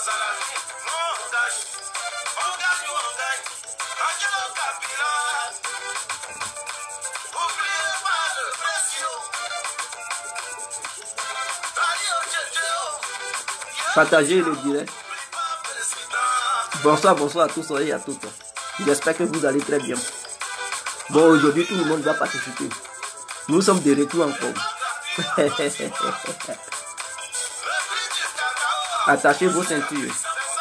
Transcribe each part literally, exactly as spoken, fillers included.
Partagez le direct. Bonsoir, bonsoir à tous et à toutes. J'espère que vous allez très bien. Bon, aujourd'hui, tout le monde va participer. Nous sommes de retour encore. Attachez vos ceintures.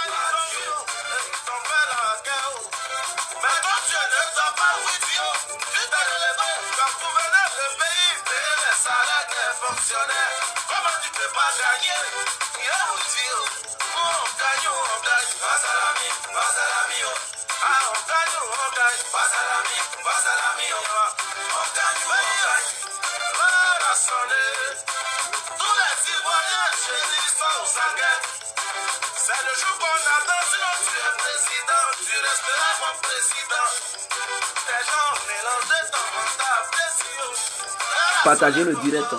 C'est le jour qu'on attend, sinon tu es président, tu resteras mon président. Les gens mélangent de ton mandat précieux. Partagez le direct.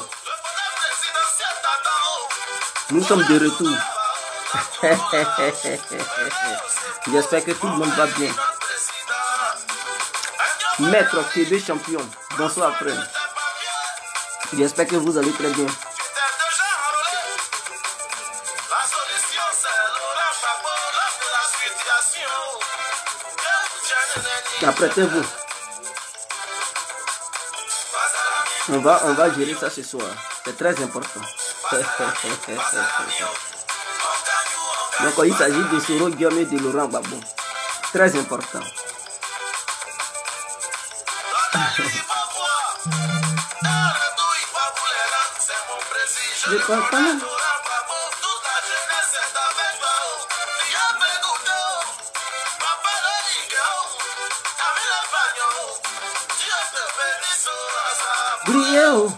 Nous sommes de retour. J'espère que tout le monde va bien. Maître Québec champion. Bonsoir frère. J'espère que vous allez très bien. Apprêtez-vous. On va, on va gérer ça ce soir. C'est très important. Donc il s'agit de Soro Guillaume et de Laurent Gbagbo. Très important. Je parle pas mal. Brillez.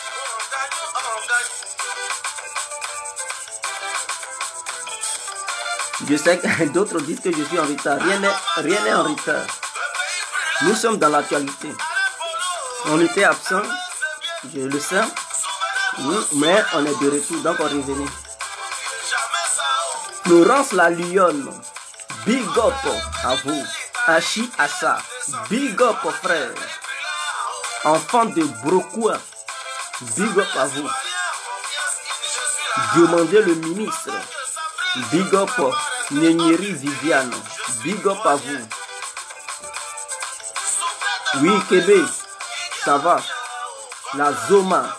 Je sais que d'autres disent que je suis en retard. Rien n'est rien n'est en retard. Nous sommes dans l'actualité. On était absent, je le sais, mais on est de retour, donc on revenait. Florence la Lionne, big up à vous. Achi Assa, big up frère. Enfant de Brokoua, big up à vous. Demandez le ministre, big up Nénieri Viviane, big up à vous. Oui, Québec, ça va. La Zoma.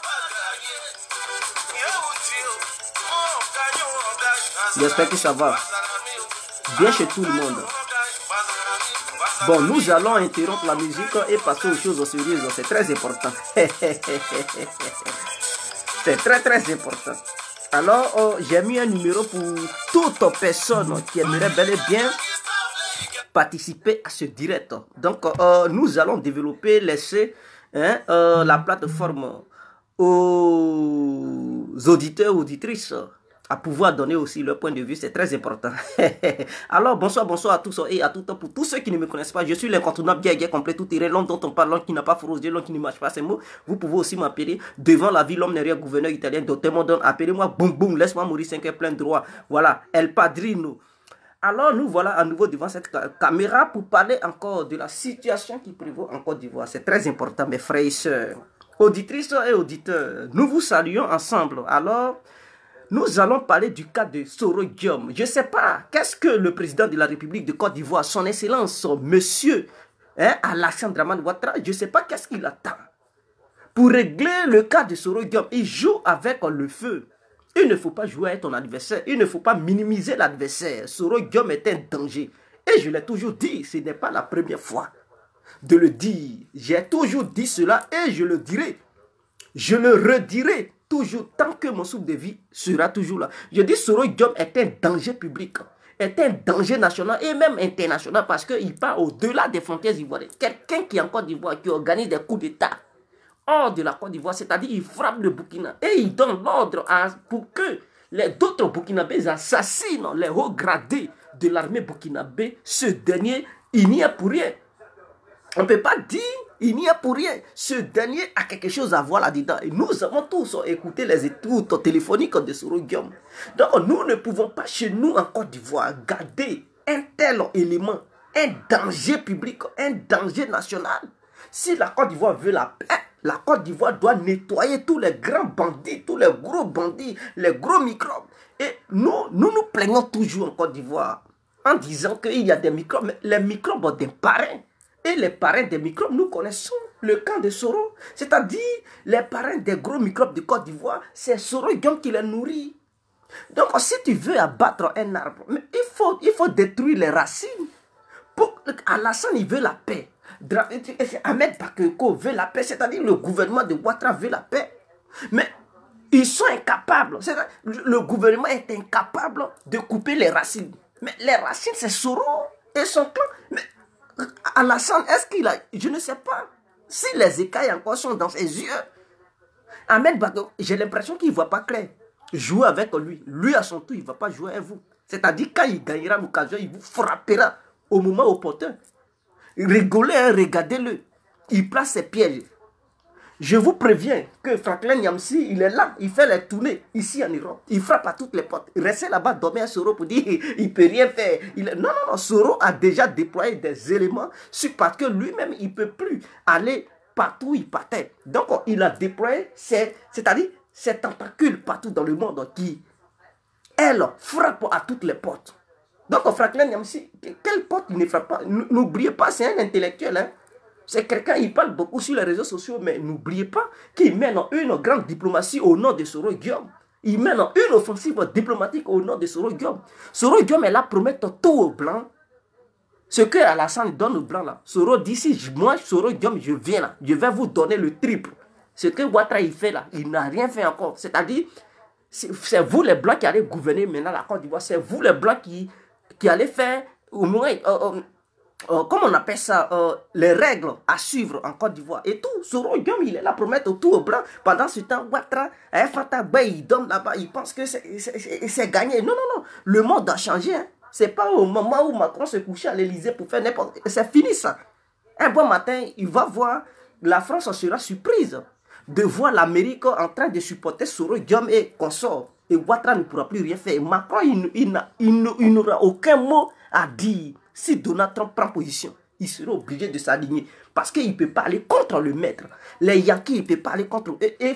J'espère que ça va. Bien chez tout le monde. Bon, nous allons interrompre la musique et passer aux choses sérieuses. C'est très important. C'est très très important. Alors, oh, j'ai mis un numéro pour toute personne qui aimerait bel et bien participer à ce direct. Donc, euh, nous allons développer, laisser hein, euh, la plateforme aux auditeurs, auditrices, à pouvoir donner aussi leur point de vue. C'est très important. Alors, bonsoir, bonsoir à tous et à toutes. Pour tous ceux qui ne me connaissent pas, je suis l'incontournable guerre complet tout terrain, l'homme dont on parle, l'homme qui n'a pas forosé, l'homme qui ne marche pas ses mots. Vous pouvez aussi m'appeler devant la ville, l'homme derrière gouverneur italien, docteur Mondon. Appelez-moi, boum boum, laisse-moi mourir cinq heures plein de droit. Voilà, El Padrino. Alors, nous voilà à nouveau devant cette caméra pour parler encore de la situation qui prévaut en Côte d'Ivoire. C'est très important, mes frères et sœurs. Auditrices et auditeurs, nous vous saluons ensemble. Alors, nous allons parler du cas de Soro Guillaume. Je ne sais pas, qu'est-ce que le président de la République de Côte d'Ivoire, son excellence, monsieur hein, Alassane Dramane Ouattara, je ne sais pas qu'est-ce qu'il attend. Pour régler le cas de Soro Guillaume, il joue avec le feu. Il ne faut pas jouer avec ton adversaire, il ne faut pas minimiser l'adversaire. Soro Guillaume est un danger. Et je l'ai toujours dit, ce n'est pas la première fois de le dire. J'ai toujours dit cela et je le dirai. Je le redirai toujours tant que mon souffle de vie sera toujours là. Je dis Soro Guillaume est un danger public, est un danger national et même international parce qu'il part au-delà des frontières ivoiriennes. Quelqu'un qui est en Côte d'Ivoire, qui organise des coups d'État hors de la Côte d'Ivoire, c'est-à-dire il frappe le Burkina et il donne l'ordre pour que les d'autres Burkinabés assassinent les hauts gradés de l'armée burkinabé. Ce dernier, il n'y a pour rien. On ne peut pas dire Il n'y a pour rien. Ce dernier a quelque chose à voir là-dedans. Et nous avons tous écouté les écoutes téléphoniques de Soro Guillaume. Donc nous ne pouvons pas chez nous en Côte d'Ivoire garder un tel élément, un danger public, un danger national. Si la Côte d'Ivoire veut la paix, la Côte d'Ivoire doit nettoyer tous les grands bandits, tous les gros bandits, les gros microbes. Et nous, nous nous plaignons toujours en Côte d'Ivoire en disant qu'il y a des microbes, mais les microbes des parrains. Et les parrains des microbes, nous connaissons le camp de Soro. C'est-à-dire, les parrains des gros microbes de Côte d'Ivoire, c'est Soro Guillaume qui les nourrit. Donc, si tu veux abattre un arbre, mais il, faut, il faut détruire les racines. Pour, Alassane, il veut la paix. Ahmed Bakayoko veut la paix. C'est-à-dire, le gouvernement de Ouattara veut la paix. Mais ils sont incapables. Le gouvernement est incapable de couper les racines. Mais les racines, c'est Soro et son clan. Mais Alassane, est-ce qu'il a... Je ne sais pas. Si les écailles encore sont dans ses yeux. Ahmed Bakayoko, j'ai l'impression qu'il ne voit pas clair. Jouez avec lui. Lui, à son tour, il ne va pas jouer avec vous. C'est-à-dire, quand il gagnera l'occasion, il vous frappera au moment opportun. Rigolez, hein, regardez-le. Il place ses pièges. Je vous préviens que Franklin Nyamsi, il est là, il fait les tournées ici en Europe. Il frappe à toutes les portes. Restez là-bas, dormez à Soro pour dire il ne peut rien faire. Il est... Non, non, non, Soro a déjà déployé des éléments sur, parce que lui-même, il ne peut plus aller partout où il partait. Donc, il a déployé, c'est-à-dire ses tentacules partout dans le monde qui, elle, frappe à toutes les portes. Donc, Franklin Nyamsi, quelle porte il ne frappe pas? N'oubliez pas, c'est un intellectuel, hein. C'est quelqu'un, il parle beaucoup sur les réseaux sociaux, mais n'oubliez pas qu'il mène une grande diplomatie au nom de Soro Guillaume. Il mène une offensive diplomatique au nom de Soro Guillaume. Soro Guillaume est là pour mettre tout au blanc. Ce que Alassane donne au blanc là. Soro dit, si moi, Soro Guillaume, je viens là, je vais vous donner le triple. Ce que Ouattara il fait là, il n'a rien fait encore. C'est-à-dire, c'est vous les blancs qui allez gouverner maintenant la Côte d'Ivoire. C'est vous les blancs qui, qui allez faire au moins... Euh, euh, Euh, comment on appelle ça, euh, les règles à suivre en Côte d'Ivoire et tout. Soro Guillaume, il est là pour mettre tout au blanc. Pendant ce temps, Ouattara, Fata Bay, il donne là-bas, il pense que c'est gagné. Non, non, non, le monde a changé. Hein. C'est pas au moment où Macron se couchait à l'Elysée pour faire n'importe quoi. C'est fini ça. Un bon matin, il va voir, la France sera surprise de voir l'Amérique en train de supporter Soro Guillaume et consorts. Et Ouattara ne pourra plus rien faire. Et Macron, il, il, il, il n'aura aucun mot à dire. Si Donald Trump prend position, il sera obligé de s'aligner. Parce qu'il ne peut pas aller contre le maître. Les Yankees, il ne peut pas aller contre... Et, et,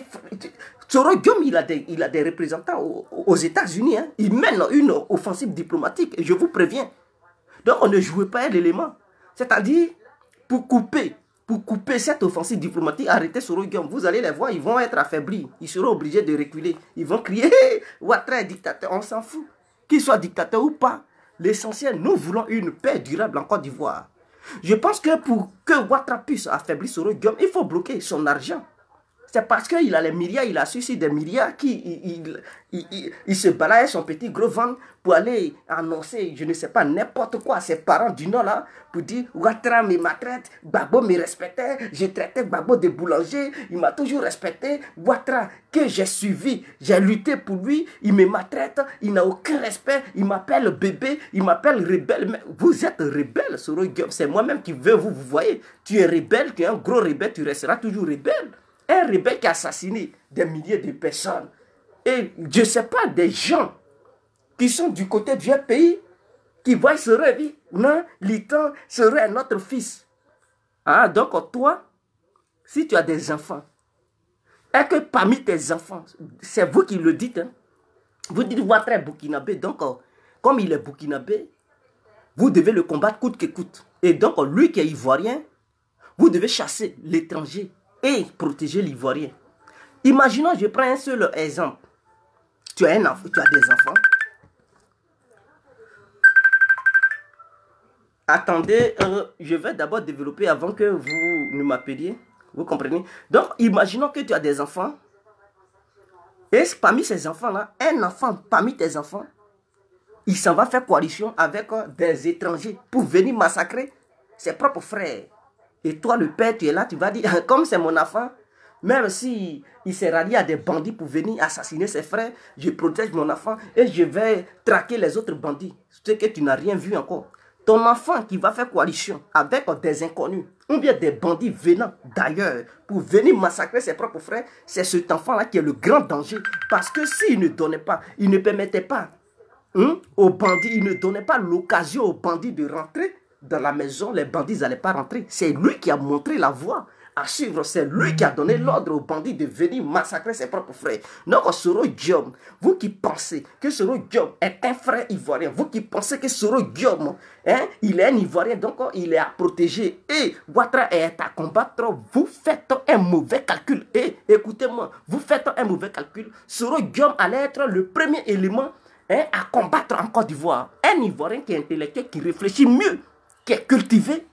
Soro Guillaume, il a des, il a des représentants aux, aux États-Unis. Hein. Il mène une offensive diplomatique. Et je vous préviens. Donc, on ne jouait pas l'élément. C'est-à-dire, pour couper, pour couper cette offensive diplomatique, arrêtez Soro Guillaume. Vous allez les voir, ils vont être affaiblis. Ils seront obligés de reculer. Ils vont crier, hey, Ouattara est dictateur. On s'en fout. Qu'il soit dictateur ou pas. L'essentiel, nous voulons une paix durable en Côte d'Ivoire. Je pense que pour que Ouattara puisse affaiblir Soro Guillaume, il faut bloquer son argent. C'est parce qu'il a les milliards, il a suscité des milliards qui il, il, il, il, il se balade son petit gros ventre pour aller annoncer, je ne sais pas, n'importe quoi à ses parents du Nord là, pour dire Ouattara me maltraite, Gbagbo me respectait, j'ai traité Gbagbo de boulanger, il m'a toujours respecté, Ouattara que j'ai suivi, j'ai lutté pour lui, il me maltraite, il n'a aucun respect, il m'appelle bébé, il m'appelle rebelle. Mais vous êtes rebelle, Soro Guillaume, c'est moi-même qui veux vous, vous voyez, tu es rebelle, tu es un gros rebelle, tu resteras toujours rebelle. Un rebelle qui a assassiné des milliers de personnes. Et je ne sais pas, des gens qui sont du côté du pays, qui voient se rêver. Non, Litan serait notre fils. Ah, donc toi, si tu as des enfants, et que parmi tes enfants, c'est vous qui le dites, hein, vous dites Ouattara est burkinabé, donc comme il est burkinabé, vous devez le combattre coûte que coûte. Et donc lui qui est ivoirien, vous devez chasser l'étranger et protéger l'Ivoirien. Imaginons, je prends un seul exemple. Tu as un enfant, tu as des enfants. Attendez, euh, je vais d'abord développer avant que vous ne m'appeliez. Vous comprenez? Donc, imaginons que tu as des enfants. Et parmi ces enfants-là, un enfant parmi tes enfants, il s'en va faire coalition avec euh, des étrangers pour venir massacrer ses propres frères. Et toi, le père, tu es là, tu vas dire, comme c'est mon enfant, même si il s'est rallié à des bandits pour venir assassiner ses frères, je protège mon enfant et je vais traquer les autres bandits. Ce que tu n'as rien vu encore. ton enfant qui va faire coalition avec des inconnus, ou bien des bandits venant d'ailleurs pour venir massacrer ses propres frères, c'est cet enfant-là qui est le grand danger. Parce que s'il ne donnait pas, il ne permettait pas hein, aux bandits, il ne donnait pas l'occasion aux bandits de rentrer dans la maison, les bandits n'allaient pas rentrer. C'est lui qui a montré la voie à suivre. C'est lui qui a donné l'ordre aux bandits de venir massacrer ses propres frères. Donc, Soro Diom, vous qui pensez que Soro Diom est un frère ivoirien, vous qui pensez que Soro Diom, hein, il est un ivoirien, donc il est à protéger et Ouattara est à combattre, vous faites un mauvais calcul. Et écoutez-moi, vous faites un mauvais calcul. Soro Diom allait être le premier élément hein, à combattre en Côte d'Ivoire. Un ivoirien qui est intellectuel, qui réfléchit mieux, qui est cultivé.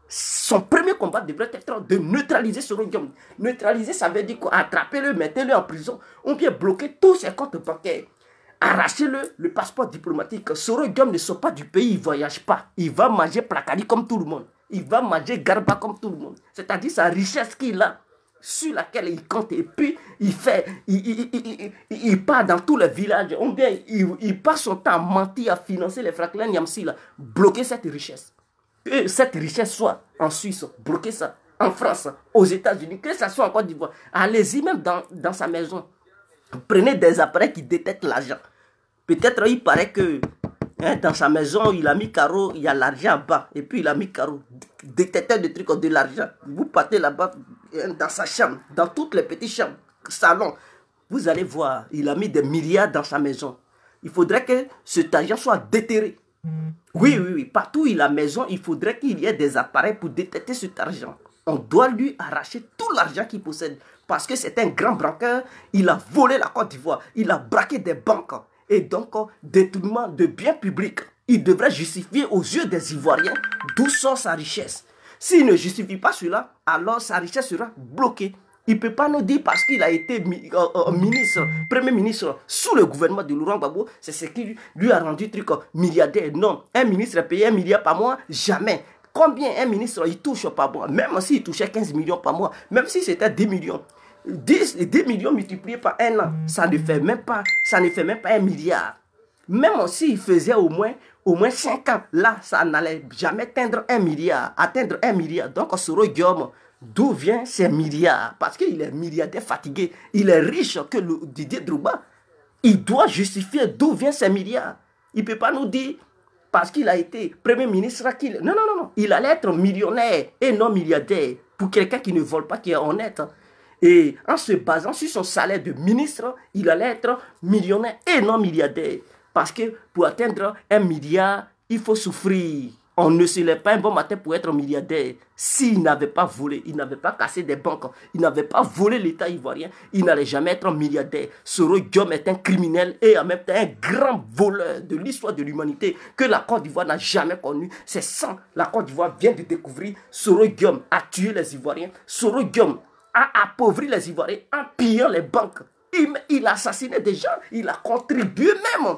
Son premier combat devrait être de neutraliser Soro Diom. Neutraliser, ça veut dire quoi? Attrapez-le, mettez-le en prison, ou bien bloquer tous ses comptes bancaires. Arrachez-le, le passeport diplomatique. Soro Diom ne sort pas du pays, il ne voyage pas. Il va manger placali comme tout le monde. Il va manger garba comme tout le monde. C'est-à-dire sa richesse qu'il a, sur laquelle il compte. Et puis, il fait, il, il, il, il, il part dans tous les villages. Ou bien, il, il passe son temps à mentir, à financer les Franklin Niamsi, là. Bloquer cette richesse. Que cette richesse soit en Suisse, bloquer ça, en France, aux États-Unis, que ça soit en Côte d'Ivoire. Allez-y même dans, dans sa maison. Prenez des appareils qui détectent l'argent. Peut-être il paraît que hein, dans sa maison, il a mis carreau, il y a l'argent en bas. Et puis il a mis carreau, détecteur de trucs de l'argent. Vous partez là-bas, dans sa chambre, dans toutes les petites chambres, salons. Vous allez voir, il a mis des milliards dans sa maison. Il faudrait que cet argent soit déterré. Oui, oui, oui. Partout où il a maison, il faudrait qu'il y ait des appareils pour détecter cet argent. On doit lui arracher tout l'argent qu'il possède. Parce que c'est un grand braqueur. Il a volé la Côte d'Ivoire. Il a braqué des banques. Et donc, détournement de biens publics. Il devrait justifier aux yeux des Ivoiriens d'où sort sa richesse. S'il ne justifie pas cela, alors sa richesse sera bloquée. Il ne peut pas nous dire parce qu'il a été euh, euh, ministre, premier ministre sous le gouvernement de Laurent Gbagbo, c'est ce qui lui a rendu truc euh, milliardaire. Non, un ministre paye un milliard par mois, jamais. Combien un ministre il touche par mois? Même s'il touchait quinze millions par mois, même si c'était dix millions. dix, dix millions multipliés par un an, ça ne fait même pas, ça ne fait même pas un milliard. Même s'il faisait au moins, au moins cinq ans, là, ça n'allait jamais atteindre un milliard, atteindre un milliard. Donc, Soro Diom, d'où viennent ces milliards? Parce qu'il est milliardaire fatigué. Il est riche que le Didier Drogba. Il doit justifier d'où viennent ces milliards. Il ne peut pas nous dire, parce qu'il a été Premier ministre, qu'il... Non, non, non, non. Il allait être millionnaire et non milliardaire. Pour quelqu'un qui ne vole pas, qui est honnête. Et en se basant sur son salaire de ministre, il allait être millionnaire et non milliardaire. Parce que pour atteindre un milliard, il faut souffrir. On ne se lève pas un bon matin pour être milliardaire. S'il n'avait pas volé, il n'avait pas cassé des banques, il n'avait pas volé l'État ivoirien, il n'allait jamais être milliardaire. Soro Diom est un criminel et en même temps un grand voleur de l'histoire de l'humanité que la Côte d'Ivoire n'a jamais connu. C'est ça, la Côte d'Ivoire vient de découvrir. Soro Diom a tué les Ivoiriens. Soro Diom a appauvri les Ivoiriens en pillant les banques. Il, il a assassiné des gens, il a contribué même.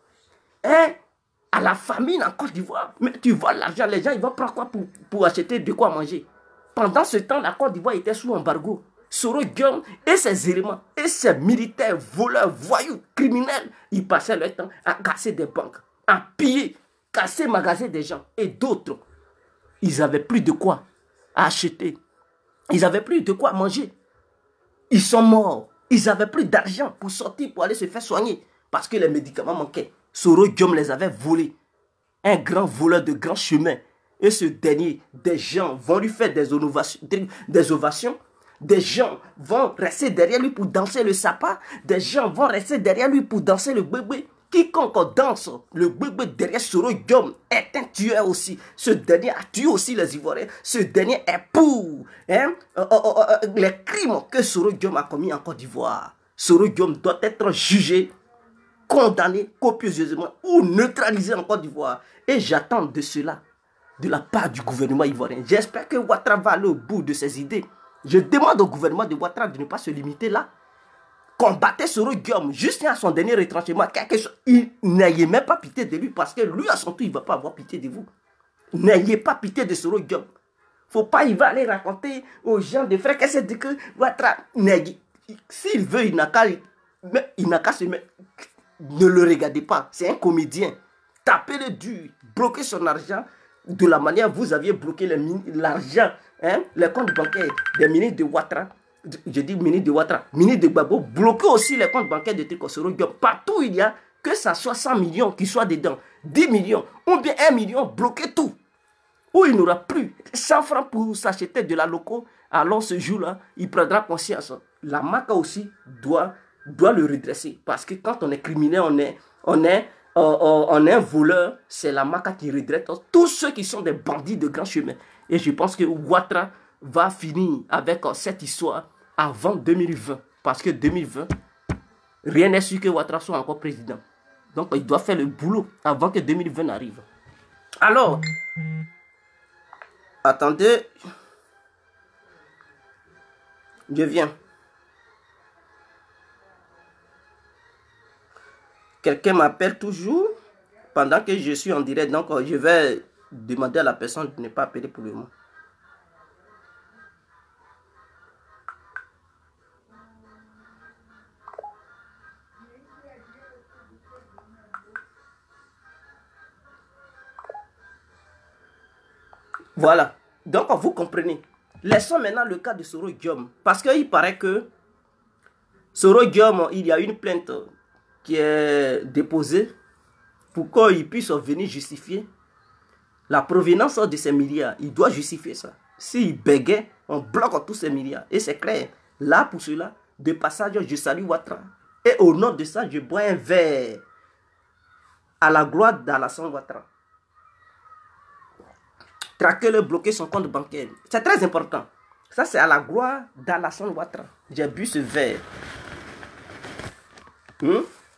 Hein? À la famine en Côte d'Ivoire. Mais tu vois l'argent, les gens, ils vont prendre quoi pour, pour acheter de quoi manger? Pendant ce temps, la Côte d'Ivoire était sous embargo. Soro Diom et ses éléments, et ses militaires, voleurs, voyous, criminels, ils passaient leur temps à casser des banques, à piller, casser les magasins des gens. Et d'autres, ils n'avaient plus de quoi acheter. Ils n'avaient plus de quoi manger. Ils sont morts. Ils n'avaient plus d'argent pour sortir, pour aller se faire soigner. Parce que les médicaments manquaient. Soro Diom les avait volés. Un grand voleur de grands chemins. Et ce dernier, des gens vont lui faire des ovations, des ovations. Des gens vont rester derrière lui pour danser le sapin. Des gens vont rester derrière lui pour danser le bébé. Quiconque danse le bébé derrière Soro Diom est un tueur aussi. Ce dernier a tué aussi les Ivoiriens. Ce dernier est pour hein, euh, euh, euh, les crimes que Soro Diom a commis en Côte d'Ivoire. Soro Diom doit être jugé, condamné copieusement ou neutralisé en Côte d'Ivoire. Et j'attends de cela de la part du gouvernement ivoirien. J'espère que Ouattara va aller au bout de ses idées. Je demande au gouvernement de Ouattara de ne pas se limiter là. Combattez Soro Diom juste à son dernier retranchement. Quelque chose. Il n'ayez même pas pitié de lui parce que lui à son tour il ne va pas avoir pitié de vous. N'ayez pas pitié de Soro Diom. Faut pas, il va aller raconter aux gens de frères que c'est de que Ouattara, s'il veut, il n'a qu'à il n'a qu'à se mettre. Ne le regardez pas, c'est un comédien. Tapez-le dur, bloquez son argent, de la manière vous aviez bloqué l'argent, hein, les comptes bancaires des ministres de Ouattara, je dis ministre de Ouattara, ministre de Gbagbo, bloquez aussi les comptes bancaires de Tricosoro Diom. Partout il y a, que ça soit cent millions qui soient dedans, dix millions, ou bien un million, bloquez tout. Ou il n'aura plus cent francs pour s'acheter de la loco, alors ce jour-là, il prendra conscience. La M A C A aussi doit, doit le redresser. Parce que quand on est criminel, on est, on est, euh, euh, on est un voleur, c'est la M A C A qui redresse tous ceux qui sont des bandits de grand chemin. Et je pense que Ouattara va finir avec euh, cette histoire avant deux mille vingt. Parce que deux mille vingt, rien n'est sûr que Ouattara soit encore président. Donc il doit faire le boulot avant que deux mille vingt n'arrive. Alors, attendez, je viens. Quelqu'un m'appelle toujours pendant que je suis en direct, donc je vais demander à la personne de ne pas appeler pour le moment. Voilà. Donc, vous comprenez. Laissons maintenant le cas de Soro Diom. Parce qu'il paraît que Soro Diom, il y a une plainte qui est déposée pour qu'il puisse venir justifier la provenance de ces milliards. Il doit justifier ça. S'il bégait, on bloque tous ces milliards. Et c'est clair. Là, pour cela, de passage, je salue Ouattara. Et au nom de ça, je bois un verre à la gloire d'Alassane Ouattara. Traquer-le, bloquer son compte bancaire. C'est très important. Ça, c'est à la gloire d'Alassane Ouattara. J'ai bu ce verre. Hmm?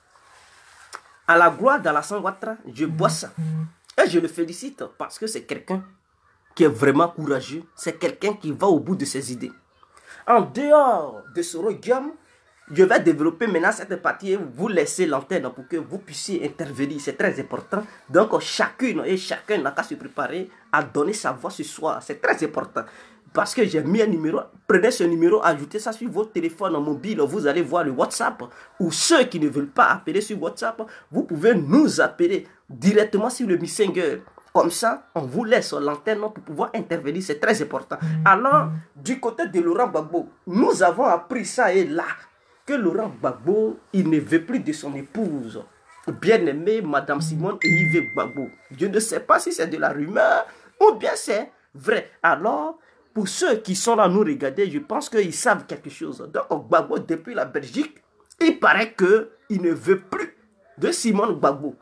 À la gloire d'Alassane Ouattara, je bois ça. Et je le félicite parce que c'est quelqu'un qui est vraiment courageux. C'est quelqu'un qui va au bout de ses idées. En dehors de Soro Diom, je vais développer maintenant cette partie et vous laisser l'antenne pour que vous puissiez intervenir. C'est très important. Donc, chacune et chacun n'a qu'à se préparer à donner sa voix ce soir. C'est très important. Parce que j'ai mis un numéro. Prenez ce numéro, ajoutez ça sur votre téléphone mobile. Vous allez voir le WhatsApp. Ou ceux qui ne veulent pas appeler sur WhatsApp, vous pouvez nous appeler directement sur le Messenger. Comme ça, on vous laisse l'antenne pour pouvoir intervenir. C'est très important. Alors, du côté de Laurent Gbagbo, nous avons appris ça et là. Que Laurent Gbagbo, il ne veut plus de son épouse bien-aimée, Madame Simone et Yves Gbagbo. Je ne sais pas si c'est de la rumeur ou bien c'est vrai. Alors, pour ceux qui sont là à nous regarder, je pense qu'ils savent quelque chose. Donc, Gbagbo, depuis la Belgique, il paraît qu'il ne veut plus de Simone Gbagbo.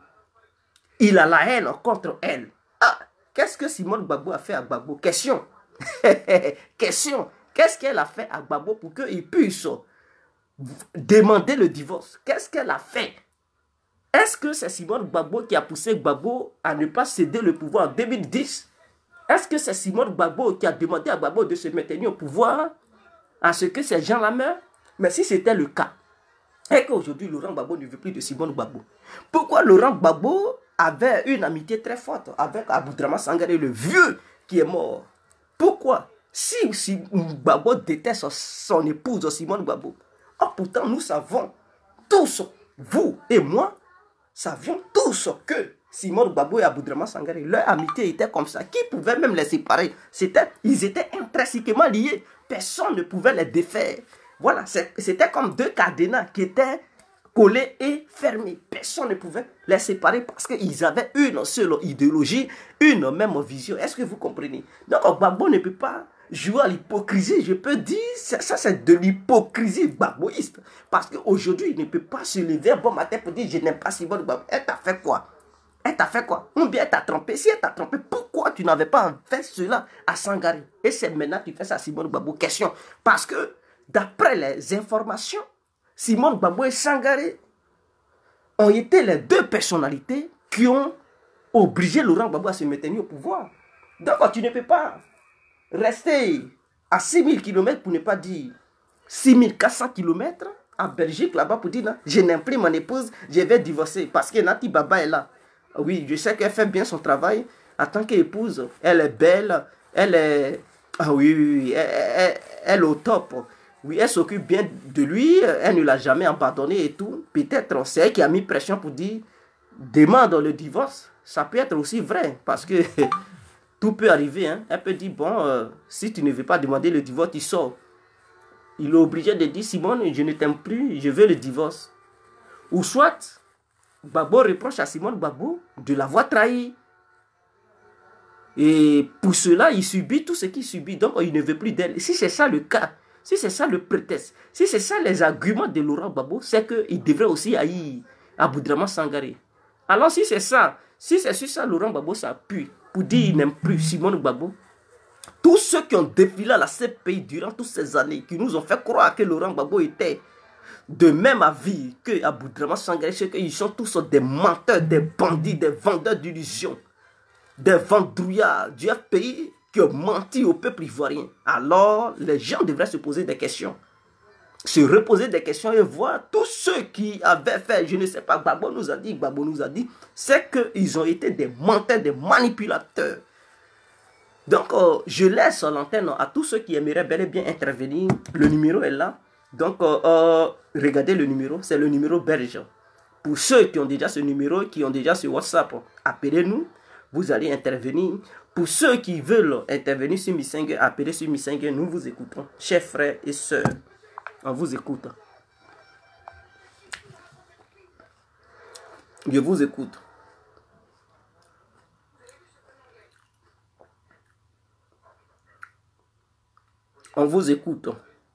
Il a la haine contre elle. Ah, qu'est-ce que Simone Gbagbo a fait à Gbagbo? Question. Question. Qu'est-ce qu'elle a fait à Gbagbo pour qu'il puisse demander le divorce? Qu'est-ce qu'elle a fait? Est-ce que c'est Simone Gbagbo qui a poussé Gbagbo à ne pas céder le pouvoir en deux mille dix? Est-ce que c'est Simone Gbagbo qui a demandé à Gbagbo de se maintenir au pouvoir à ce que ces gens-là meurent? Mais si c'était le cas, et qu'aujourd'hui Laurent Gbagbo ne veut plus de Simone Gbagbo, pourquoi Laurent Gbagbo avait une amitié très forte avec Aboudrama Sangaré, le vieux qui est mort? Pourquoi? Si, si Gbagbo déteste son épouse Simone Gbagbo, oh, pourtant nous savons tous, vous et moi, savions tous que Simone Gbagbo et Aboudrama Sangaré, leur amitié était comme ça. Qui pouvait même les séparer? C'était, ils étaient intrinsèquement liés. Personne ne pouvait les défaire. Voilà, c'était comme deux cadenas qui étaient collés et fermés. Personne ne pouvait les séparer parce qu'ils avaient une seule idéologie, une même vision. Est-ce que vous comprenez? Donc Gbagbo ne peut pas jouer à l'hypocrisie. Je peux dire, ça, ça c'est de l'hypocrisie gbagboïste. Parce qu'aujourd'hui, il ne peut pas se lever un bon matin pour dire je n'aime pas Simone Gbagbo. Elle t'a fait quoi? Elle t'a fait quoi? Ou bien elle t'a trompé. Si elle t'a trompé, pourquoi tu n'avais pas fait cela à Sangaré? Et c'est maintenant que tu fais ça à Simone Gbagbo. Question. Parce que d'après les informations, Simone Gbagbo et Sangaré ont été les deux personnalités qui ont obligé Laurent Gbagbo à se maintenir au pouvoir. Donc tu ne peux pas rester à six mille kilomètres pour ne pas dire six mille quatre cents kilomètres en Belgique là-bas pour dire non, je n'aime plus mon épouse, je vais divorcer parce que Nati Baba est là. Oui, je sais qu'elle fait bien son travail en tant qu'épouse. Elle est belle, elle est... Ah oui, oui, oui. Elle, elle, elle est au top. Oui, elle s'occupe bien de lui, elle ne l'a jamais abandonné et tout. Peut-être c'est elle qui a mis pression pour dire demande le divorce. Ça peut être aussi vrai parce que tout peut arriver. Hein. Elle peut dire, bon, euh, si tu ne veux pas demander le divorce, tu sors. Il est obligé de dire, Simone, je ne t'aime plus, je veux le divorce. Ou soit, Gbagbo reproche à Simone Gbagbo de l'avoir trahi. Et pour cela, il subit tout ce qu'il subit. Donc, il ne veut plus d'elle. Si c'est ça le cas, si c'est ça le prétexte, si c'est ça les arguments de Laurent Gbagbo, c'est qu'il devrait aussi haïr Aboudraman Sangaré. Alors, si c'est ça, si c'est sur ça, Laurent Gbagbo s'appuie pour dire qu'il n'aime plus Simone Gbagbo, tous ceux qui ont défilé à la C P I durant toutes ces années, qui nous ont fait croire que Laurent Gbagbo était de même avis que Aboudraman Sangaré, c'est qu'ils sont tous des menteurs, des bandits, des vendeurs d'illusions, des vendrouillards du F P I qui ont menti au peuple ivoirien. Alors, les gens devraient se poser des questions. Se reposer des questions et voir tous ceux qui avaient fait, je ne sais pas, Gbagbo nous a dit, Gbagbo nous a dit, c'est qu'ils ont été des menteurs, des manipulateurs. Donc, euh, je laisse l'antenne à tous ceux qui aimeraient bel et bien intervenir. Le numéro est là. Donc, euh, euh, regardez le numéro, c'est le numéro belge. Pour ceux qui ont déjà ce numéro, qui ont déjà ce WhatsApp, appelez-nous. Vous allez intervenir. Pour ceux qui veulent intervenir sur Missingue, appelez sur Missingue, nous vous écoutons. Chers frères et sœurs, on vous écoute. Je vous écoute. On vous écoute.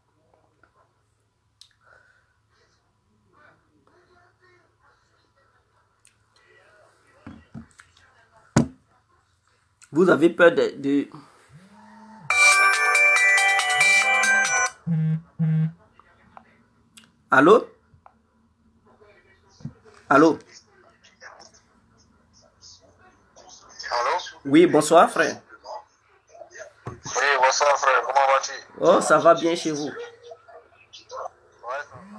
Vous avez peur de... de... Allô? Allô? Allô? Oui, bonsoir frère. Oui, bonsoir frère, comment vas-tu? Oh, ça va bien chez vous? Ouais.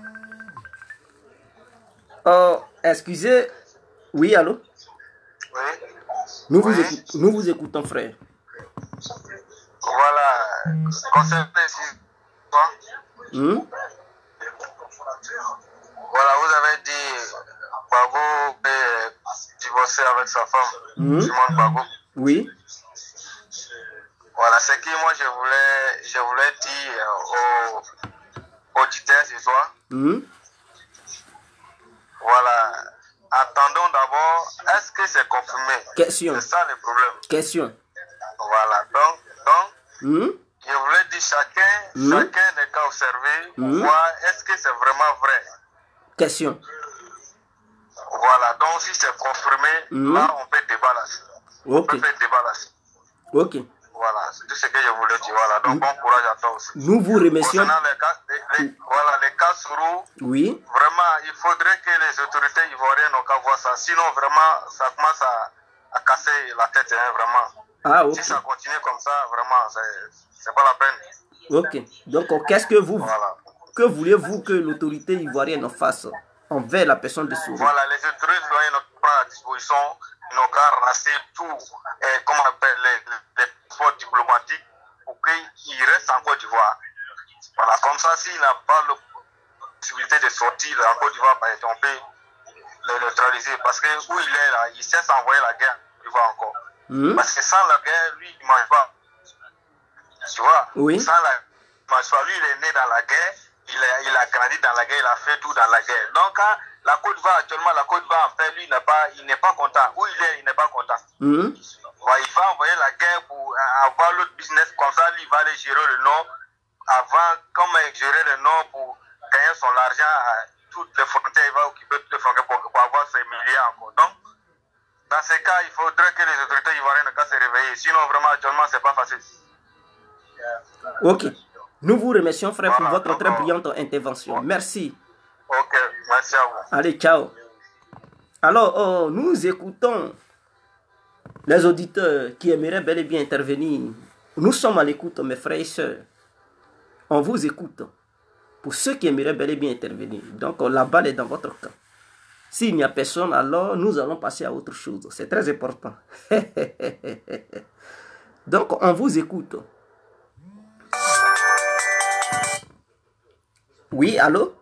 Oh, excusez. Oui, allô? Oui. Nous vous, Oui. écout- nous vous écoutons, frère. Voilà, concernant ici, Hmm? voilà, vous avez dit Gbagbo est divorcé avec sa femme, Hmm? Simone Gbagbo. Oui. Voilà, c'est que moi je voulais, je voulais dire aux auditeurs ce soir. Hmm? Voilà, attendons d'abord, est-ce que c'est confirmé? Question. C'est ça le problème. Question. Voilà, donc, donc Hmm? je voulais dire chacun, Mm. chacun des cas observés, pour Mm. voir est-ce que c'est vraiment vrai. Question. Voilà, donc si c'est confirmé, Mm. là on peut débat là-dessus. On Ok. peut faire débat là-dessus. Ok. Voilà, c'est tout ce que je voulais dire. Voilà, donc Mm. bon courage à toi aussi. Nous vous remercions. Concernant les cas, les, les- voilà, les cas Sourou, Oui. vraiment, il faudrait que les autorités ivoiriennes n'ont qu'à voir ça. Sinon, vraiment, ça commence à, à casser la tête, hein, vraiment. Ah, ok. Si ça continue comme ça, vraiment, c'est c'est pas la peine. Ok. Donc, euh, qu'est-ce que vous, Voilà. que voulez-vous que l'autorité ivoirienne fasse envers la personne de Sourou? Voilà, les autorités doivent nous prendre à disposition, ils n'ont qu'à raser tout, et comme on appelle les, les, les passeports diplomatiques, pour qu'il reste en Côte d'Ivoire. Voilà, comme ça, s'il n'a pas la possibilité de sortir en Côte d'Ivoire, bah, on peut le neutraliser. Parce que où il est là, il sait s'envoyer la guerre en Côte d'Ivoire encore. Hmm? Parce que sans la guerre, lui, il ne mange pas. Tu vois? Oui. Sans la il mange pas. Lui, il est né dans la guerre, il a, il a grandi dans la guerre, il a fait tout dans la guerre. Donc, quand la Côte d'Ivoire, actuellement, la Côte d'Ivoire, en fait, lui, il n'est pas, il n'est pas content. Où il est, il n'est pas content. Hmm? Ouais, il va envoyer la guerre pour avoir l'autre business. Comme ça, lui, il va aller gérer le nord. Avant, comme il gérer le nord pour gagner son argent à toutes les frontières, il va occuper toutes les frontières pour, pour avoir ses milliards encore. Donc, dans ces cas, il faudrait que les autorités ivoiriennes ne se réveiller. Sinon, vraiment, actuellement, c'est pas facile. Ok. Nous vous remercions, frère, pour Voilà, votre très d'accord. brillante intervention. Merci. Ok, merci à vous. Allez, ciao. Alors, oh, nous écoutons les auditeurs qui aimeraient bel et bien intervenir. Nous sommes à l'écoute, mes frères et sœurs. On vous écoute. Pour ceux qui aimeraient bel et bien intervenir. Donc, la balle est dans votre camp. S'il n'y a personne, alors nous allons passer à autre chose. C'est très important. Donc, on vous écoute. Oui, allô?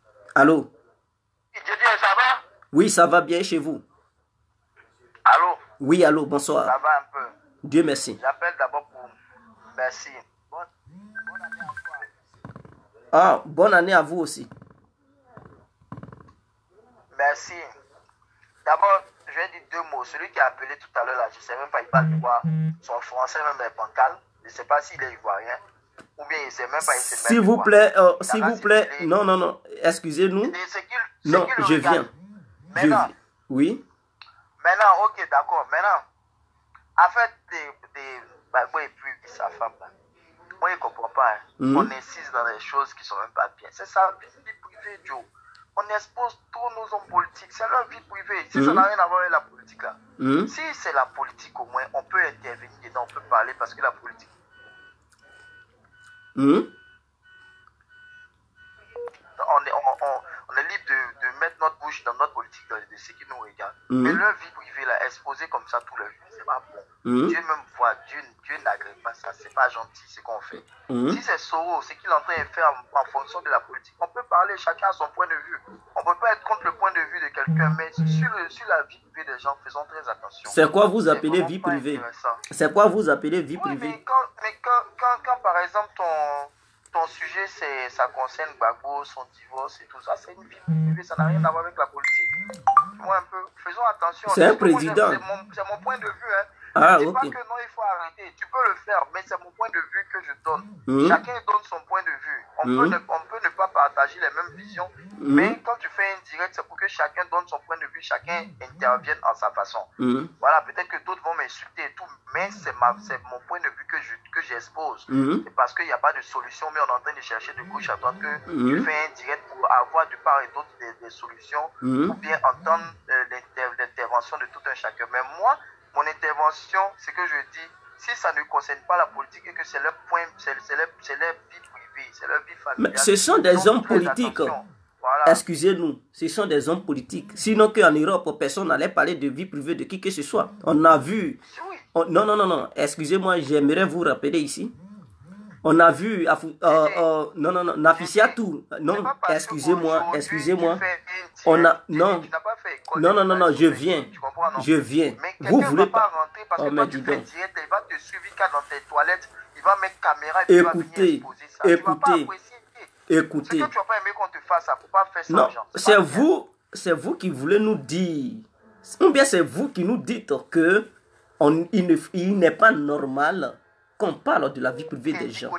Allô? Je dis, ça va? Oui, ça va bien chez vous. Allô? Oui, allô, bonsoir. Ça va un peu. Dieu merci. J'appelle d'abord pour... Merci. Bonne, bonne année à toi. Ah, bonne année à vous aussi. Merci. D'abord, je vais dire deux mots. Celui qui a appelé tout à l'heure, là, je ne sais même pas, il parle de quoi. Son français même est bancal. Je ne sais pas s'il est ivoirien. Ou bien il ne sait même pas, il sait même S'il vous quoi. plaît, euh, s'il vous plaît, non, non, non, excusez-nous. Non, je viens. Je viens. Oui. Maintenant, ok, d'accord. Maintenant, en fait, des, des, bah, moi et puis sa femme, là, moi je ne comprends pas. Hein. Mm. On insiste dans des choses qui ne sont même pas bien. C'est ça, vie privée, Joe. On expose tous nos hommes politiques. C'est leur vie privée. Si mm. ça n'a rien à voir avec la politique, là. Mm. Si c'est la politique, au moins, on peut intervenir dedans, on peut parler parce que la politique. Mm. On est, on, on, on est libre de, de mettre notre bouche dans notre politique, de, de ce qui nous regarde. Mm. Mais leur vie privée, là, exposée comme ça tout le jour, c'est pas bon. Mm. Dieu même voit, Dieu, Dieu n'agrée pas ça, c'est pas gentil ce qu'on fait. Mm. Si c'est Soro, ce qu'il est en train de faire en, en fonction de la politique, on peut parler, chacun a son point de vue. On peut pas être contre le point de vue de quelqu'un, mais sur, le, sur la vie privée des gens, faisons très attention. C'est quoi vous appelez vie privée? C'est quoi vous appelez vie privée? Oui, mais quand, mais quand, quand, quand par exemple ton... ton sujet, ça concerne Gbagbo, son divorce et tout ça, c'est une vie privée, ça n'a rien à voir avec la politique. Moi, un peu, faisons attention. C'est un président. C'est mon, mon point de vue. Hein. Ah, je ne dis okay. pas que non, il faut arrêter. Tu peux le faire, mais c'est mon point de vue que je donne. Mmh. Chacun donne son point de vue. On, mmh. peut, ne, on peut ne pas partager les mêmes visions, mmh. mais quand tu fais un direct, c'est pour que chacun donne son point de vue, chacun intervienne en sa façon. Mmh. Voilà, peut-être que d'autres vont m'insulter et tout, mais c'est mon point de vue que je que j'expose. Mmh. C'est parce qu'il n'y a pas de solution, mais on est en train de chercher de gauche à droite que mmh. tu fais un direct pour avoir de part et d'autre des, des solutions, mmh. ou bien entendre euh, l'intervention de tout un chacun. Mais moi, mon intervention, c'est que je dis, si ça ne concerne pas la politique et que c'est leur point, c'est leur, leur vie privée, c'est leur vie familiale. Mais ce sont des hommes politiques. Voilà. Excusez-nous, ce sont des hommes politiques. Sinon qu'en Europe, personne n'allait parler de vie privée de qui que ce soit. On a vu. Oui. On, non, non, non, non. Excusez-moi, j'aimerais vous rappeler ici. On a vu, euh, euh, non, non, non, Nafissatou, non, excusez-moi, excusez-moi, on a, non, non, non, non, non, je viens, je viens, vous voulez pas, oh, mais dis donc, il va te suivre dans tes toilettes, il va mettre caméra et écoutez, écoutez, écoutez, non, c'est vous, c'est vous qui voulez nous dire, ou bien c'est vous qui nous dites que on, il n'est pas normal qu'on parle de la vie privée des gens.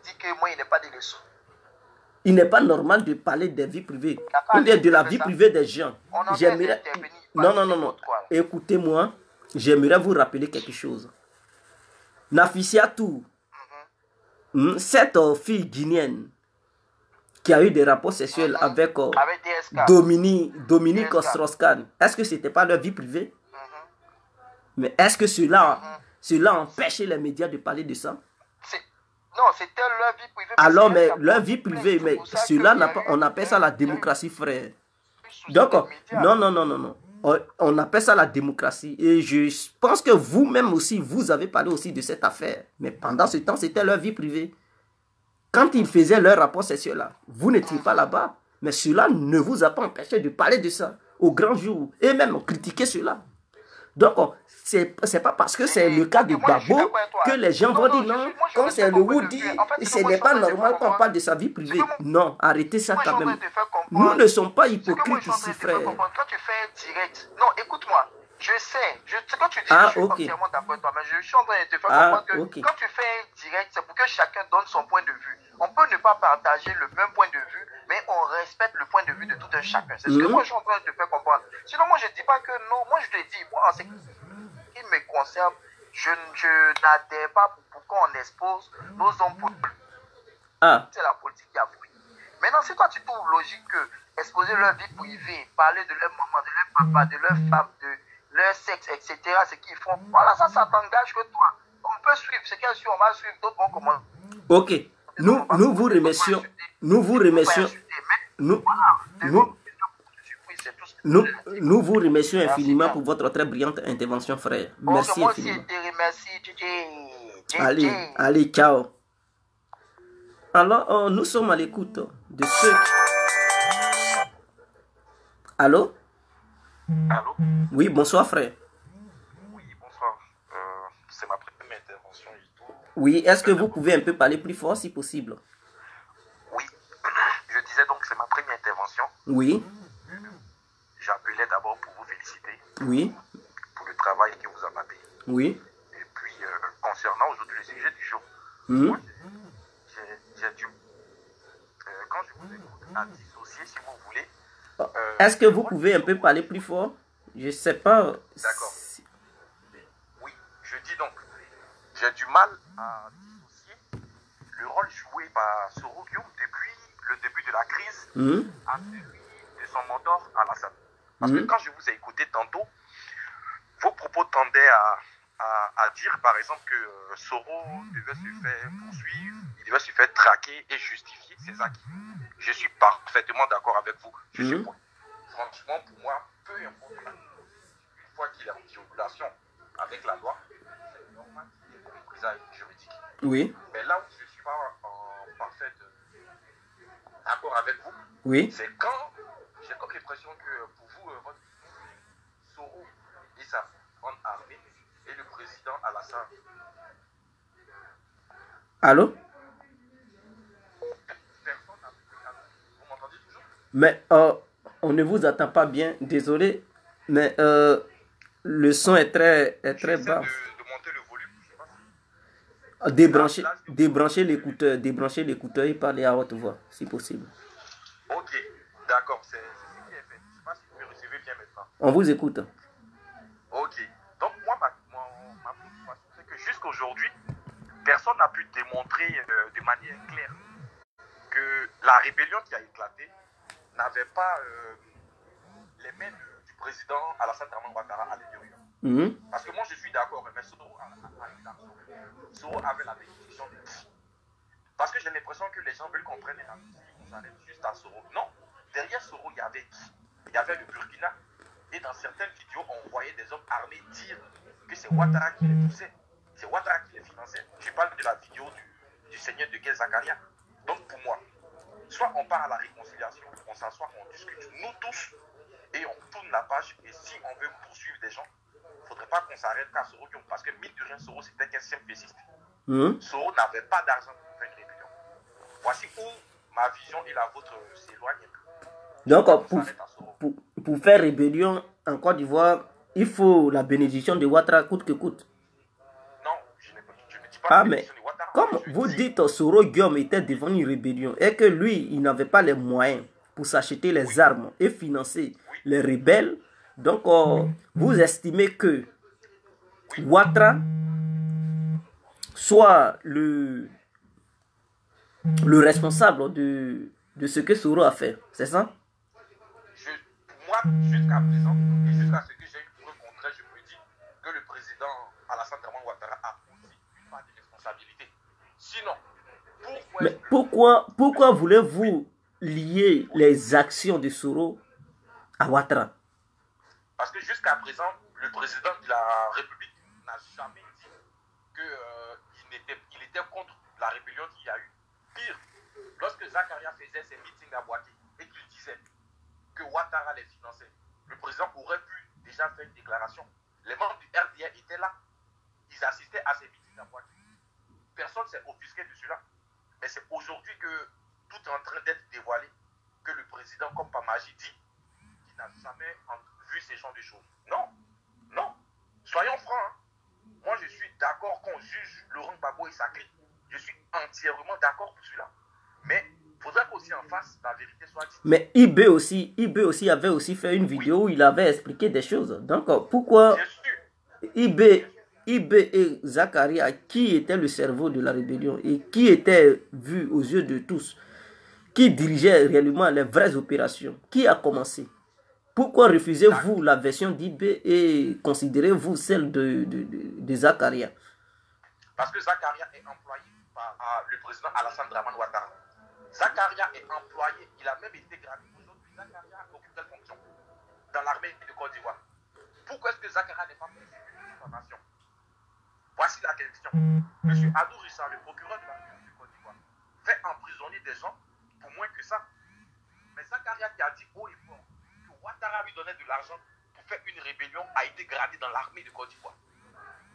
Il n'est pas normal de parler des vies privées. Ou bien de la vie privée des gens. J'aimerais... Non, non, non, non. Écoutez-moi, j'aimerais vous rappeler quelque chose. Nafissatou, mm-hmm. cette uh, fille guinéenne qui a eu des rapports sexuels mm-hmm. avec, uh, avec Dominique, Dominique Strauss-Kahn, est-ce que ce n'était pas leur vie privée? Mm-hmm. Mais est-ce que cela... Mm-hmm. Cela empêche les médias de parler de ça? Non, c'était leur vie privée. Alors, mais leur vie privée, mais cela, n'a pas, on appelle ça la démocratie, frère. Donc, non, non, non, non, non. On, on appelle ça la démocratie. Et je pense que vous-même aussi, vous avez parlé aussi de cette affaire. Mais pendant ce temps, c'était leur vie privée. Quand ils faisaient leur rapport sexuel là, vous n'étiez pas là-bas. Mais cela ne vous a pas empêché de parler de ça au grand jour. Et même critiquer cela. Donc, c'est c'est pas parce que c'est le cas de Gbagbo que les gens vont dire non, comme c'est le Woody, ce n'est pas normal qu'on parle de sa vie privée. Non, arrêtez ça quand même. Nous ne sommes pas hypocrites ici, frère. Quand tu fais un direct, non, écoute-moi, je sais, je, ce que tu dis, ah, je suis okay. entièrement d'accord avec toi, mais je suis en train de te faire ah, comprendre que okay. quand tu fais un direct, c'est pour que chacun donne son point de vue. On peut ne pas partager le même point de vue, mais on respecte le point de vue de tout un chacun. C'est ce que mmh. moi je suis en train de te faire comprendre. Sinon, moi je ne dis pas que non, moi je te dis, moi, c'est qui me concerne, je, je n'adhère pas pour qu'on expose nos hommes politiques. Ah. C'est la politique qui a pris. Maintenant, si toi tu trouves logique que exposer leur vie privée, parler de leur maman, de leur papa, de leur femme, de leur sexe, et cetera, ce qu'ils font, voilà, ça, ça t'engage que toi. On peut suivre, c'est qu'elle suit, on va suivre, d'autres vont commencer. Ok, nous, nous vous remercions, nous vous remercions, nous, nous, Nous, nous vous remercions infiniment pour votre très brillante intervention, frère. Merci infiniment. Allez, allez, ciao. Alors, oh, nous sommes à l'écoute de ceux... Allô? Allô? Oui, bonsoir, frère. Oui, intervention et tout. Oui, est-ce que vous pouvez un peu parler plus fort si possible? Oui, je disais donc c'est ma première intervention. Oui. J'appelais d'abord pour vous féliciter. Oui. Pour le travail que vous avez fait. Oui. Et puis, euh, concernant aujourd'hui le sujet du jour, Mmh. moi, j'ai dû, euh, quand je vous écoute, à dissocier, si vous voulez. Euh, Est-ce que vous pouvez un peu parler plus fort? Je ne sais pas. D'accord. Oui, je dis donc, j'ai du mal à dissocier le rôle joué par Soro Guillaume depuis le début de la crise mmh. à celui de son mentor Alassane. Parce mmh. que quand je vous ai écouté tantôt, vos propos tendaient à, à, à dire par exemple que euh, Soro devait se faire poursuivre, il devait se faire traquer et justifier ses acquis. Je suis parfaitement d'accord avec vous. Je mmh. suis pour. Franchement, pour moi, peu importe, une fois qu'il est en violation avec la loi, c'est normal qu'il y ait une représailles juridique. Oui. Mais là où je ne suis pas en parfait accord avec vous, oui. c'est quand j'ai comme l'impression que pour vous, euh, votre Soro et sa grande armée et le président Alassane. Allô? Personne n'a pu. Vous m'entendez toujours? Mais euh, on ne vous attend pas bien, désolé, mais euh, le son est très, est très bas. De, de monter le volume, je sais pas. Débrancher, là, là, débrancher l'écouteur, débrancher l'écouteur et parler à haute voix, si possible. Ok, d'accord, c'est ce qui est fait. Je ne sais pas si vous me recevez bien maintenant. On vous écoute. Ok, donc moi, ma, ma, ma préoccupation, c'est que jusqu'aujourd'hui, personne n'a pu démontrer euh, de manière claire que la rébellion qui a éclaté n'avait pas euh, les mains du président Alassane Draman Ouattara à l'intérieur. Mmh. Parce que moi, je suis d'accord, mais Soro a, a, a une action. Soro avait la bénédiction de qui? Parce que j'ai l'impression que les gens veulent comprendre et on s'arrête juste à Soro. Non, derrière Soro, il y avait qui? Il y avait le Burkina. Et dans certaines vidéos, on voyait des hommes armés dire que c'est Ouattara qui les poussait. C'est Ouattara qui les finançait. Je parle de la vidéo du, du seigneur de guerre Zakaria. Donc pour moi, soit on part à la réconciliation, on s'assoit, on discute, nous tous, et on tourne la page. Et si on veut poursuivre des gens, il ne faudrait pas qu'on s'arrête qu'à Soro. Parce que mine de rien, Soro, c'était qu'un simple péciste. Mmh. Soro n'avait pas d'argent pour faire une rébellion. Voici où ma vision et la vôtre s'éloignent. Donc, pour, pour, pour faire rébellion en Côte d'Ivoire, il faut la bénédiction de Ouattara coûte que coûte. Non, je ne, je ne dis pas ah, la mais de Ouattara. Comme je vous dis... dites, Soro Guillaume était devant une rébellion et que lui, il n'avait pas les moyens pour s'acheter les oui. armes et financer oui. les rebelles. Donc, euh, oui. vous estimez que oui. Ouattara soit le, le responsable de, de ce que Soro a fait, c'est ça? Je, Pour moi, jusqu'à présent, et jusqu'à ce que j'ai eu pour le contraire, je me dis que le président Alassane Draman Ouattara a aussi une part de responsabilité. Sinon, pourquoi... Mais pourquoi, pourquoi voulez-vous lier les actions de Soro à Ouattara? Parce que jusqu'à présent, le président de la République n'a jamais dit qu'il euh, était, il était contre la rébellion qu'il y a eu. Pire, lorsque Zakaria faisait ses meetings à Boaké et qu'il disait que Ouattara les finançait, le président aurait pu déjà faire une déclaration. Les membres du R D A étaient là. Ils assistaient à ces meetings à Boaké. Personne ne s'est offusqué de cela. Mais c'est aujourd'hui que tout est en train d'être dévoilé, que le président, comme par magie, dit qu'il n'a jamais vu ces genres de choses. Non, non. Soyons francs. Hein. Moi, je suis d'accord qu'on juge Laurent Gbagbo et sa clique. Je suis entièrement d'accord pour cela. Mais il faudrait qu'aussi en face, la vérité soit dite. Mais I B aussi, I B aussi avait aussi fait une vidéo oui. où il avait expliqué des choses. Donc, pourquoi I B, I B et Zakaria, qui était le cerveau de la rébellion et qui était vu aux yeux de tous, qui dirigeait réellement les vraies opérations, qui a commencé? Pourquoi refusez-vous la version d'I B et considérez-vous celle de, de, de, de Zakaria? Parce que Zakaria est employé par uh, le président Alassane Draman Ouattara. Zakaria est employé, il a même été gravé. Aujourd'hui, Zakaria occupe quelle fonction dans l'armée de Côte d'Ivoire? Pourquoi est-ce que Zakaria n'est pas poursuivi pour diffamation? Voici la question. Monsieur Adou Rissa, le procureur de la République de Côte d'Ivoire, fait emprisonner des gens pour moins que ça. Mais Zakaria qui a dit haut et fort que Ouattara lui donnait de l'argent pour faire une rébellion a été gradé dans l'armée de Côte d'Ivoire. Si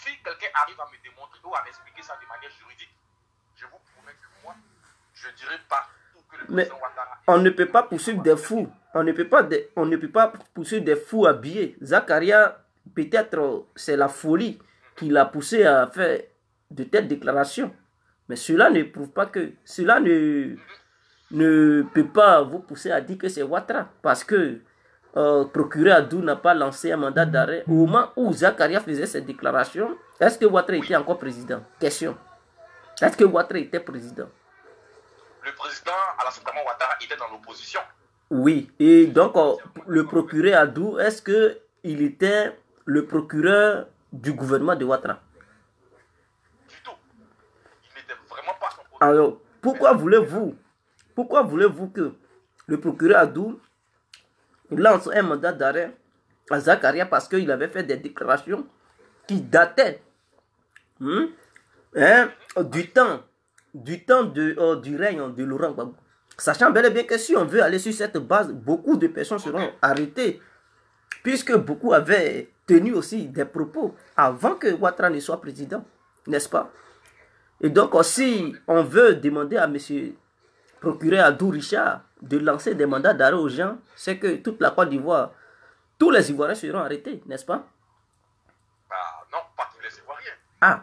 si quelqu'un arrive à me démontrer ou à m'expliquer ça de manière juridique, je vous promets que moi, je dirai partout que le président Mais Ouattara... on ne peut pas poursuivre des fous. On ne peut pas, de, on ne peut pas poursuivre des fous habillés. Zakaria, peut-être c'est la folie qui l'a poussé à faire de telles déclarations. Mais cela ne prouve pas que... Cela ne, ne peut pas vous pousser à dire que c'est Ouattara. Parce que euh, procureur Adou n'a pas lancé un mandat d'arrêt. Au moment où Zakaria faisait cette déclaration, est-ce que Ouattara était encore président? Question. Est-ce que Ouattara était président? Le président Alassane Ouattara était dans l'opposition. Oui. Et donc, euh, le procureur Adou, est-ce qu'il était le procureur du gouvernement de Ouattara? Du tout. Il n'était vraiment pas son procureur. Alors, pourquoi voulez-vous pourquoi voulez-vous que le procureur Adou lance un mandat d'arrêt à Zakaria parce qu'il avait fait des déclarations qui dataient hmm, hein, du temps du temps de, euh, du règne de Laurent Gbagbo. Sachant bel et bien que si on veut aller sur cette base, beaucoup de personnes seront arrêtées, puisque beaucoup avaient tenu aussi des propos avant que Ouattara ne soit président, n'est-ce pas? Et donc, si on veut demander à M. procureur Adou Richard de lancer des mandats d'arrêt aux gens, c'est que toute la Côte d'Ivoire, tous les Ivoiriens seront arrêtés, n'est-ce pas? Bah non, pas tous les Ivoiriens. Ah.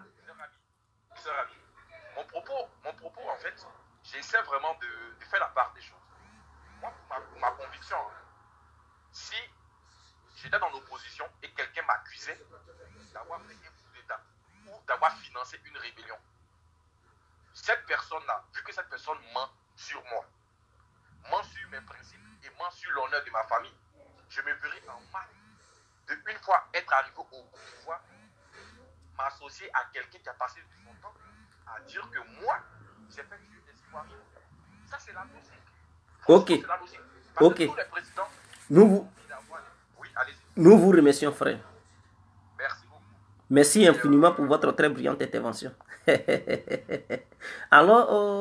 Mon propos, mon propos, en fait, j'essaie vraiment de, de faire la part des choses. Moi, ma, ma conviction, si j'étais dans l'opposition et quelqu'un m'accusait d'avoir fait un coup d'État ou d'avoir financé une rébellion, cette personne-là, vu que cette personne ment sur moi, ment sur mes principes et ment sur l'honneur de ma famille, je me verrai en mal de une fois être arrivé au pouvoir, m'associer à quelqu'un qui a passé de son temps à dire que moi, j'ai fait tuer des Ivoiriens. Ça, c'est la logique. Ok. C'est la logique. Parce Ok. que tous les présidents... Nous vous, oui, allez-y. nous vous remercions, frère. Merci beaucoup. Merci infiniment pour votre très brillante intervention. Alors, euh,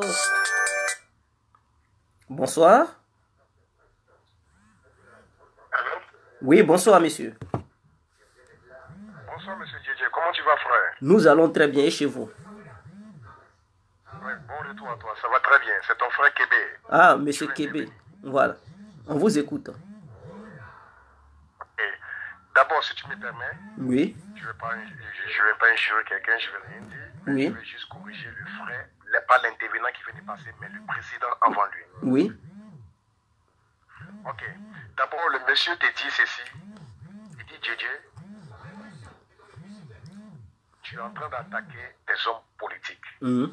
bonsoir. Allô? Oui, bonsoir, monsieur. Bonsoir, monsieur Djedje. Comment tu vas, frère? Nous allons très bien et chez vous? Oui, bon retour à toi. Ça va très bien. C'est ton frère Kébé. Ah, monsieur Kébé. Voilà. On vous écoute. Okay. D'abord, si tu me permets, Oui. je ne vais pas, je vais pas injurer quelqu'un, je ne vais rien dire. Mais Oui. je vais juste corriger le frère, pas l'intervenant qui vient de passer, mais le président avant lui. Oui. Ok. D'abord, le monsieur te dit ceci. Il dit, Djedje, tu es en train d'attaquer des hommes politiques. Mmh.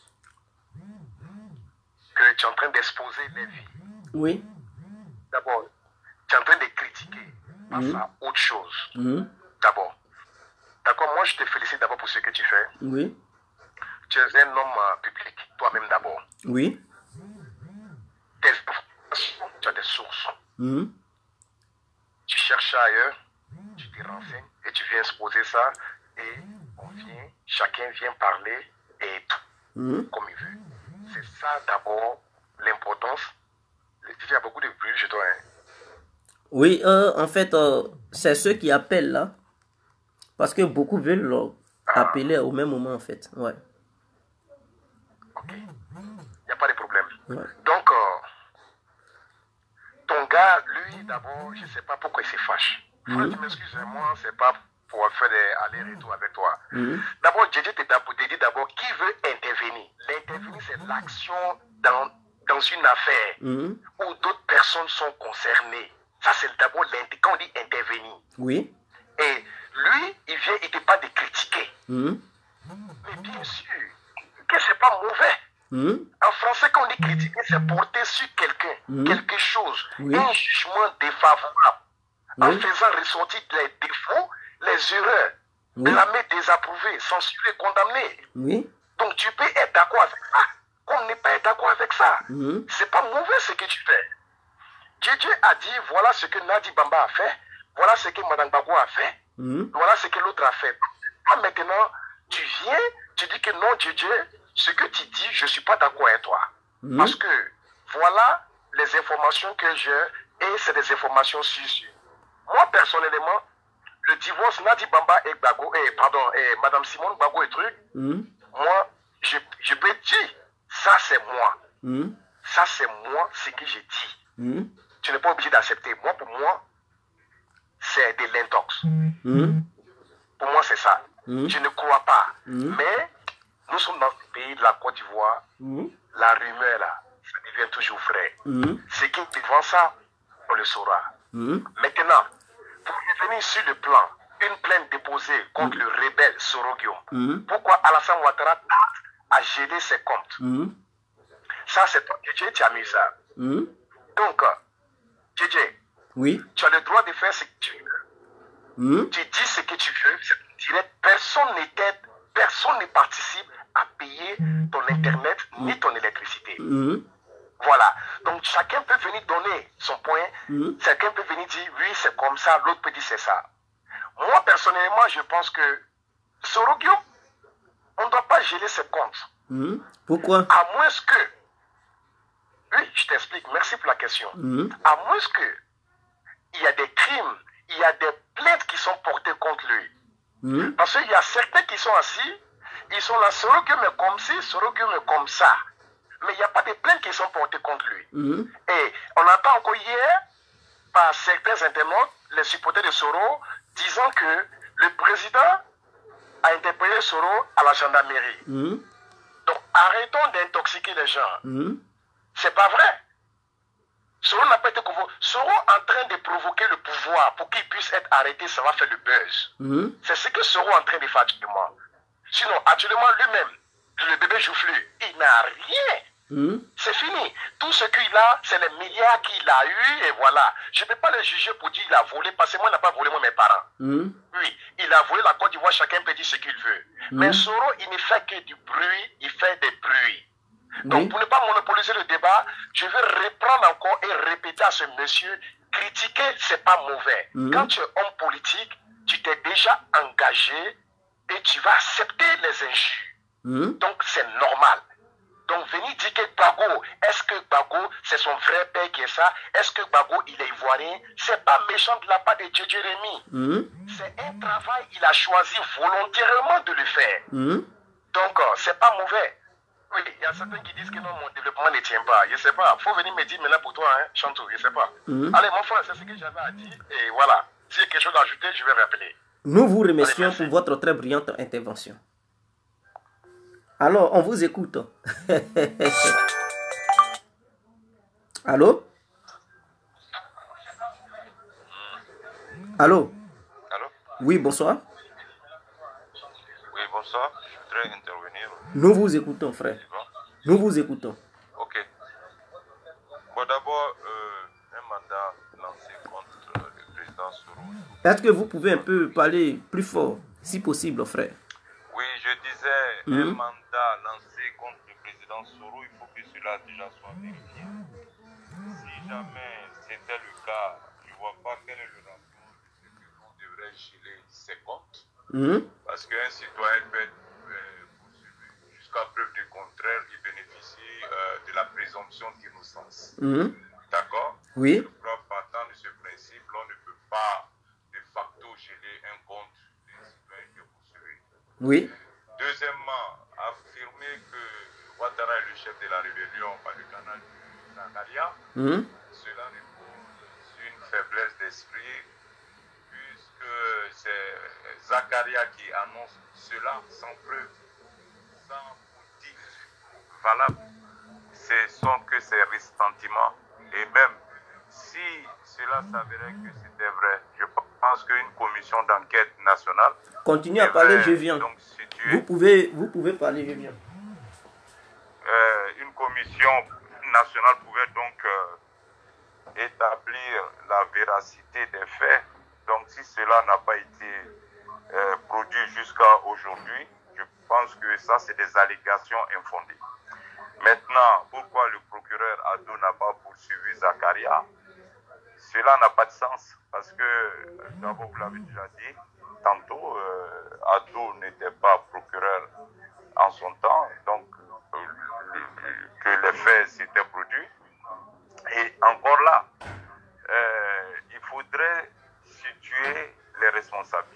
Que tu es en train d'exposer les vies. Oui. D'abord, tu es en train de critiquer. Passe Mmh. à autre chose. Mmh. D'abord. D'accord, moi je te félicite d'abord pour ce que tu fais. Oui. Tu es un homme euh, public, toi-même d'abord. Oui. Tes informations, tu as des sources. Mmh. Tu cherches ailleurs, tu te renseignes et tu viens exposer ça. Et on vient, chacun vient parler et tout Mmh. comme il veut. C'est ça d'abord l'importance. Il y a beaucoup de bruit chez toi. Hein. Oui, euh, en fait, euh, c'est ceux qui appellent là. Parce que beaucoup veulent euh, Ah. appeler au même moment, en fait. Ouais. Ok. Il n'y a pas de problème. Ouais. Donc, euh, ton gars, lui, d'abord, je ne sais pas pourquoi il se fâche. Frère, Mhm. tu m'excuses, moi, c'est pas pour faire des allers-retours avec toi. Mhm. D'abord, Djedje te d'abord- te dit d'abord qui veut intervenir. L'intervenir, c'est l'action dans, dans une affaire Mhm. où d'autres personnes sont concernées. Ça, c'est d'abord l'inter- quand on dit intervenir. Oui. Et lui, il vient, il ne te parle de critiquer. Mhm. Mais bien sûr, que c'est pas mauvais. Mhm. En français, quand on dit critiquer, c'est porter sur quelqu'un, Mhm. quelque chose, Oui. un jugement défavorable, en Oui. faisant ressortir les défauts, les erreurs, Oui. blâmer, désapprouver, censurer, condamner. Oui. Donc tu peux être d'accord avec ça, comme ne pas être d'accord avec ça. Mhm. C'est pas mauvais ce que tu fais. Djedje a dit, voilà ce que Nadi Bamba a fait, voilà ce que Madame Gbagbo a fait, Mhm. voilà ce que l'autre a fait. Toi, maintenant, tu viens, tu dis que non, Djedje, ce que tu dis, je ne suis pas d'accord avec toi. Mhm. Parce que voilà les informations que j'ai et c'est des informations sûres. Moi, personnellement, le divorce, Nadi Bamba et Gbagbo, et pardon, et Madame Simone Gbagbo et truc, mm. moi, je, je peux dire, ça c'est moi. Mm. Ça c'est moi, ce que j'ai dit. Mm. Tu n'es pas obligé d'accepter. Moi, pour moi, c'est de l'intox. Mm. Pour moi, c'est ça. Mm. Je ne crois pas. Mm. Mais nous sommes dans le pays de la Côte d'Ivoire. Mm. La rumeur, là, ça devient toujours vrai. Mm. Ce qui est devant ça, on le saura. Mm. Maintenant, pour revenir sur le plan, une plainte déposée contre mm. le rebelle Soroguio. Mm. Pourquoi Alassane Ouattara a gelé ses comptes? Mm. Ça, c'est toi, J J, tu as mis ça. Mm. Donc, J J, oui. tu as le droit de faire ce que tu veux. Mm. Tu dis ce que tu veux, c'est direct. Personne n'était, personne ne participe à payer ton internet mm. ni ton électricité. Mm. Voilà. Donc chacun peut venir donner son point. Mm. Chacun peut venir dire oui, c'est comme ça, l'autre peut dire c'est ça. Moi, personnellement, je pense que Soroguio, on ne doit pas geler ses comptes. Mm. Pourquoi? À moins que... Oui, je t'explique. Merci pour la question. Mm. À moins que il y a des crimes, il y a des plaintes qui sont portées contre lui. Mm. Parce qu'il y a certains qui sont assis, ils sont là, Soroguio mais comme ci, Soroguio mais comme ça. Mais il n'y a pas de plaintes qui sont portées contre lui. Mm. Et on entend encore hier, par certains internautes, les supporters de Soro, disant que le président a interpellé Soro à la gendarmerie. Mm. Donc arrêtons d'intoxiquer les gens. Mm. C'est pas vrai. Soro n'a pas été convoqué. Soro en train de provoquer le pouvoir pour qu'il puisse être arrêté, ça va faire le buzz. Mm. C'est ce que Soro est en train de faire actuellement. Sinon, actuellement, lui-même, le bébé Joufflu, il n'a rien. Mm. C'est fini. Tout ce qu'il a, c'est les milliards qu'il a eu et voilà. Je ne peux pas le juger pour dire qu'il a volé parce que moi, il n'a pas volé, moi, mes parents. Mm. Oui, il a volé la Côte d'Ivoire, chacun peut dire ce qu'il veut. Mm. Mais Soro, il ne fait que du bruit, il fait des bruits. Donc, Oui. pour ne pas monopoliser le débat, je vais reprendre encore et répéter à ce monsieur, critiquer, c'est pas mauvais. Mm. Quand tu es homme politique, tu t'es déjà engagé et tu vas accepter les injures. Mm. Donc, c'est normal. Donc, venir dire que Gbagbo, est-ce que Gbagbo, c'est son vrai père qui est ça? Est-ce que Gbagbo, il est ivoirien? C'est pas méchant de la part de J J Rémy. Mm. C'est un travail, il a choisi volontairement de le faire. Mm. Donc, euh, c'est pas mauvais. Oui, il y a certains qui disent que non, mon développement ne tient pas. Je sais pas. Faut venir me dire maintenant pour toi, hein, Chantou, je sais pas. Mm. Allez, mon frère, c'est ce que j'avais à dire. Et voilà. S'il y a quelque chose à ajouter, je vais rappeler. Nous vous remercions Allez, pour votre très brillante intervention. Alors, on vous écoute. Allô? Allô? Allô? Oui, bonsoir. Oui, bonsoir. Je voudrais intervenir. Nous vous écoutons, frère. C'est bon? Nous vous écoutons. Ok. Bon, d'abord, euh, un mandat lancé contre euh, le président Soro. Est-ce que vous pouvez un peu parler plus fort, si possible, frère? Oui, je disais, Mhm. un mandat lancé contre le président Soro, il faut que cela déjà soit vérifié. Si jamais c'était le cas, je ne vois pas quel est le rapport de ce que l'on devrait geler ses comptes. Mhm. Parce qu'un citoyen peut être euh, poursuivi jusqu'à preuve du contraire, il bénéficie euh, de la présomption d'innocence. Mhm. D'accord? Oui. Je crois, partant de ce principe, l'on ne peut pas de facto geler un compte d'un citoyen qui est poursuivi. Oui. Deuxièmement, affirmer que Ouattara est le chef de la rébellion par le canal de Zakaria, Mhm. cela repose sur une faiblesse d'esprit, puisque c'est Zakaria qui annonce cela sans preuve, sans motif valable. Ce sont que ses ressentiments. Et même si cela s'avérait que c'était vrai, je pense qu'une commission d'enquête nationale Continuez à parler, je viens. donc située, Vous pouvez, vous pouvez parler, je viens. euh, une commission nationale pouvait donc euh, établir la véracité des faits. Donc si cela n'a pas été euh, produit jusqu'à aujourd'hui, je pense que ça c'est des allégations infondées. Maintenant, pourquoi le procureur Ado n'a pas poursuivi Zakaria? Cela n'a pas de sens parce que, d'abord vous l'avez déjà dit, tantôt euh, Ado n'était pas procureur en son temps, donc euh, que les faits s'étaient produits. Et encore là, euh, il faudrait situer les responsabilités.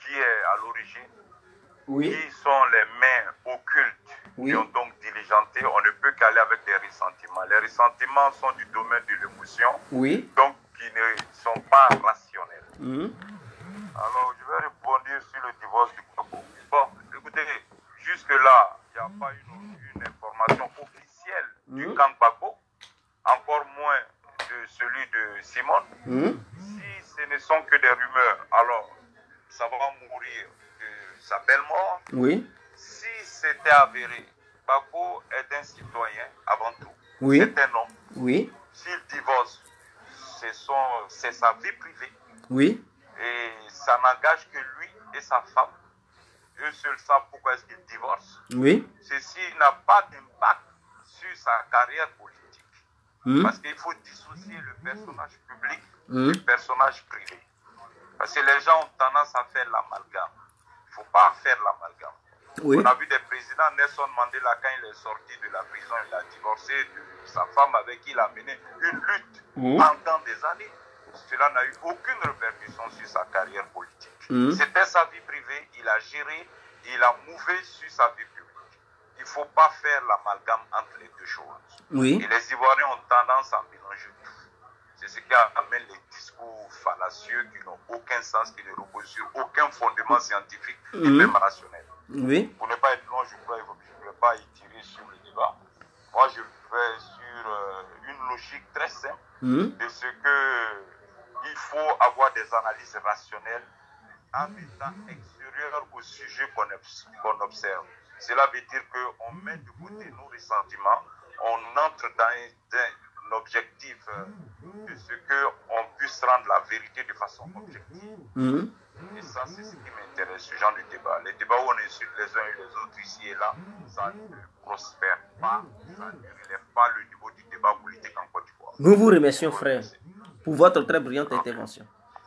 qui est à l'origine, Oui. qui sont les mains occultes Oui. qui ont donc diligenté, on ne peut qu'aller avec des ressentiments. Les ressentiments sont du domaine de l'émotion, Oui. donc qui ne sont pas rationnels. Mhm. Alors, je vais répondre sur le divorce du Gbagbo. Bon, écoutez, jusque-là, il n'y a pas une, une information officielle du Mhm. camp Gbagbo, encore moins de celui de Simone. Mhm. Si ce ne sont que des rumeurs, alors ça va mourir de sa belle mort. Oui. Si c'était avéré, Gbagbo est un citoyen avant tout. Oui. C'est un homme. Oui. S'il divorce, c'est son- c'est sa vie privée. Oui. Et ça n'engage que lui et sa femme. Eux seuls savent pourquoi est-ce qu'ils divorcent. Oui. Ceci n'a pas d'impact sur sa carrière politique. Mhm. Parce qu'il faut dissocier le personnage public Mhm. du personnage privé. Parce que les gens ont tendance à faire l'amalgame. Il ne faut pas faire l'amalgame. Oui. On a vu des présidents, Nelson Mandela, quand il est sorti de la prison, il a divorcé de sa femme avec qui il a mené une lutte Mhm. pendant des années. Cela n'a eu aucune répercussion sur sa carrière politique. Mhm. C'était sa vie privée, il a géré, il a mouvé sur sa vie publique. Il ne faut pas faire l'amalgame entre les deux choses. Oui. Et les Ivoiriens ont tendance à mélanger tout. C'est ce qui amène les discours fallacieux qui n'ont aucun sens, qui ne reposent sur aucun fondement scientifique et Mhm. même rationnel. Oui. Pour ne pas être long, je crois que je ne vais pas étirer sur le débat. Moi, je vais sur euh, une logique très simple Mhm. de ce que il faut avoir des analyses rationnelles en étant extérieur au sujet qu'on obs- qu'on observe. Cela veut dire qu'on met de côté nos ressentiments, on entre dans un, un objectif euh, de ce qu'on puisse rendre la vérité de façon objective. Mhm. Et ça, c'est ce qui m'intéresse, ce genre de débat. Les débats où on insulte les uns et les autres ici et là, ça ne prospère pas, ça ne relève pas le niveau du débat politique en Côte d'Ivoire. Nous vous remercions, frère, pour votre très brillante intervention.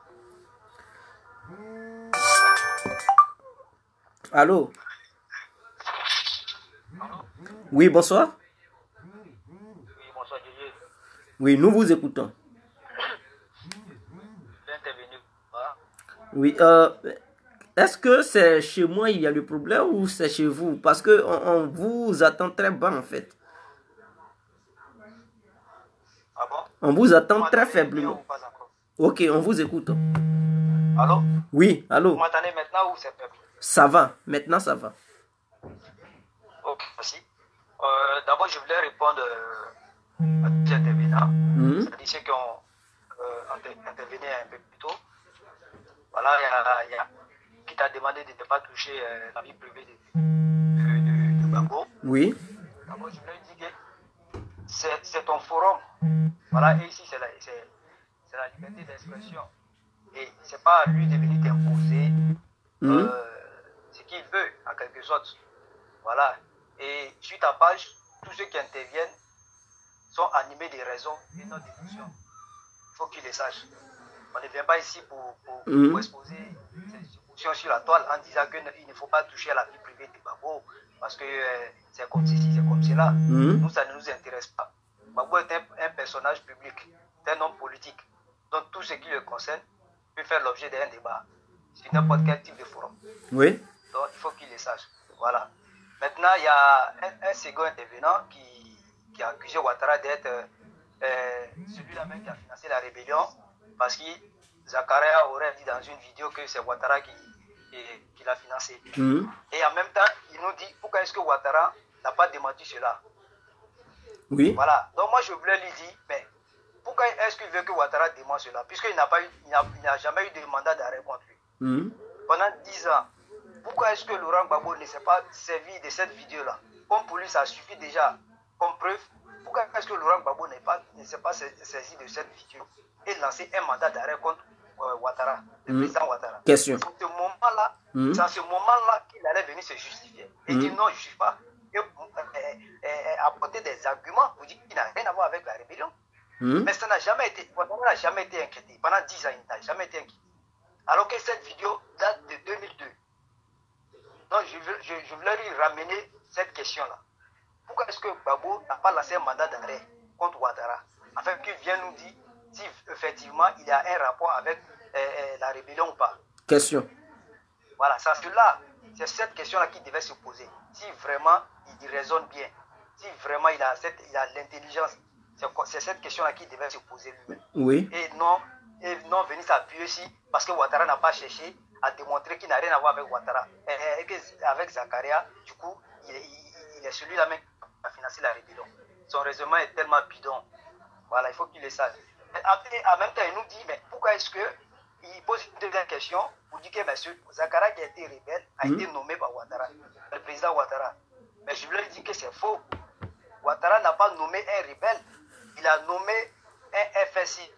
Allô? Oui, bonsoir. Oui, bonsoir, Didier. Oui, nous vous écoutons. L'intervenu. Hein? Oui, euh, est-ce que c'est chez moi il y a le problème ou c'est chez vous? Parce que on, on vous attend très bas en fait. Ah bon? On vous attend Vous très m'entendez bien faiblement. ou pas encore? Ok, on vous écoute. Allô? Oui, Vous allô? m'entendez maintenant ou c'est faible? Ça va, maintenant ça va. Ok, merci. Euh, D'abord, je voulais répondre euh, à tous les intervenants. Mhm. C'est-à-dire ceux qui ont euh, inter- intervenu un peu plus tôt. Voilà, il y a, il y a qui t'a demandé de ne pas toucher euh, la vie privée de, de, de, de Gbagbo. Oui, D'abord, je voulais dire que c'est c'est ton forum. Voilà, et ici, c'est la, c'est- c'est la liberté d'expression. Et c'est pas à lui de venir t'imposer Mhm. euh, ce qu'il veut, en quelque sorte. Voilà. Et sur ta page, tous ceux qui interviennent sont animés de raisons et non d'émotions. Il faut qu'ils le sachent. On ne vient pas ici pour, pour, Mhm. pour exposer ses émotions sur la toile en disant qu'il ne faut pas toucher à la vie privée de Gbagbo parce que euh, c'est comme ceci, c'est comme cela. Mhm. Nous, ça ne nous intéresse pas. Gbagbo est un, un personnage public, c'est un homme politique. Donc tout ce qui le concerne peut faire l'objet d'un débat sur n'importe quel type de forum. oui, Donc il faut qu'il le sache. Voilà. Maintenant, il y a un, un second intervenant qui, qui a accusé Ouattara d'être euh, euh, celui-là même qui a financé la rébellion parce que Zakaria aurait dit dans une vidéo que c'est Ouattara qui, qui, qui l'a financé. Mhm. Et en même temps, il nous dit pourquoi est-ce que Ouattara n'a pas démenti cela. oui, Voilà. Donc moi, je voulais lui dire, mais pourquoi est-ce qu'il veut que Ouattara démente cela? Puisqu'il n'a pas eu, il n'a, il n'a jamais eu de mandat d'arrêt contre lui. Mhm. Pendant dix ans, pourquoi est-ce que Laurent Gbagbo ne s'est pas servi de cette vidéo-là? Comme pour lui, ça suffit déjà comme preuve. Pourquoi est-ce que Laurent Gbagbo n'est pas, ne s'est pas saisi de cette vidéo et lancé un mandat d'arrêt contre euh, Ouattara, le Mhm. président Ouattara? Question. C'est ce moment-là, Mhm. c'est à ce moment-là qu'il allait venir se justifier. Et Mhm. dire non, je ne suis pas. Et euh, euh, euh, apporter des arguments pour dire qu'il n'a rien à voir avec la rébellion. Mhm. Mais ça n'a jamais été, Ouattara n'a jamais été inquiété. Pendant dix ans, il n'a jamais été inquiété. Alors que cette vidéo date de deux mille deux. Donc je, veux- je, je voulais lui ramener cette question-là. Pourquoi est-ce que Gbagbo n'a pas lancé un mandat d'arrêt contre Ouattara afin qu'il vienne nous dire si effectivement il y a un rapport avec euh, euh, la rébellion ou pas? Question. Voilà, ça, cela, c'est cette question-là qui devait se poser. Si vraiment il raisonne bien, si vraiment il a l'intelligence, c'est cette question-là qui devait se poser lui-même. Oui. Et non, et non venir s'appuyer ici parce que Ouattara n'a pas cherché à démontrer qu'il n'a rien à voir avec Ouattara. Et, et, et avec Zakaria, du coup, il, il, il est celui-là même qui a financé la rébellion. Son raisonnement est tellement bidon. Voilà, il faut qu'il le sache. Après, en même temps, il nous dit, mais pourquoi est-ce qu'il pose une deuxième question pour dire que monsieur Zakaria qui a été rebelle a mmh. été nommé par Ouattara, le président Ouattara. Mais je lui ai dit que c'est faux. Ouattara n'a pas nommé un rebelle, il a nommé un F S I.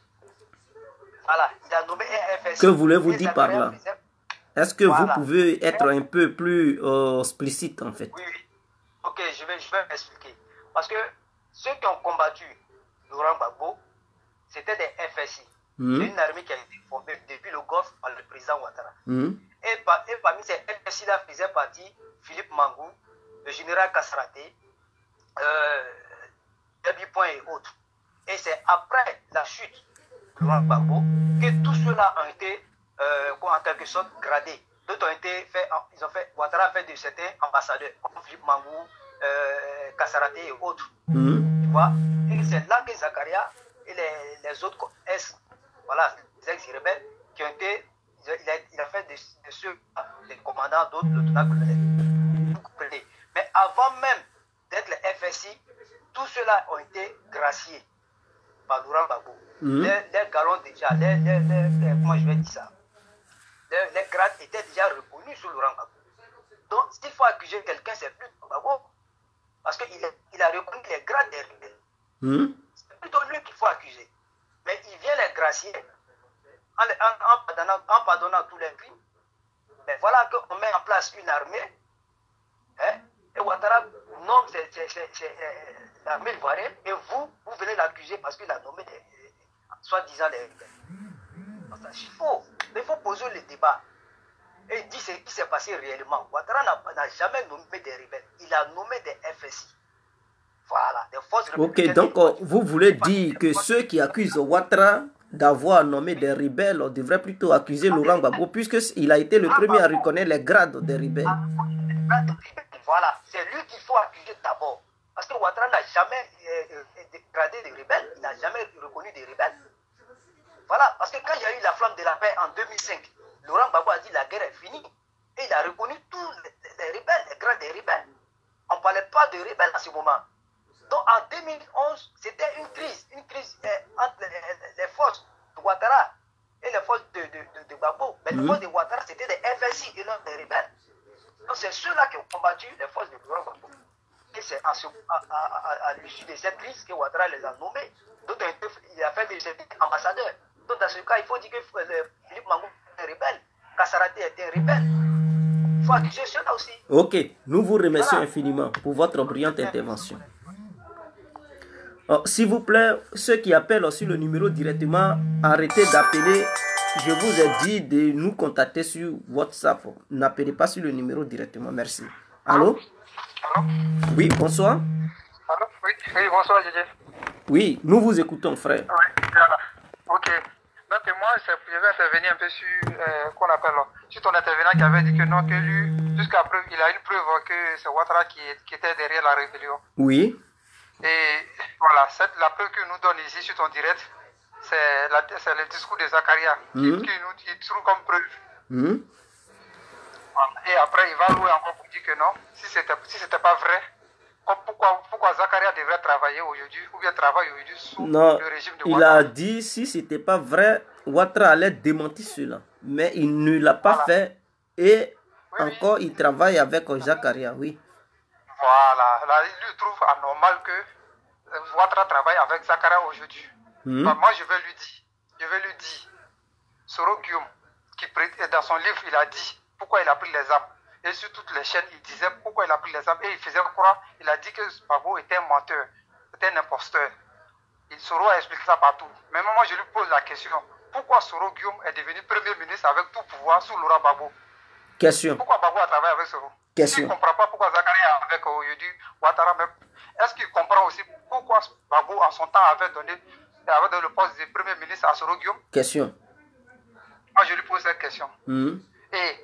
Voilà, il a nommé un F S I. Que voulez-vous dire par là? Est-ce que voilà. vous pouvez être un peu plus euh, explicite en fait? Oui, oui. Ok, je vais, je vais m'expliquer. Parce que ceux qui ont combattu Laurent Gbagbo, c'était des F S I. Mmh. Une armée qui a été formée depuis le Golfe par le président Ouattara. Mmh. Et, par, et parmi ces F S I-là faisait partie Philippe Mangou, le général Kasaraté, euh, Gabi Point et autres. Et c'est après la chute de Laurent Gbagbo que tous ceux-là ont été euh, en quelque sorte gradés. D'autres ont été faits, ils ont fait, Ouattara a fait de certains ambassadeurs, comme Philippe Mangou, euh, Kasaraté et autres. Mmh. Tu vois? Et c'est là que Zakaria et les, les autres ex, voilà, les ex-rebelles qui ont été, il a, il a fait de, de ceux, les commandants, d'autres, le lieutenant-colonel. Mais avant même d'être les F S I, tous ceux-là ont été graciés par Laurent Gbagbo. Mmh. Les, les galons déjà, les, les, les, les, comment je vais dire ça, les, les grades étaient déjà reconnus sur Laurent Gbagbo. Donc, s'il faut accuser quelqu'un, c'est plus Gbagbo. Parce qu'il il a reconnu les grades des rebelles. Mmh. C'est plutôt lui qu'il faut accuser. Mais il vient les gracier en, en, en, pardonnant, en pardonnant tous les crimes. Mais voilà qu'on met en place une armée. Hein, et Ouattara nomme l'armée ivoirienne. Et vous, vous venez l'accuser parce qu'il a nommé des, soi-disant des rebelles. C'est faux. Il faut poser le débat. Et il dit ce qui s'est passé réellement. Ouattara n'a jamais nommé des rebelles. Il a nommé des F S I. Voilà, des forces ok, donc euh, vous voulez dire que ceux qui accusent Ouattara d'avoir nommé des rebelles devraient plutôt accuser Laurent Gbagbo puisqu'il a été le premier à reconnaître les grades des rebelles. Voilà, c'est lui qu'il faut accuser d'abord. Parce que Ouattara n'a jamais euh, gradé des rebelles, il n'a jamais reconnu des rebelles. Voilà, parce que quand il y a eu la flamme de la paix en deux mille cinq, Laurent Gbagbo a dit la guerre est finie. Et il a reconnu tous les, les rebelles, les grades des rebelles. On ne parlait pas de rebelles à ce moment. Donc en deux mille onze, c'était une crise, une crise euh, entre les, les, les forces de Ouattara et les forces de, de, de, de Gbagbo. Mais mmh. les forces de Ouattara, c'était des F S I et non des rebelles. Donc c'est ceux-là qui ont combattu les forces de Laurent Gbagbo. Et c'est à, à, à, à l'issue de cette crise que Ouattara les a nommés. D'autres, il a fait des ambassadeurs. Donc dans ce cas, il faut dire que Philippe Mangou était rebelle, Kasaraté était rebelle. Il faut accuser ceux-là aussi. Ok, nous vous remercions voilà. infiniment pour votre brillante intervention. Oh, s'il vous plaît, ceux qui appellent aussi le numéro directement, arrêtez d'appeler. Je vous ai dit de nous contacter sur WhatsApp. N'appelez pas sur le numéro directement. Merci. Allô? Allô? Oui, bonsoir. Allô? Oui, oui bonsoir, J J. Oui, nous vous écoutons, frère. Oui, voilà. Ok. Donc, moi, je vais intervenir un peu sur, euh, qu'on appelle, sur ton intervenant qui avait dit que non, que lui, jusqu'à preuve, il a une preuve que c'est Ouattara qui, qui était derrière la rébellion. Oui. Et voilà, cette, la preuve que nous donne ici sur ton direct, c'est le discours de Zakaria qui, mmh. qui nous qui trouve comme preuve. Mmh. Voilà. Et après, il va louer encore pour dire que non, si ce n'était si c'était pas vrai, pourquoi, pourquoi Zakaria devrait travailler aujourd'hui ou bien travailler aujourd'hui sous non, le régime de il Ouattara. a dit si ce n'était pas vrai, Ouattara allait démentir cela. Mais il ne l'a pas voilà. fait et oui, encore oui. il travaille avec Zakaria, oui. Voilà, là, il lui trouve anormal que Ouattara travaille avec Zakaria aujourd'hui. Mmh. Bah, moi, je vais lui dire, je vais lui dire, Soro Guillaume, qui dans son livre, il a dit pourquoi il a pris les armes. Et sur toutes les chaînes, il disait pourquoi il a pris les armes. Et il faisait croire, il a dit que Gbagbo était un menteur, était un imposteur. Et Soro a expliqué ça partout. Mais moi, je lui pose la question, pourquoi Soro Guillaume est devenu Premier ministre avec tout pouvoir sous Laurent Gbagbo? Question. Pourquoi Gbagbo a travaillé avec Soro? Question. Il ne comprend pas pourquoi Zakaria avec Oyodi Ouattara. Est-ce qu'il comprend aussi pourquoi Gbagbo en son temps avait donné, avait donné le poste de Premier ministre à Soro Guillaume? Question. Moi, je lui pose cette question. Mmh. Et si c'est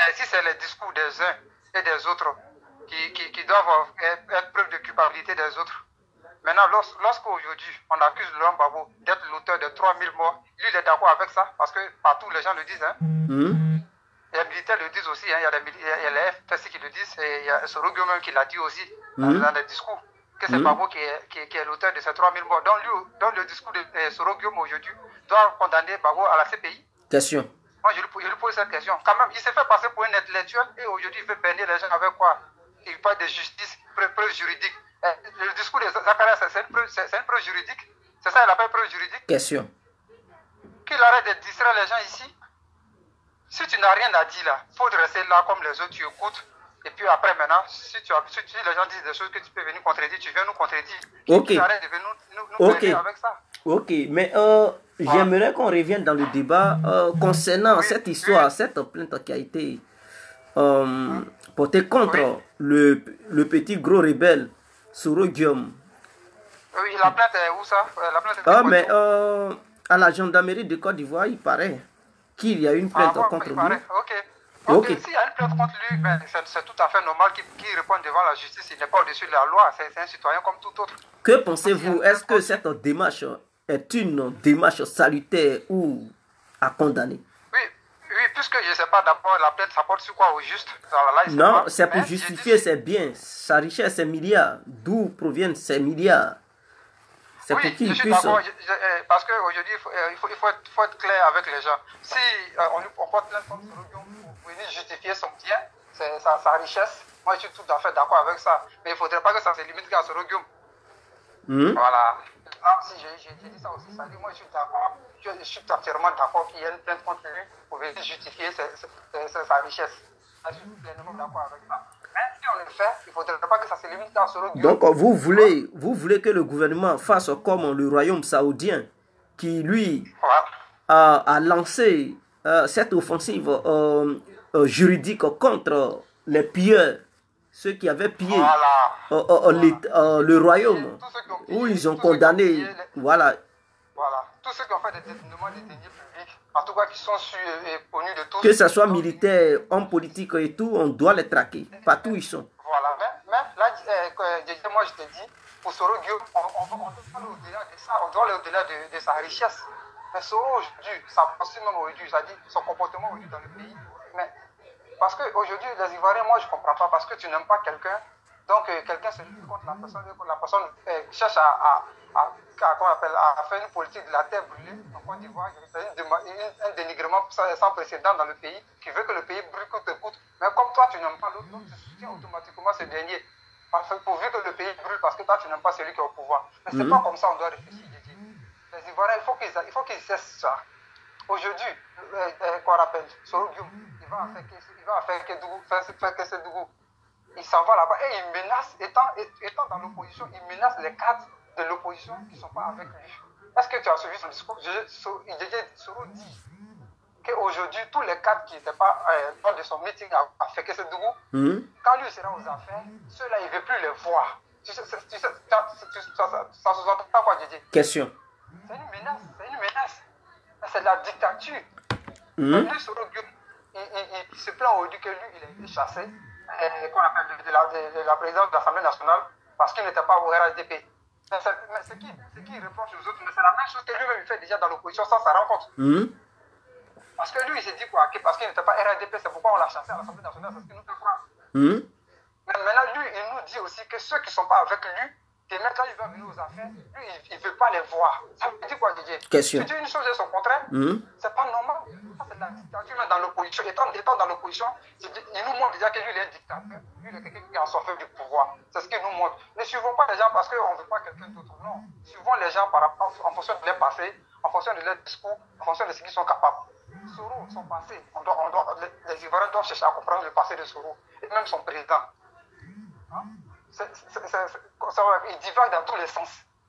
si c'est les discours des uns et des autres qui, qui, qui doivent être preuve de culpabilité des autres. Maintenant, lorsqu'aujourd'hui, on accuse Laurent Gbagbo d'être l'auteur de trois mille morts, lui, il est d'accord avec ça, parce que partout, les gens le disent. Hein. Mmh. Les militaires le disent aussi, hein. Il y a les, il y a les F P C qui le disent, et il y a Soro Guillaume qui l'a dit aussi mmh. dans, dans les discours, que c'est mmh. Gbagbo qui est, qui, qui est l'auteur de ces trois mille morts. Donc, lui, dans le discours de eh, Soro Guillaume aujourd'hui, doit condamner Gbagbo à la C P I. Question. Moi, je lui, je lui pose cette question. Quand même, il s'est fait passer pour un intellectuel, et aujourd'hui, il veut bénir les gens avec quoi? Il parle de justice, preuve juridique. Le discours de Zakaria, c'est une, une preuve juridique. C'est ça, il appelle preuve juridique. Question. Qu'il arrête de distraire les gens ici. Si tu n'as rien à dire là, il faut rester là comme les autres, tu écoutes. Et puis après, maintenant, si, tu as, si tu, les gens disent des choses que tu peux venir contredire, tu viens nous contredire. Ok. Tu arrêtes de venir nous, nous, nous okay. avec ça. Ok, mais euh, voilà. J'aimerais qu'on revienne dans le débat euh, concernant oui, cette histoire, oui. cette plainte qui a été euh, portée contre oui. le, le petit gros rebelle. Soro Guillaume. Oui, la plainte est où ça? La plainte est ah, mais euh, à la gendarmerie de Côte d'Ivoire, il paraît qu'il y a une plainte ah, bon, contre lui. Ok. Ok. okay. S'il y a une plainte contre lui, ben, c'est tout à fait normal qu'il qu réponde devant la justice. Il n'est pas au-dessus de la loi. C'est un citoyen comme tout autre. Que pensez-vous? Est-ce que cette démarche est une démarche salutaire ou à condamner? Oui, oui, puisque je ne sais pas d'abord la plainte, ça porte sur quoi au juste? Là, non, c'est pour justifier ses biens, sa richesse, ses milliards. D'où proviennent ces milliards? C'est oui, pour qu'il je suis puisse... d'accord, parce qu'aujourd'hui, il, faut, il, faut, il faut, être, faut être clair avec les gens. Si euh, on, on porte plainte contre Soro Guillaume pour venir justifier son bien, sa, sa richesse, moi je suis tout à fait d'accord avec ça. Mais il ne faudrait pas que ça se limite qu'à Soro Guillaume. Mmh. Voilà. Ah, si j'ai dit ça aussi, ça dit, moi je suis d'accord, je, je suis entièrement d'accord qu'il y ait une plainte contre lui pour venir justifier sa, sa, sa, sa richesse. Je suis pleinement d'accord avec ça. Mais si on le fait, il ne faudrait pas que ça se limite à Soro Guillaume. Donc vous voulez, vous voulez que le gouvernement fasse comme le royaume saoudien qui lui ouais. a, a lancé euh, cette offensive euh, euh, juridique contre les pilleurs, ceux qui avaient pillé voilà. euh, euh, voilà. Les, euh, le royaume, pillé, où ils ont condamné, ont les... voilà. Voilà, tous ceux qui ont fait des détournements des deniers publics, en tout cas qui sont su et connus de tous. Que ce soit militaire, homme politique et tout, on doit les traquer, partout où ils sont. Voilà, mais, mais là, euh, moi je te dis, pour Soro Guillaume, on, on, on doit aller au-delà de ça, on doit aller au-delà de, de sa richesse. Mais Soro aujourd'hui, sa pensée même aujourd'hui, c'est-à-dire son comportement aujourd'hui dans le pays, mais parce qu'aujourd'hui, les Ivoiriens, moi je ne comprends pas, parce que tu n'aimes pas quelqu'un, donc euh, quelqu'un se lutte contre la personne, la personne euh, cherche à, à, à, à, on appelle, à faire une politique de la terre brûlée en Côte d'Ivoire. Il y a un dénigrement sans précédent dans le pays qui veut que le pays brûle coûte que coûte. Mais comme toi, tu n'aimes pas l'autre, donc tu soutiens automatiquement ce dernier. Pourvu que le pays brûle parce que toi, tu n'aimes pas celui qui est au pouvoir. Mais ce n'est mmh. pas comme ça on doit réfléchir. Les Ivoiriens, il faut qu'ils il faut qu'ils cessent ça. Aujourd'hui, euh, euh, qu'on rappelle, Soro Guillaume, il va faire Kédougou, faire, faire Kédougou. Il s'en va là-bas et il menace, étant, étant dans l'opposition, il menace les cadres de l'opposition qui ne sont pas avec lui. Est-ce que tu as suivi son discours? Soro dit qu'aujourd'hui, tous les cadres qui n'étaient pas euh, lors de son meeting à, à Kédougou, mmh. quand lui sera aux affaires, ceux-là, il ne veut plus les voir. Tu sais, tu sais, ça, ça, ça, ça sous-entend pas quoi, Didier? Question. C'est une menace, c'est une menace. C'est de la dictature. Mmh. Lui, Soro Guillaume, il, il, il se plaint aujourd'hui que lui, il a été chassé euh, qu'on appelle de, de, la, de, de la présidence de l'Assemblée nationale parce qu'il n'était pas au R H D P. Mais ce qui, qui reproche aux autres, mais c'est la même chose que lui-même il fait déjà dans l'opposition sans sa rencontre. Mmh. Parce que lui, il s'est dit quoi, que parce qu'il n'était pas R H D P, c'est pourquoi on l'a chassé à l'Assemblée nationale, c'est ce qu'il nous fait croire. Mmh. Mais maintenant, lui, il nous dit aussi que ceux qui ne sont pas avec lui, et même quand il va venir aux affaires, lui, il ne veut pas les voir. Ça veut dire quoi, Didier? Question. Tu dis une chose et son contraire, mmh. c'est pas normal. Ça, c'est de la dictature, mais dans l'opposition. Étant, étant dans l'opposition, il nous montre déjà que lui, il est un dictateur. Lui, il est quelqu'un qui a sorti du pouvoir. C'est ce qu'il nous montre. Ne suivons pas les gens parce qu'on ne veut pas quelqu'un d'autre. Non. Suivons les gens par rapport, en fonction de leur passé, en fonction de leur discours, en fonction de ce qu'ils sont capables. Soro, son passé, on doit, on doit, les, les Ivoiriens doivent chercher à comprendre le passé de Soro, et même son président. Hein? C'est, c'est, c'est, c'est, il divague dans tous les sens.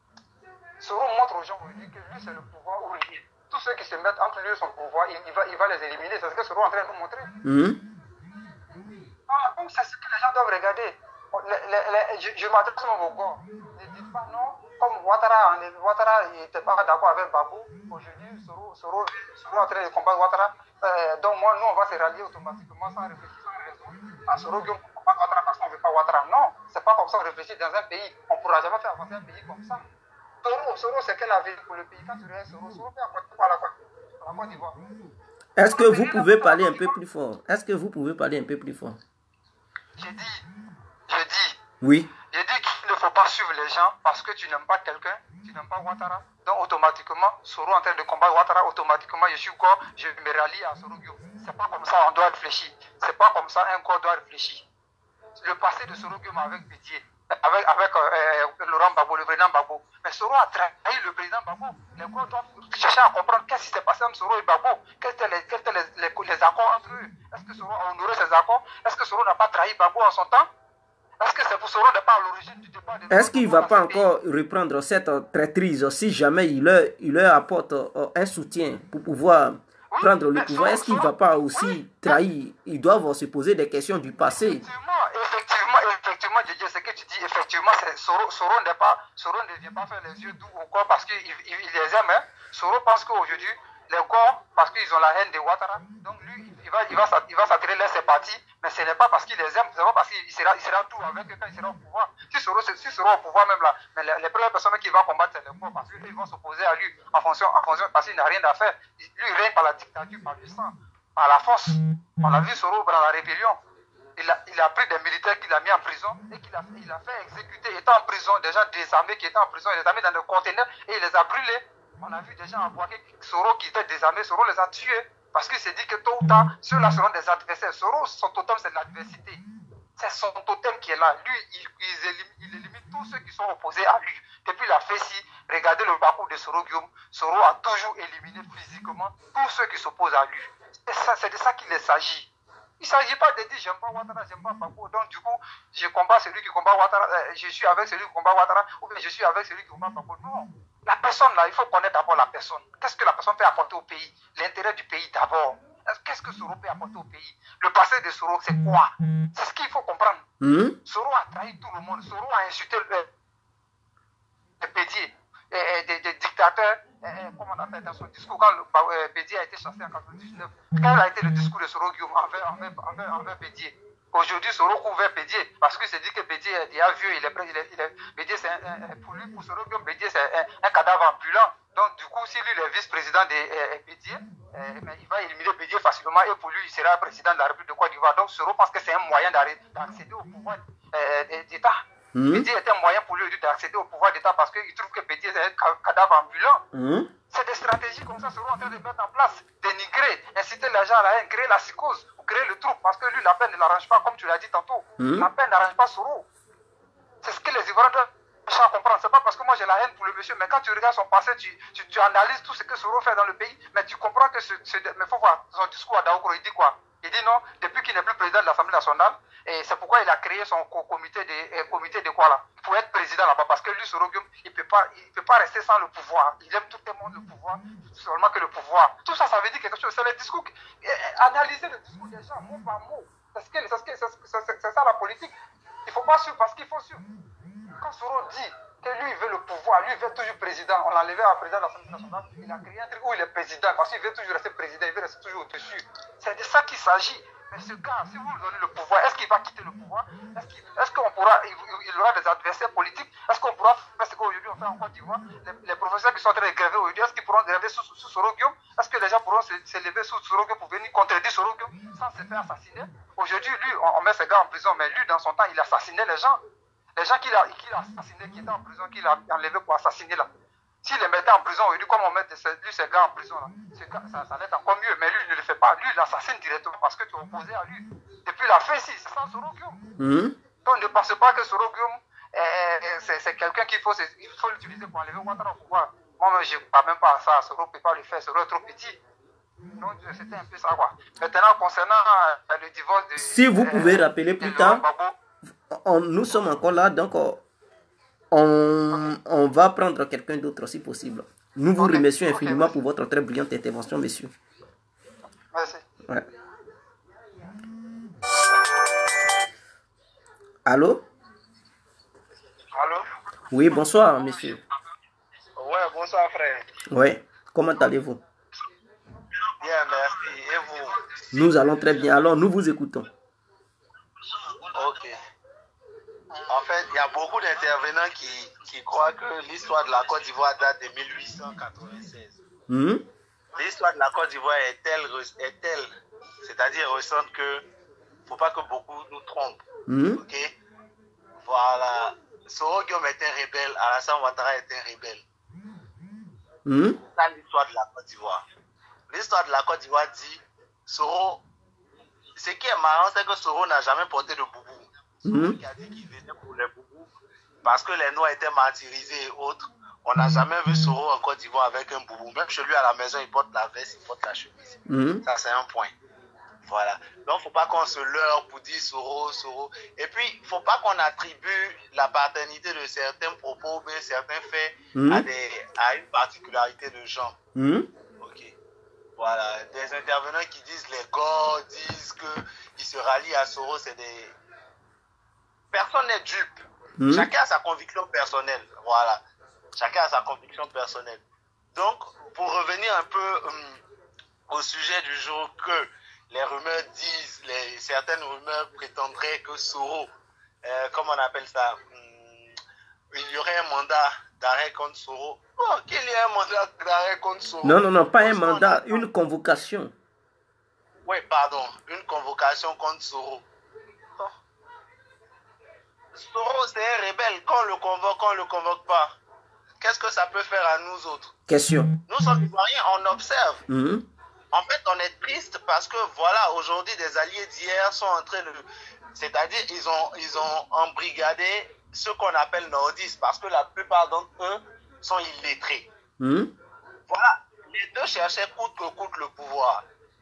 Soro montre aux gens aujourd'hui que lui, c'est le pouvoir ou rien. Tous ceux qui se mettent entre lui et son pouvoir, il, il, va, il va les éliminer. C'est ce que Soro est en train de nous montrer. Mmh. Ah, donc c'est ce que les gens doivent regarder. Les, les, les, je je m'adresse même aux gars. Ne dites pas non, comme Ouattara, Ouattara n'était pas d'accord avec Babou, aujourd'hui, Soro, Soro, Soro est en train de combattre Ouattara. Euh, donc, moi, nous, on va se rallier automatiquement sans réfléchir, sans raison. À Soro, on combat Ouattara parce qu'on ne veut pas Ouattara. Non, c'est pas comme ça on réfléchit dans un pays. On ne pourra jamais faire avancer un pays comme ça. Soro, Soro c'est quelle avenir pour le pays? Quand tu regardes Soro, Soro fait à Côte d'Ivoire, la Côte d'Ivoire. Est-ce que vous pouvez parler un peu plus fort? Est-ce que vous pouvez parler un peu plus fort? J'ai dit, j'ai dit. Oui. J'ai dit qu'il ne faut pas suivre les gens parce que tu n'aimes pas quelqu'un, tu n'aimes pas Ouattara. Donc automatiquement, Soro en train de combattre Ouattara, automatiquement je suis corps, je me rallie à Soro Guillaume. C'est pas comme ça on doit réfléchir. C'est pas comme ça un corps doit réfléchir. Le passé de Soro Guillaume avec Bédier, avec, avec euh, Laurent Gbagbo, le président Gbagbo. Mais Soro a trahi le président Gbagbo. Les corps doivent chercher à comprendre qu'est-ce qui s'est passé entre Soro et Gbagbo. Quels étaient les, quels étaient les, les, les accords entre eux? Est-ce que Soro a honoré ces accords? Est-ce que Soro n'a pas trahi Gbagbo en son temps? Est-ce que c'est pour Soro de pas à l'origine du départ de Est-ce qu'il ne va pas encore reprendre cette euh, traîtrise si jamais il leur, il leur apporte euh, un soutien pour pouvoir oui, prendre le pouvoir? Est-ce qu'il ne va pas aussi oui, trahir? Ils doivent se poser des questions du passé. Effectivement, effectivement, effectivement, Didier, ce que tu dis, effectivement, Soro, Soro, n'est pas, Soro ne vient pas faire les yeux doux ou quoi parce qu'il il, il les aime. Hein. Soro pense qu'aujourd'hui, les corps, parce qu'ils ont la haine de Ouattara, donc lui, il va, il va, il va s'attirer là ses partis, mais ce n'est pas parce qu'il les aime, c'est pas parce qu'il sera, il sera tout avec eux quand il sera au pouvoir. Si Soro, si Soro au pouvoir même là, mais les, les premières personnes qui vont combattre, c'est les corps, parce qu'ils vont s'opposer à lui en fonction, en fonction, parce qu'il n'a rien à faire. Lui, il règne par la dictature, par le sang, par la force. On a vu Soro dans la rébellion. Il a, il a pris des militaires qu'il a mis en prison et qu'il a, il a fait exécuter. Étant en prison, des gens désarmés qui étaient en prison, il les a mis dans des conteneurs et il les a brûlés. On a vu des gens embarquer Soro qui étaient désarmés, Soro les a tués. Parce qu'il s'est dit que tôt ou tard, ceux-là seront des adversaires. Soro, son totem, c'est l'adversité. C'est son totem qui est là. Lui, il, il, élimine, il élimine tous ceux qui sont opposés à lui. Depuis la Fessi, regardez le parcours de Soro Guillaume. Soro a toujours éliminé physiquement tous ceux qui s'opposent à lui. C'est de ça qu'il s'agit. Il ne s'agit pas de dire j'aime pas Ouattara, j'aime pas Gbagbo. Donc du coup, je combat celui qui combat Ouattara, euh, je suis avec celui qui combat Ouattara, ou bien je suis avec celui qui combat Gbagbo. Non. La personne là, il faut connaître d'abord la personne. Qu'est-ce que la personne peut apporter au pays? L'intérêt du pays d'abord. Qu'est-ce que Soro peut apporter au pays? Le passé de Soro, c'est quoi? C'est ce qu'il faut comprendre. Mmh. Soro a trahi tout le monde. Soro a insulté le, le Bédier, des, des dictateurs. Comment on appelle dans son discours quand le euh, Bédier a été chassé en quatre-vingt-dix-neuf? Quel a été le discours de Soro Guillaume envers, envers, envers, envers Bédier? Aujourd'hui, Soro couvert Bédier parce qu'il s'est dit que Bédier est déjà vieux. Il est, il est, il est, Bédier, c'est un, un, pour lui, pour Soro Guillaume, Bédier, c'est un, un cadavre ambulant. Donc, du coup, si lui, il est vice-président de euh, Bédier, euh, mais il va éliminer Bédier facilement et pour lui, il sera président de la République de Côte d'Ivoire. Donc, Soro pense que c'est un moyen d'accéder au pouvoir euh, d'État. Mmh. Bédier est un moyen pour lui d'accéder au pouvoir d'État parce qu'il trouve que Bédier est un cadavre ambulant. Mmh. C'est des stratégies comme ça Soro en train de mettre en place. Dénigrer, inciter les gens à la haine, créer la psychose, créer le trouble parce que lui, la peine ne l'arrange pas, comme tu l'as dit tantôt. Mmh. La peine n'arrange pas Soro. C'est ce que les Ivoiriens doivent chercher à comprendre. C'est pas parce que moi j'ai la haine pour le monsieur, mais quand tu regardes son passé, tu, tu, tu analyses tout ce que Soro fait dans le pays, mais tu comprends que ce. ce mais il faut voir son discours à Daoukro, il dit quoi? Il dit non, depuis qu'il n'est plus président de l'Assemblée nationale, et c'est pourquoi il a créé son comité de, euh, comité de quoi là, pour être président là-bas, parce que lui, Soro Guillaume, il ne peut pas, il peut pas rester sans le pouvoir. Il aime tout le monde le pouvoir, seulement que le pouvoir. Tout ça, ça veut dire quelque chose. C'est le discours, euh, analyser le discours des gens, mot par mot. C'est ça la politique. Il ne faut pas suivre parce qu'il faut suivre. Quand Soro dit que lui, il veut le pouvoir, lui, il veut toujours président, on l'a enlevé à président de l'Assemblée nationale, il a créé un truc où il est président, parce qu'il veut toujours rester président, il veut rester toujours au-dessus. C'est de ça qu'il s'agit. Mais ce gars, si vous lui donnez le pouvoir, est-ce qu'il va quitter le pouvoir? Est-ce qu'on pourra, il, il aura des adversaires politiques? Est-ce qu'on pourra faire ce qu'aujourd'hui on fait en Côte d'Ivoire? Les, les professeurs qui sont en train de gréver aujourd'hui, est-ce qu'ils pourront gréver sous, sous Soro Guillaume? Est-ce que les gens pourront se, se lever sous Soro Guillaume pour venir contredire Soro Guillaume sans se faire assassiner? Aujourd'hui, lui, on, on met ce gars en prison, mais lui, dans son temps, il assassinait les gens. Les gens qu'il a, qu'il a assassinés, qui étaient en prison, qu'il a enlevés pour assassiner là. S'il les mettait en prison, aujourd'hui, comme on met de ce, lui, ces gars en prison là, gars, ça, ça allait être encore mieux. Mais lui, il ne le fait pas. Lui, il assassine directement parce que tu es opposé à lui. Depuis la Fessi, c'est ça Soro Guillaume. Mmh. Donc ne pensez pas que Soro Guillaume, c'est quelqu'un qu'il faut, il faut l'utiliser pour enlever Ouattara au pouvoir. Moi, je ne parle même pas à ça. Soro ne peut pas le faire. Soro est trop petit. Donc, c'était un peu ça, quoi. Maintenant, concernant euh, le divorce de... Si vous euh, pouvez rappeler plus tard, on, nous sommes encore là, donc on, on, on va prendre quelqu'un d'autre si possible. Nous vous okay. remercions okay, infiniment okay, pour votre très brillante intervention, messieurs. Merci. Ouais. Allô? Allô? Oui, bonsoir, monsieur. Ouais, bonsoir, frère. Oui, comment allez-vous? Bien, merci. Et vous? Nous allons très bien. Alors, nous vous écoutons. Ok. En fait, il y a beaucoup d'intervenants qui, qui croient que l'histoire de la Côte d'Ivoire date de mille huit cent quatre-vingt-seize. Hmm? L'histoire de la Côte d'Ivoire est telle, est telle, c'est-à-dire récente que faut pas que beaucoup nous trompent. Hmm? Ok? Voilà. Soro Guillaume est un rebelle, Alassane Ouattara est un rebelle. Hmm? C'est ça l'histoire de la Côte d'Ivoire. L'histoire de la Côte d'Ivoire dit Soro. Ce qui est marrant, c'est que Soro n'a jamais porté de boubou. Soro Hmm? qui a dit qu'il venait pour les boubous parce que les Noirs étaient martyrisés et autres. On n'a jamais vu Soro en Côte d'Ivoire avec un boubou. Même chez lui à la maison, il porte la veste, il porte la chemise. Hmm? Ça, c'est un point. Voilà. Donc, il ne faut pas qu'on se leurre pour dire Soro, Soro. Et puis, il ne faut pas qu'on attribue la paternité de certains propos, mais certains faits Hmm? à, des, à une particularité de genre. Hmm? Ok. Voilà. Des intervenants qui disent les gars disent qu'ils se rallient à Soro, c'est des. Personne n'est dupe. Hmm? Chacun a sa conviction personnelle. Voilà. Chacun a sa conviction personnelle. Donc, pour revenir un peu hum, au sujet du jour, que les rumeurs disent, les, certaines rumeurs prétendraient que Soro, euh, comment on appelle ça, hum, il y aurait un mandat d'arrêt contre Soro. Oh, qu'il y ait un mandat d'arrêt contre Soro. Non, non, non, pas un Parce qu'on mandat, attend- une convocation. Oui, pardon, une convocation contre Soro. Oh. Soro, c'est un rebelle. Quand on le convoque, quand on ne le convoque pas, qu'est-ce que ça peut faire à nous autres? Question. Nous sommes Ivoiriens, on observe. Hmm? En fait, on est triste parce que, voilà, aujourd'hui, des alliés d'hier sont en train de... C'est-à-dire, ils ont, ils ont embrigadé ce qu'on appelle nordistes parce que la plupart d'entre eux sont illettrés. Hmm? Voilà, les deux cherchaient coûte que coûte le pouvoir.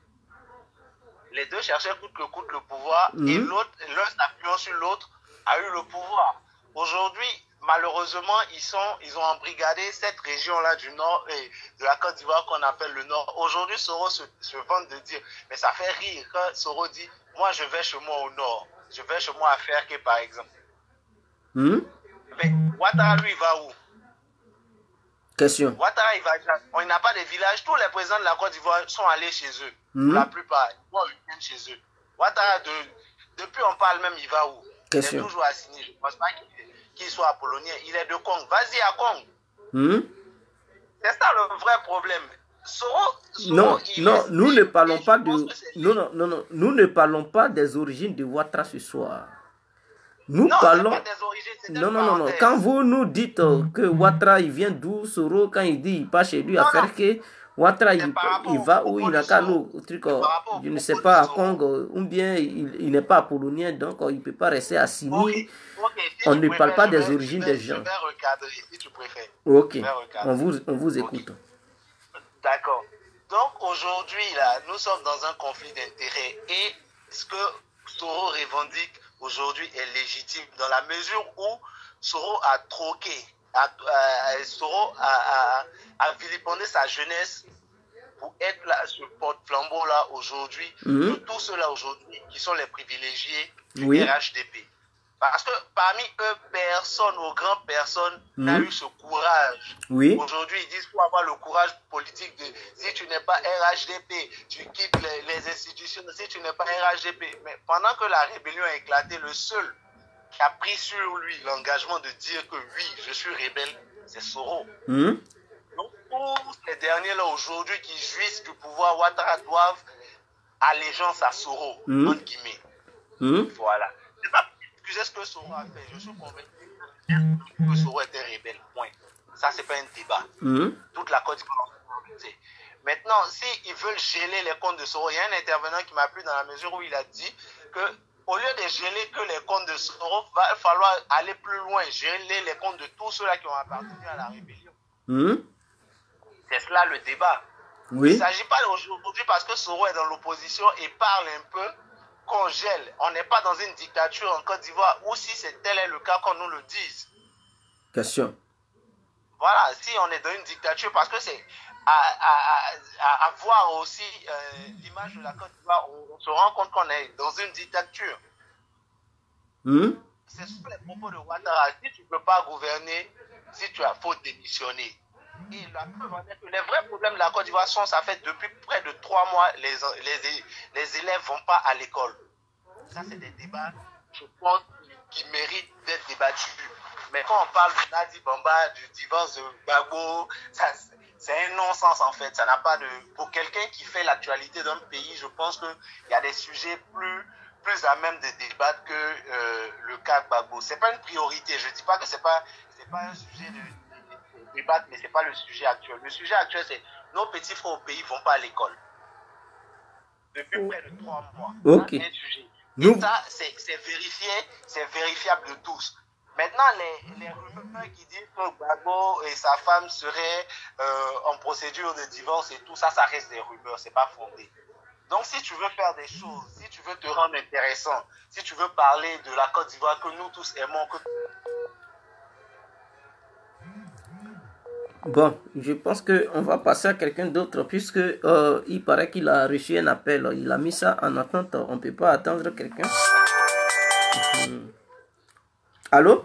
Les deux cherchaient coûte que coûte le pouvoir et Mhm. l'autre, l'un s'appuyant sur l'autre, a eu le pouvoir. Aujourd'hui, malheureusement, ils, sont, ils ont embrigadé cette région-là du nord et de la Côte d'Ivoire qu'on appelle le nord. Aujourd'hui, Soro se, se vante de dire, mais ça fait rire quand Soro dit, moi je vais chez moi au nord, je vais chez moi à Ferké par exemple. Hmm? Mais Ouattara, lui, il va où? Question. Ouattara, il va. On n'a pas de village. Tous les présidents de la Côte d'Ivoire sont allés chez eux. Mhm. La plupart. Ils vont week-end chez eux. Ouattara, de, depuis on parle même, il va où? Question. Il est toujours assigné. Je ne pense pas qu'il qu'il soit apollonien. Il est de Congo. Vas-y à Congo. Hmm? C'est ça le vrai problème. Soro, Soro, Non, il non, est- nous ne parlons je pas pense de... que c'est- Non, non, non, non, nous ne parlons pas des origines de Ouattara ce soir. Nous Non, c'est parlons... pas des origines, c'est Non, une non, non, non. parenthèse. Quand vous nous dites euh, que Ouattara, il vient d'où, Soro, quand il dit il part chez lui à Non, faire non. que Ouattara, C'est il, par rapport il au va où, propos il de n'a qu'à Soro. l'eau, truc, C'est euh, par rapport au je ne propos sais de pas, à Soro. Congo, ou bien il, il n'est pas apollonien, donc euh, il ne peut pas rester assigné. Ok, ok, si On tu ne préfères, parle pas je des vais- origines je vais- des gens. Je vais recadrer si tu préfères. Ok, Je vais recadrer. on vous, on vous Ok. écoute. D'accord. Donc aujourd'hui, là, nous sommes dans un conflit d'intérêts et ce que Soro revendique aujourd'hui est légitime dans la mesure où Soro a troqué, a, a- Soro a, a, a vilipendé sa jeunesse pour être là, ce porte-flambeau là aujourd'hui, Mhm. de tous ceux-là aujourd'hui qui sont les privilégiés du Oui. R H D P. Parce que parmi eux, personne, aux grandes personnes, n'a Mhm. eu ce courage. Oui. Aujourd'hui, ils disent qu'il faut avoir le courage politique de si tu n'es pas R H D P, tu quittes les, les institutions, si tu n'es pas R H D P. Mais pendant que la rébellion a éclaté, le seul qui a pris sur lui l'engagement de dire que oui, je suis rebelle, c'est Soro. Hmm? Donc, tous ces derniers-là aujourd'hui qui jouissent du pouvoir Ouattara doivent allégeance à Soro, Mhm. entre guillemets. Hmm? Voilà. C'est pas pour excuser ce que Soro a fait. Je suis convaincu que Soro était rebelle. Point. Ça, c'est pas un débat. Hmm? Toute la Côte d'Ivoire. c'est- Maintenant, s'ils veulent geler les comptes de Soro, il y a un intervenant qui m'a plu dans la mesure où il a dit que au lieu de geler que les comptes de Soro, il va falloir aller plus loin, geler les comptes de tous ceux-là qui ont appartenu à la rébellion. Hmm? C'est cela le débat. Il Oui. ne s'agit pas aujourd'hui parce que Soro est dans l'opposition et parle un peu qu'on gèle. On n'est pas dans une dictature en Côte d'Ivoire ou si c'est tel est le cas qu'on nous le dise. Question. Voilà, si on est dans une dictature, parce que c'est à, à, à, à voir aussi euh, l'image de la Côte d'Ivoire, on, on se rend compte qu'on est dans une dictature. Hmm? ce sont les propos de Ouattara. Si tu ne peux pas gouverner, si tu as faut démissionner. Et la preuve en est que les vrais problèmes de la Côte d'Ivoire sont, ça fait depuis près de trois mois, les, les, les élèves ne vont pas à l'école. Ça, c'est des débats, je pense, qui méritent d'être débattus. Mais quand on parle de Nadi Bamba, du divorce de Gbagbo, c'est un non-sens en fait. Ça n'a pas de... Pour quelqu'un qui fait l'actualité d'un pays, je pense qu'il y a des sujets plus, plus à même de débattre que euh, le cas Gbagbo. Ce n'est pas une priorité. Je ne dis pas que ce n'est pas, c'est pas un sujet de, de, de débattre, mais ce n'est pas le sujet actuel. Le sujet actuel, c'est nos petits frères au pays ne vont pas à l'école. Depuis près de trois mois. Ok. C'est un sujet. Nous... Et ça, c'est vérifié, c'est vérifiable de tous. Maintenant, les, les rumeurs qui disent que Gbagbo et sa femme seraient euh, en procédure de divorce et tout ça, ça reste des rumeurs, c'est pas fondé. Donc, si tu veux faire des choses, si tu veux te rendre intéressant, si tu veux parler de la Côte d'Ivoire que nous tous aimons, que... Bon, je pense qu'on va passer à quelqu'un d'autre puisque euh, il paraît qu'il a reçu un appel. Il a mis ça en attente. On ne peut pas attendre quelqu'un. Mmh. Allô?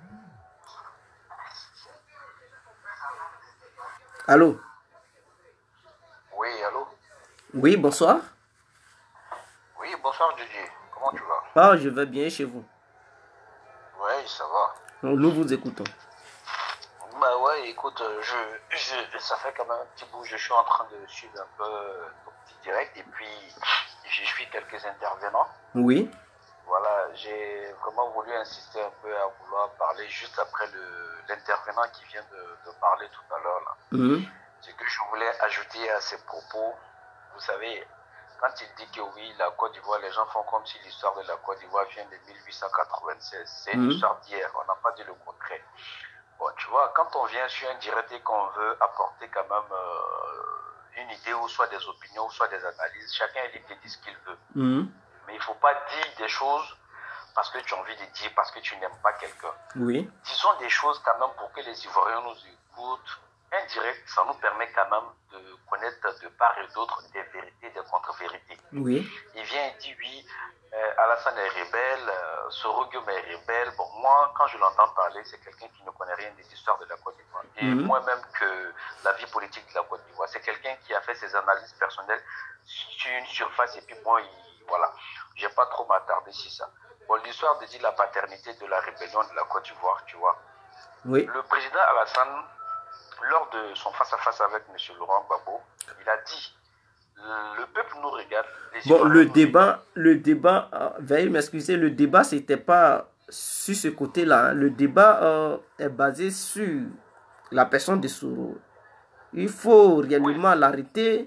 Allô? Oui, allô? Oui, bonsoir. Oui, bonsoir Didier. Comment tu vas? Ah, je vais bien chez vous. Oui, ça va. Nous vous écoutons. Bah ouais, écoute, je, je, ça fait quand même un petit bout, je suis en train de suivre un peu ton petit direct et puis je suis quelques intervenants. Oui. Voilà, j'ai vraiment voulu insister un peu à vouloir parler juste après l'intervenant qui vient de, de parler tout à l'heure là. Mmh. Ce que je voulais ajouter à ses propos, vous savez, quand il dit que oui, la Côte d'Ivoire, les gens font comme si l'histoire de la Côte d'Ivoire vient de mille huit cent quatre-vingt-seize. C'est une mmh. histoire d'hier, on n'a pas dit le contraire. Bon, tu vois, quand on vient sur un direct et qu'on veut apporter quand même euh, une idée ou soit des opinions ou soit des analyses, chacun est libre de dire ce qu'il veut. Mmh. Mais il ne faut pas dire des choses parce que tu as envie de dire, parce que tu n'aimes pas quelqu'un. Oui. Disons des choses quand même pour que les Ivoiriens nous écoutent. Un direct, ça nous permet quand même de connaître de part et d'autre des vérités, des contre-vérités. Oui. Il vient et dit oui, euh, Alassane est rebelle, euh, Soro Guillaume est rebelle. Bon, moi, quand je l'entends parler, c'est quelqu'un qui ne connaît rien de l'histoire de la Côte d'Ivoire. Et mmh. moi-même que la vie politique de la Côte d'Ivoire. C'est quelqu'un qui a fait ses analyses personnelles sur une surface et puis bon, il, voilà. Je n'ai pas trop m'attarder sur ça. Bon, l'histoire de dire la paternité de la rébellion de la Côte d'Ivoire, tu vois. Oui. Le président Alassane, lors de son face-à-face avec M. Laurent Gbagbo, il a dit le peuple nous regarde. Les bon, le débat, regardent. le débat, euh, veuillez m'excuser, le débat, c'était pas sur ce côté-là. Hein. Le débat euh, est basé sur la personne de Soro. Il faut réellement oui. l'arrêter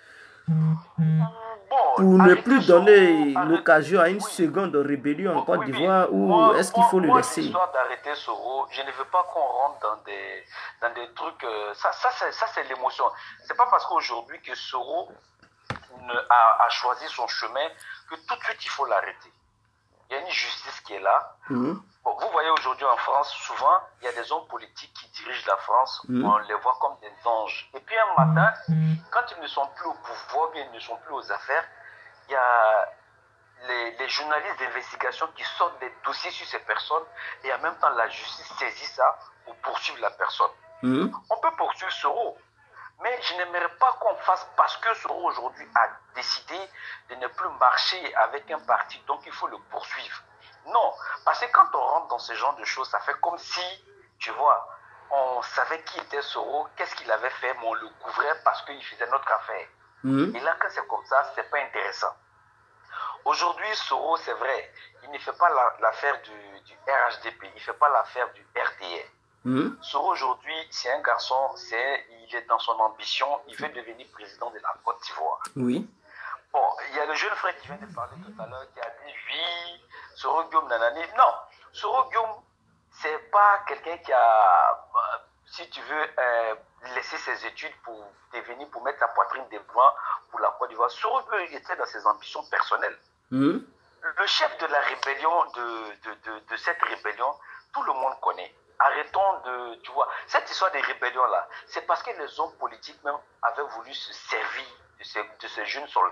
bon, pour ne plus donner Soro, l'occasion à une oui. seconde rébellion en oui, Côte oui, d'Ivoire ou est-ce qu'il faut moi, le moi, laisser? L'histoire d'arrêter Soro, je ne veux pas qu'on rentre dans des, dans des trucs. Euh, ça, ça, ça c'est l'émotion. C'est pas parce qu'aujourd'hui que Soro a, a choisi son chemin que tout de suite il faut l'arrêter. Il y a une justice qui est là. Mmh. Bon, vous voyez aujourd'hui en France, souvent, il y a des hommes politiques qui dirigent la France, mmh. on les voit comme des anges. Et puis un matin, mmh. quand ils ne sont plus au pouvoir, bien ils ne sont plus aux affaires, il y a les, les journalistes d'investigation qui sortent des dossiers sur ces personnes et en même temps la justice saisit ça pour poursuivre la personne. On peut poursuivre Soro. Mais je n'aimerais pas qu'on fasse parce que Soro aujourd'hui a décidé de ne plus marcher avec un parti, donc il faut le poursuivre. Non, parce que quand on rentre dans ce genre de choses, ça fait comme si, tu vois, on savait qui était Soro, qu'est-ce qu'il avait fait, mais on le couvrait parce qu'il faisait notre affaire. Mmh. Et là, quand c'est comme ça, c'est pas intéressant. Aujourd'hui, Soro, c'est vrai, il ne fait pas l'affaire la, du, du R H D P, il ne fait pas l'affaire du R D R. Mmh. Soro aujourd'hui, c'est un garçon, c'est, il est dans son ambition, il veut devenir président de la Côte d'Ivoire. Oui. Bon, il y a le jeune frère qui vient de parler tout à l'heure qui a dit oui, Soro Guillaume nanani. Non, Soro Guillaume, c'est pas quelqu'un qui a, euh, si tu veux, euh, laissé ses études pour devenir, pour mettre sa poitrine devant pour la Côte d'Ivoire. Soro Guillaume était dans ses ambitions personnelles. Mmh. Le chef de la rébellion, de, de, de, de cette rébellion, tout le monde connaît. Arrêtons de, tu vois, cette histoire des rébellions-là, c'est parce que les hommes politiques même avaient voulu se servir de ces, de ces jeunes soldats.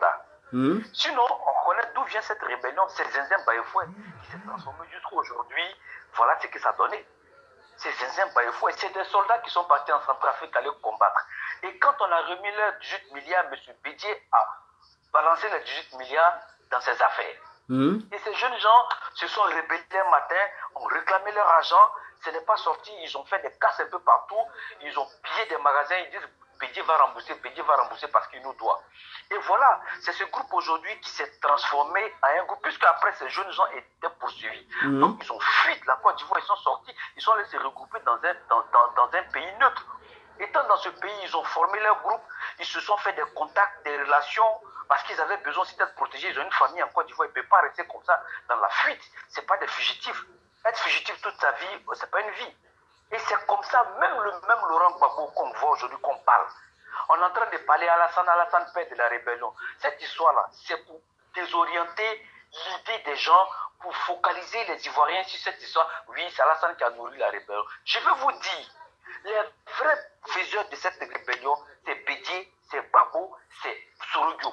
Mmh. Sinon, on connaît d'où vient cette rébellion. C'est Zinzin Baïfoué qui s'est transformé jusqu'aujourd'hui. Voilà ce que ça a donné. C'est Zinzin Baïfoué. C'est des soldats qui sont partis en Centrafrique aller combattre. Et quand on a remis leurs dix-huit milliards, M. Bédier a balancé les dix-huit milliards dans ses affaires. Mmh. Et ces jeunes gens se sont rébellés un matin, ont réclamé leur argent. Ce n'est pas sorti. Ils ont fait des casses un peu partout. Ils ont pillé des magasins. Ils disent Bédier va rembourser, Bédier va rembourser parce qu'il nous doit. Et voilà, c'est ce groupe aujourd'hui qui s'est transformé en un groupe, puisque après ces jeunes gens étaient poursuivis. Mmh. Donc ils ont fui de la Côte d'Ivoire, ils sont sortis, ils sont allés se regrouper dans un, dans, dans, dans un pays neutre. Étant dans ce pays, ils ont formé leur groupe, ils se sont fait des contacts, des relations, parce qu'ils avaient besoin aussi d'être protégés. Ils ont une famille en Côte d'Ivoire, ils ne peuvent pas rester comme ça dans la fuite. Ce n'est pas des fugitifs. Être fugitif toute sa vie, ce n'est pas une vie. Et c'est comme ça, même le même Laurent Gbagbo qu'on voit aujourd'hui, qu'on parle. On est en train de parler à Alassane, Alassane père de la rébellion. Cette histoire-là, c'est pour désorienter l'idée des gens, pour focaliser les Ivoiriens sur cette histoire. Oui, c'est Alassane qui a nourri la rébellion. Je veux vous dire, les vrais faiseurs de cette rébellion, c'est Bédier, c'est Gbagbo, c'est Soro Guom.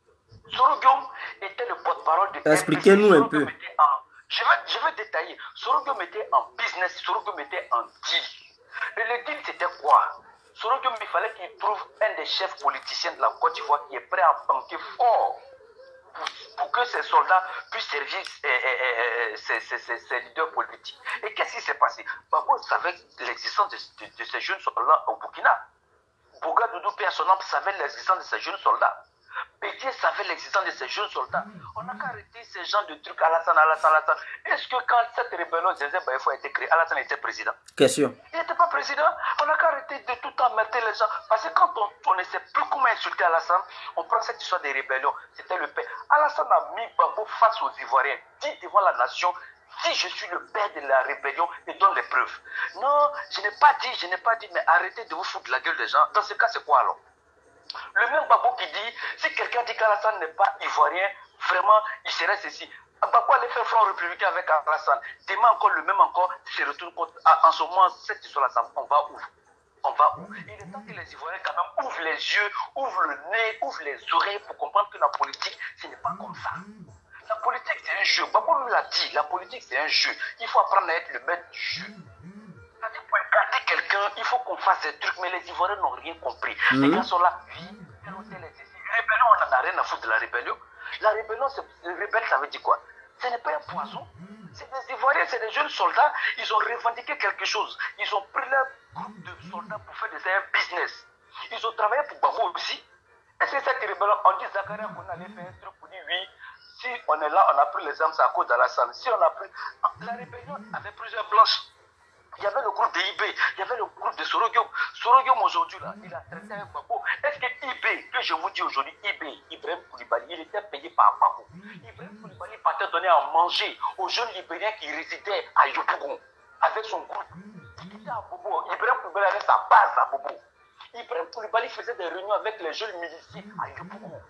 Soro Guom était le porte-parole de... Expliquez-nous un peu. Je vais, je vais détailler. Soro Guom était en business, Soro Guom était en deal. Et le deal, c'était quoi? Soro Guom, il fallait qu'il trouve un des chefs politiciens de la Côte d'Ivoire qui est prêt à banquer fort pour, pour que ces soldats puissent servir eh, eh, eh, ces, ces, ces, ces leaders politiques. Et qu'est-ce qui s'est passé? Gbagbo savait l'existence de, de, de ces jeunes soldats au Burkina. Bouga Doudou Père Sonam savait l'existence de ces jeunes soldats. Bédier savait l'existence de ces jeunes soldats. On n'a qu'à arrêter ces gens de trucs Alassane, Alassane, Alassane. Est-ce que quand cette rébellion Zinzin Baïfoué a été créée, Alassane était président? Question. Il n'était pas président. On n'a qu'à arrêter de tout emmerder les gens. Parce que quand on, on ne sait plus comment insulter Alassane, on prend cette histoire des rébellions. C'était le père. Alassane a mis Gbagbo face aux Ivoiriens. Dit devant la nation, si je suis le père de la rébellion, et donne les preuves. Non, je n'ai pas dit, je n'ai pas dit, mais arrêtez de vous foutre la gueule des gens. Dans ce cas, c'est quoi alors? Le même Gbagbo qui dit, si quelqu'un dit qu'Alassane n'est pas ivoirien, vraiment, il serait ceci. Gbagbo allait faire front républicain avec Alassane. Demain encore, le même encore, se retourne contre... En ce moment, cette histoire-là, on va où? On va où? Il est temps que les Ivoiriens, quand même, ouvrent les yeux, ouvrent le nez, ouvrent les oreilles pour comprendre que la politique, ce n'est pas comme ça. La politique, c'est un jeu. Gbagbo nous l'a dit, la politique, c'est un jeu. Il faut apprendre à être le maître du jeu. Pour écarter quelqu'un, il faut qu'on fasse des trucs, mais les Ivoiriens n'ont rien compris. Mmh. Les gars sont là, oui, tel ou tel est ici. Rébellion, on n'en a rien à foutre de la rébellion. La rébellion, le rebelle, ça veut dire quoi? Ce n'est pas un poison. C'est des Ivoiriens, c'est des jeunes soldats. Ils ont revendiqué quelque chose. ils ont pris leur groupe de soldats pour faire de ça un business. Ils ont travaillé pour Gbagbo aussi. Est-ce que cette rébellion, on dit Zakaria qu'on allait faire un truc pour dire oui, si on est là, on a pris les armes, c'est à cause d'Alassane. Si on a pris. La rébellion avait plusieurs planches. Il y avait le groupe de I B, il y avait le groupe de Soro Guom. Soro Guom aujourd'hui, là, il a traité avec Gbagbo. Est-ce que I B, que je vous dis aujourd'hui, I B, Ibrahim Koulibaly, il était payé par Gbagbo. Ibrahim Koulibaly partait donner à manger aux jeunes Libériens qui résidaient à Yopougon avec son groupe. Il était à Bobo. Ibrahim Koulibaly avait sa base à Bobo. Ibrahim Koulibaly faisait des réunions avec les jeunes miliciens à Yopougon.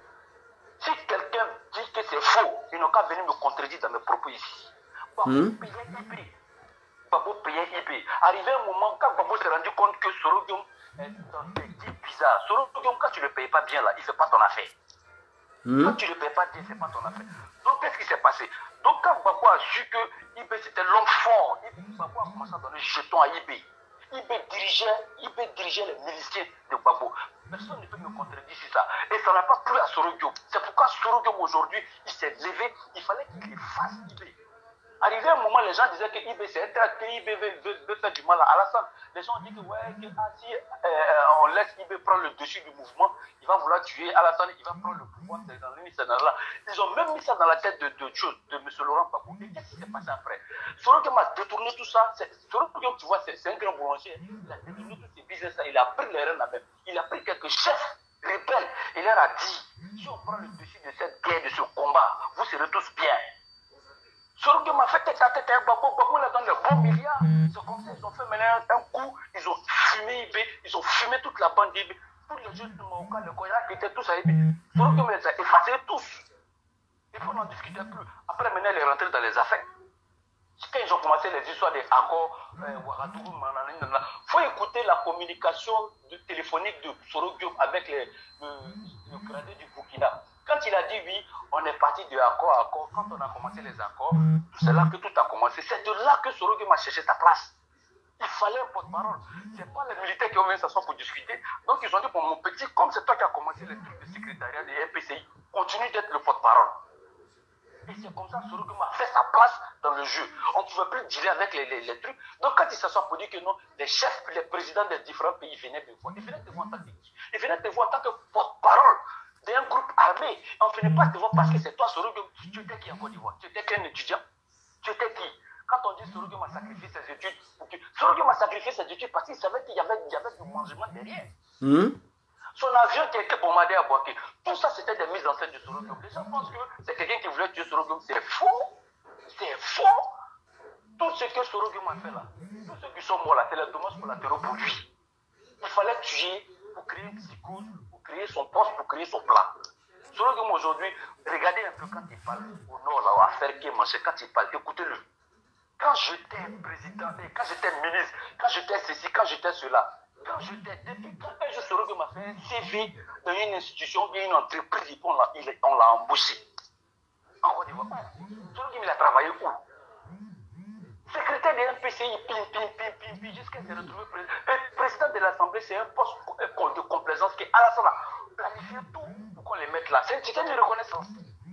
Si quelqu'un dit que c'est faux, il n'a qu'à venir me contredire dans mes propos ici. Gbagbo mmh. payait I B. Gbagbo payait I B. Arrivé un moment, quand Gbagbo s'est rendu compte que Soro Guom est un petit bizarre. Soro Guom, quand tu ne le payes pas bien là, il ne fait pas ton affaire. Mmh. Quand tu ne le payes pas bien, ce n'est pas ton affaire. Donc qu'est-ce qui s'est passé? Donc quand Gbagbo a su que I B c'était l'homme fort, Gbagbo a commencé à donner jetons à I B. I B dirigeait, I B dirigeait les miliciens de Gbagbo. Personne ne peut me contredire sur ça. Et ça n'a pas plu à Soro Guom. C'est pourquoi Soro Guom aujourd'hui, il s'est levé, il fallait qu'il fasse I B. Arrivé un moment, les gens disaient que I B c'est un tract, que I B veut, veut, veut faire du mal à Alassane. Les gens disent que, ouais, que ah, si euh, on laisse I B prendre le dessus du mouvement, il va vouloir tuer Alassane, il va prendre le pouvoir dans l'unisénaire. Ils ont même mis ça dans la tête de, de, de, de M. Laurent Gbagbo. Et qu'est-ce qui s'est passé après? Soro Guom a détourné tout ça. Soro Guom, tu vois, c'est un grand boulanger. Il a détourné tous ces business-là. Il a pris les rênes à même. Il a pris quelques chefs rebelles. Il leur a dit, si on prend le dessus de cette guerre, de ce combat, vous serez tous bien. Soro Guom a fait tête à tête avec Gbagbo. Gbagbo leur donne les bons milliards. C'est comme ça, ils ont fait maintenant un coup. Ils ont fumé I B. Ils ont fumé toute la bande d'I B. Tous les jeunes de Maoka, les Koyak, qui étaient tous à I B. Soro Guom les a effacés tous. Il faut n'en discuter plus. Après, maintenant, il est rentré dans les affaires. Quand ils ont commencé les histoires des accords, Ouagadougou, il faut écouter la communication de, téléphonique de Soro Guom avec les, le, le gradé du Burkina. Quand il a dit oui, on est parti de accord à accord. Quand on a commencé les accords, c'est là que tout a commencé. C'est de là que Soro Guillaume a cherché sa place. Il fallait un porte-parole. Ce n'est pas les militaires qui ont venu s'asseoir pour discuter. Donc ils ont dit, pour mon petit, comme c'est toi qui as commencé les trucs de secrétariat des R P C I, continue d'être le porte-parole. Et c'est comme ça que Soro Guillaume a fait sa place dans le jeu. On ne pouvait plus dealer avec les, les, les trucs. Donc quand il s'assoit pour dire que non, les chefs, les présidents des différents pays venaient de voir. Ils venaient de voir en tant que qui? Ils venaient de voir en tant que porte-parole d'un groupe armé. Et on ne venait pas te voir parce que c'est toi, Soro Guillaume. Tu étais qui en Côte d'Ivoire? Tu étais qu'un étudiant? Tu étais qui? Quand on dit Soro Guillaume a sacrifié ses études, Soro Guillaume a sacrifié ses études parce qu'il savait qu'il y avait, il y avait du mangement derrière. Mmh. Son avion qui a été bombardé à Boaké, tout ça c'était des mises en scène de Soro Guillaume. Les gens pensent que c'est quelqu'un qui voulait tuer Soro Guillaume. C'est faux. C'est faux. Tout ce que Soro Guillaume a fait là, tous ceux qui sont morts là, c'est les dommages collatéraux pour lui. Il fallait tuer pour créer une psychose, pour créer son poste, pour créer son plan. Soro Guillaume aujourd'hui, regardez un peu quand il parle au nord là, à faire qui manger, quand il parle, écoutez-le. Quand j'étais président, quand j'étais ministre, quand j'étais ceci, quand j'étais cela, quand j'étais, depuis quand un jour Soro Guillaume m'a fait un C V dans une institution, dans une entreprise, on l'a, il, on l'a embauché. En Côte d'Ivoire, Soro Guillaume il a travaillé où? Secrétaire de M P C I, pim, pim, pim, pim, pim, jusqu'à se retrouver président. Le président de l'Assemblée, c'est un poste de complaisance qui, à la fin, planifié tout pour qu'on les mette là. C'est un système de reconnaissance.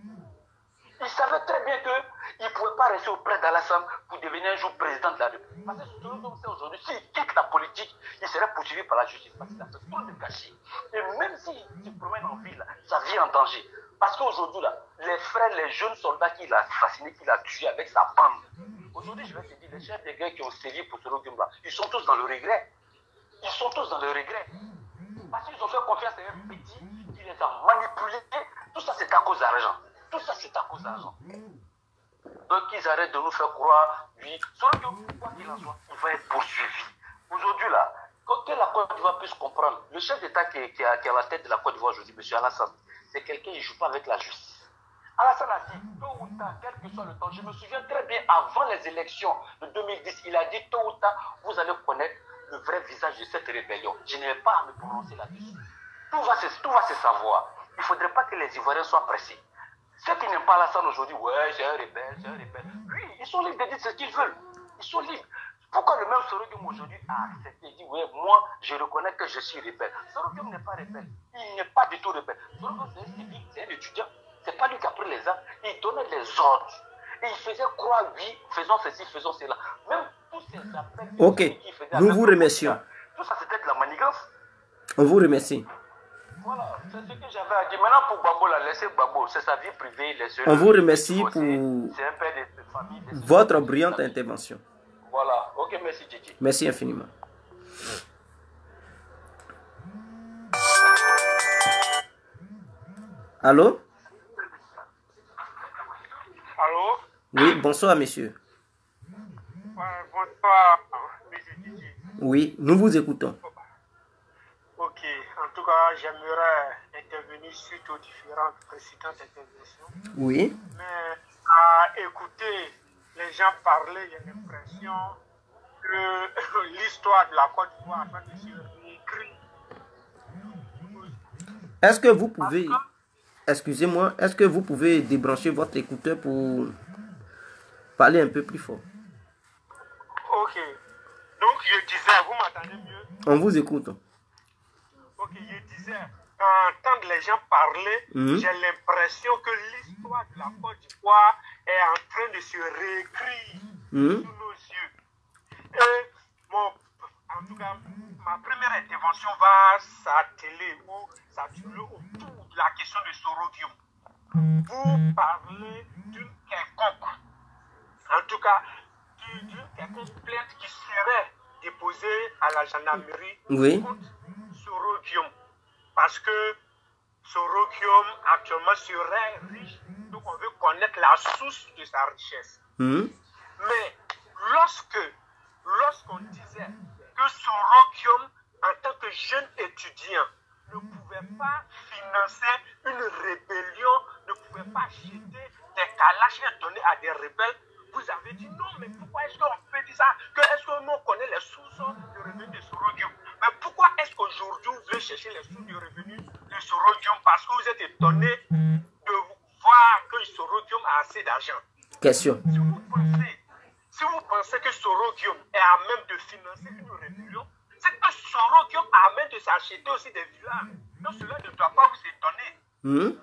Il savait très bien qu'il ne pouvait pas rester auprès d'Alassane pour devenir un jour président de la République. Parce que c'est aujourd'hui, s'il quitte la politique, il serait poursuivi par la justice. Parce qu'il a fait trop de cachets. Et même s'il se promène en ville, sa vie est en danger. Parce qu'aujourd'hui, là, les frères, les jeunes soldats qu'il a assassinés, qu'il a tués avec sa bande. Aujourd'hui, je vais te dire, les chefs des gars qui ont sévi pour ce Guillaume là, ils sont tous dans le regret. Ils sont tous dans le regret. Parce qu'ils ont fait confiance à un petit qui les a manipulés. Tout ça, c'est à cause d'argent. Tout ça, c'est à cause d'argent. Donc, ils arrêtent de nous faire croire, oui, Soro Guillaume, quoi qu'il en soit, il va être poursuivi. Aujourd'hui, là, que la Côte d'Ivoire puisse comprendre, le chef d'État qui, qui, qui est à la tête de la Côte d'Ivoire aujourd'hui, M. Alassane, c'est quelqu'un qui ne joue pas avec la justice. Alassane a dit, tôt ou tard, quel que soit le temps, je me souviens très bien, avant les élections de deux mille dix, il a dit, tôt ou tard, vous allez connaître le vrai visage de cette rébellion. Je ne vais pas à me prononcer là-dessus. Tout va, se, tout va se savoir. Il ne faudrait pas que les Ivoiriens soient pressés. Ceux qui n'aiment pas Alassane aujourd'hui, ouais, c'est un rebelle, c'est un rebelle. Oui, ils sont libres de dire ce qu'ils veulent. Ils sont libres. Pourquoi le même Soro Guillaume aujourd'hui a accepté, dit, ouais, moi, je reconnais que je suis rebelle. Soro Guillaume n'est pas rebelle. Il n'est pas du tout rebelle. Soro Guillaume, c'est un civique, c'est un étudiant. C'est pas lui qui a pris les armes. Il donnait les ordres. Et il faisait croire, oui, faisons ceci, faisons cela. Même tous ces appels. Ok, nous vous remercions. Tout ça, c'était de la manigance. On vous remercie. Voilà, c'est ce que j'avais à dire. Maintenant, pour Babo, là, laissez Babo, c'est sa vie privée. On vous remercie pour c'est un père de famille, de votre brillante intervention. Voilà, ok, merci, Titi. Merci infiniment. Allô? Allô? Oui, bonsoir, monsieur. Ouais, bonsoir, monsieur Titi. Oui, nous vous écoutons. Ok, en tout cas, j'aimerais intervenir suite aux différentes précédentes interventions. Oui. Mais à écouter les gens parler, j'ai l'impression que l'histoire de la Côte d'Ivoire a fait de se réécrire. Est-ce que vous pouvez, excusez-moi, est-ce que vous pouvez débrancher votre écouteur pour parler un peu plus fort? Ok. Donc, je disais, vous m'entendez mieux? On vous écoute. Ok, je disais, entendre les gens parler, mmh. j'ai l'impression que l'histoire de la Côte d'Ivoire est en train de se réécrire mmh. sous nos yeux. Et mon, en tout cas, ma première intervention va s'atteler ou s'atteler autour de la question de Soro Guillaume. Vous parlez d'une quelconque, en tout cas, d'une quelconque plainte qui serait déposée à la gendarmerie oui. contre Soro Guillaume. Parce que Soro Guillaume actuellement serait riche, donc on veut connaître la source de sa richesse. Mmh. Mais lorsque, lorsqu'on disait que Soro Guillaume, en tant que jeune étudiant, ne pouvait pas financer une rébellion, ne pouvait pas acheter des calaches et donner à des rebelles, vous avez dit non, mais pourquoi est-ce qu'on peut dire ça? Que est-ce que nous on connaît les sources de revenus de Soro Guillaume? Mais pourquoi est-ce qu'aujourd'hui vous voulez chercher les sources de revenus de Soro Guillaume? Parce que vous êtes étonné croire que Soro Guillaume a assez d'argent. Question. Si vous pensez, si vous pensez que Soro Guillaume est à même de financer une rébellion, c'est que Soro Guillaume a à même de s'acheter aussi des villas. Donc cela ne doit pas vous étonner. Mmh.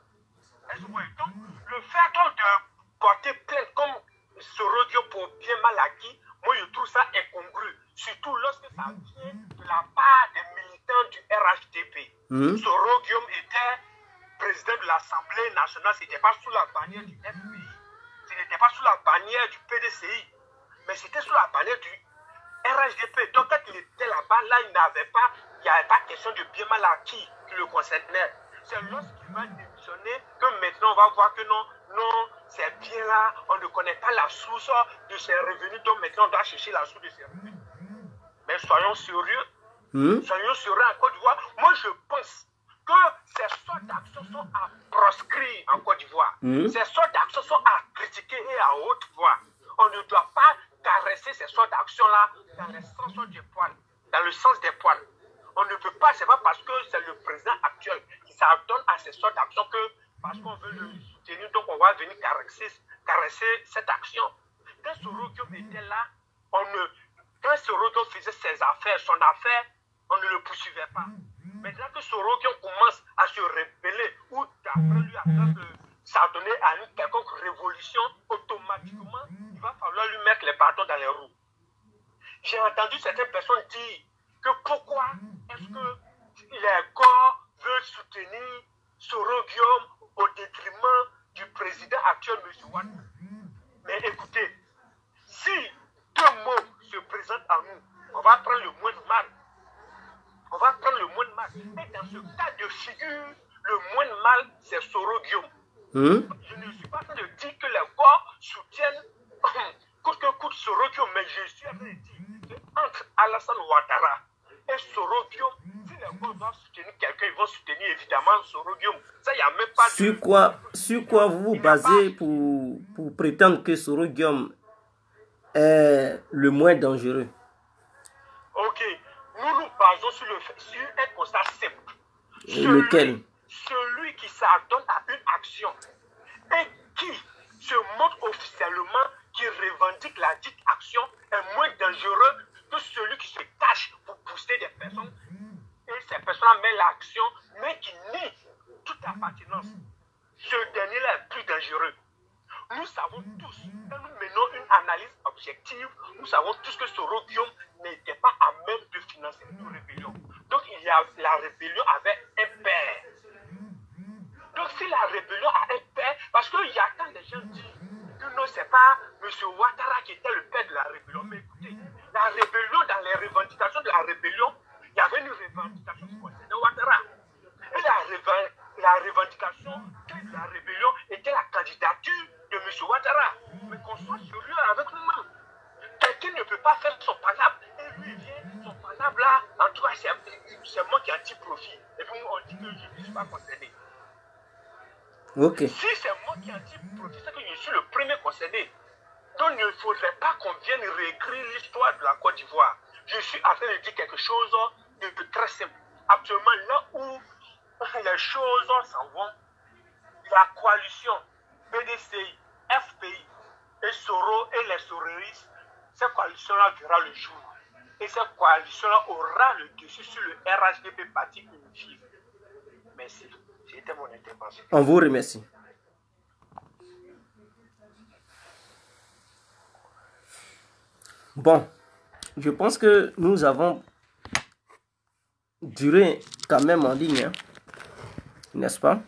Donc, le fait de porter plainte comme Soro Guillaume pour bien mal acquis, moi je trouve ça incongru. Surtout lorsque ça vient de la part des militants du R H D P. Mmh. Soro Guillaume était président de l'Assemblée nationale, ce n'était pas sous la bannière du F P I, ce n'était pas sous la bannière du P D C I, mais c'était sous la bannière du R H D P. Donc quand il était là-bas, là, il n'avait pas, il n'y avait pas question de bien mal acquis qui le concernait. C'est lorsqu'il va démissionner que maintenant on va voir que non, non, c'est bien là, on ne connaît pas la source de ses revenus, donc maintenant on doit chercher la source de ses revenus. Mais soyons sérieux, mmh. soyons sérieux en Côte d'Ivoire. Moi je pense que ces sortes d'actions sont à proscrire en Côte d'Ivoire. Mmh. Ces sortes d'actions sont à critiquer et à haute voix. On ne doit pas caresser ces sortes d'actions-là dans le sens des poils. Dans le sens des poils. On ne peut pas, c'est pas parce que c'est le président actuel qui s'adonne à ces sortes d'actions que parce qu'on veut le soutenir, donc on va venir caresser, caresser cette action. Quand Soro Guillaume était là, on ne, quand Soro Guillaume faisait ses affaires, son affaire, on ne le poursuivait pas. Maintenant que Soro Guillaume commence à se rebeller ou d'après lui, après s'adonner à une quelconque révolution, automatiquement, il va falloir lui mettre les bâtons dans les roues. J'ai entendu certaines personnes dire que pourquoi est-ce que les corps veulent soutenir Soro Guillaume au détriment du président actuel, M. Ouattara. Mais écoutez, si deux mots se présentent à nous, on va prendre le moins de mal. On va prendre le moins de mal. Et dans ce cas de figure, le moins de mal, c'est Soro Guillaume. Mmh. Je ne suis pas en train de dire que les corps soutiennent coûte que coûte Soro Guillaume, mais je suis en train de dire qu'entre Alassane Ouattara et Soro Guillaume, si les corps doivent soutenir quelqu'un, ils vont soutenir évidemment Soro Guillaume. Ça, il n'y a même pas sur de... Quoi, sur quoi vous vous basez pas... pour, pour prétendre que Soro Guillaume est le moins dangereux? Ok. Nous nous basons sur, le, sur un constat simple. Celui, Lequel? Celui qui s'adonne à une action et qui se montre officiellement, qui revendique la dite action, est moins dangereux que celui qui se cache pour pousser des personnes et ces personnes mettent l'action, mais qui nie toute appartenance. Ce dernier-là est plus dangereux. Nous savons tous, quand nous menons une analyse objective, nous savons tous que Soro Guillaume n'était pas à même de financer une rébellion. Donc il y a, la rébellion avait un père. Donc si la rébellion a un père, parce qu'il y a quand des gens disent que non, c'est pas M. Ouattara qui était le père de la rébellion. Mais écoutez, la rébellion, dans les revendications de la rébellion, il y avait une revendication qui concernait Ouattara. Et la, la revendication de la rébellion était la candidature de M. Ouattara. Mais qu'on soit sérieux avec nous-mêmes. Quelqu'un ne peut pas faire son palabre. Et lui, il vient, son palabre là, en tout cas, c'est moi qui ai un petit profit. Et puis on dit que je ne suis pas concerné. Okay. Si c'est moi qui ai un petit profit, c'est que je suis le premier concerné. Donc il ne faudrait pas qu'on vienne réécrire l'histoire de la Côte d'Ivoire. Je suis en train de dire quelque chose de, de très simple. Actuellement, là où les choses s'en vont, la coalition P D C I, F P I et Soro et les Sororistes, cette coalition-là verra le jour. Et cette coalition-là aura le dessus sur le R H D P parti unifié. Merci. C'était mon intervention. On vous remercie. Bon, je pense que nous avons duré quand même en ligne, hein, n'est-ce pas?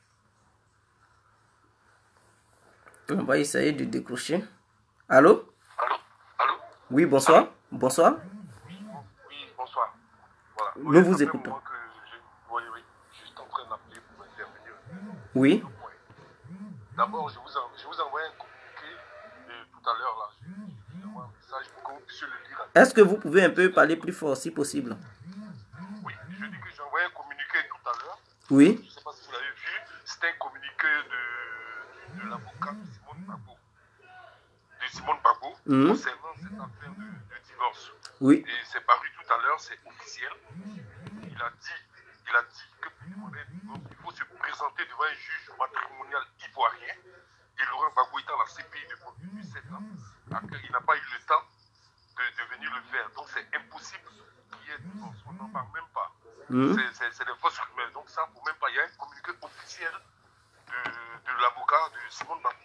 On va essayer de décrocher. Allô? Allô? Allô? Oui, bonsoir. Allô? Bonsoir. Oui, bonsoir. Voilà. Nous oui, vous écoutons. Que je, oui, oui, je suis en train d'appeler pour intervenir. Oui. D'abord, je vous, en, je vous envoie un communiqué euh, tout à l'heure là. Je vous envoie un message pour que vous puissiez le lire. Est-ce que vous pouvez un peu parler plus fort si possible? Oui, je dis que j'ai envoyé un communiqué tout à l'heure. Oui. Je ne sais pas si vous l'avez vu. C'était un communiqué de, de l'avocat de Simone Gbagbo. De Simone Gbagbo mmh. concernant cette affaire de, de divorce. Oui. Et c'est paru tout à l'heure, c'est officiel. Il a dit, il a dit que pour demander un divorce, il faut se présenter devant un juge matrimonial idéal. ivoirien, et Laurent Gbagbo étant la C P I depuis dix-sept ans, il n'a pas eu le temps de, de venir le faire. Donc c'est impossible qu'il y ait divorce. On n'en parle même pas. Mmh. C'est des fausses rumeurs. Donc ça, pour même pas. Il y a un communiqué officiel de, de l'avocat de Simone Baptiste.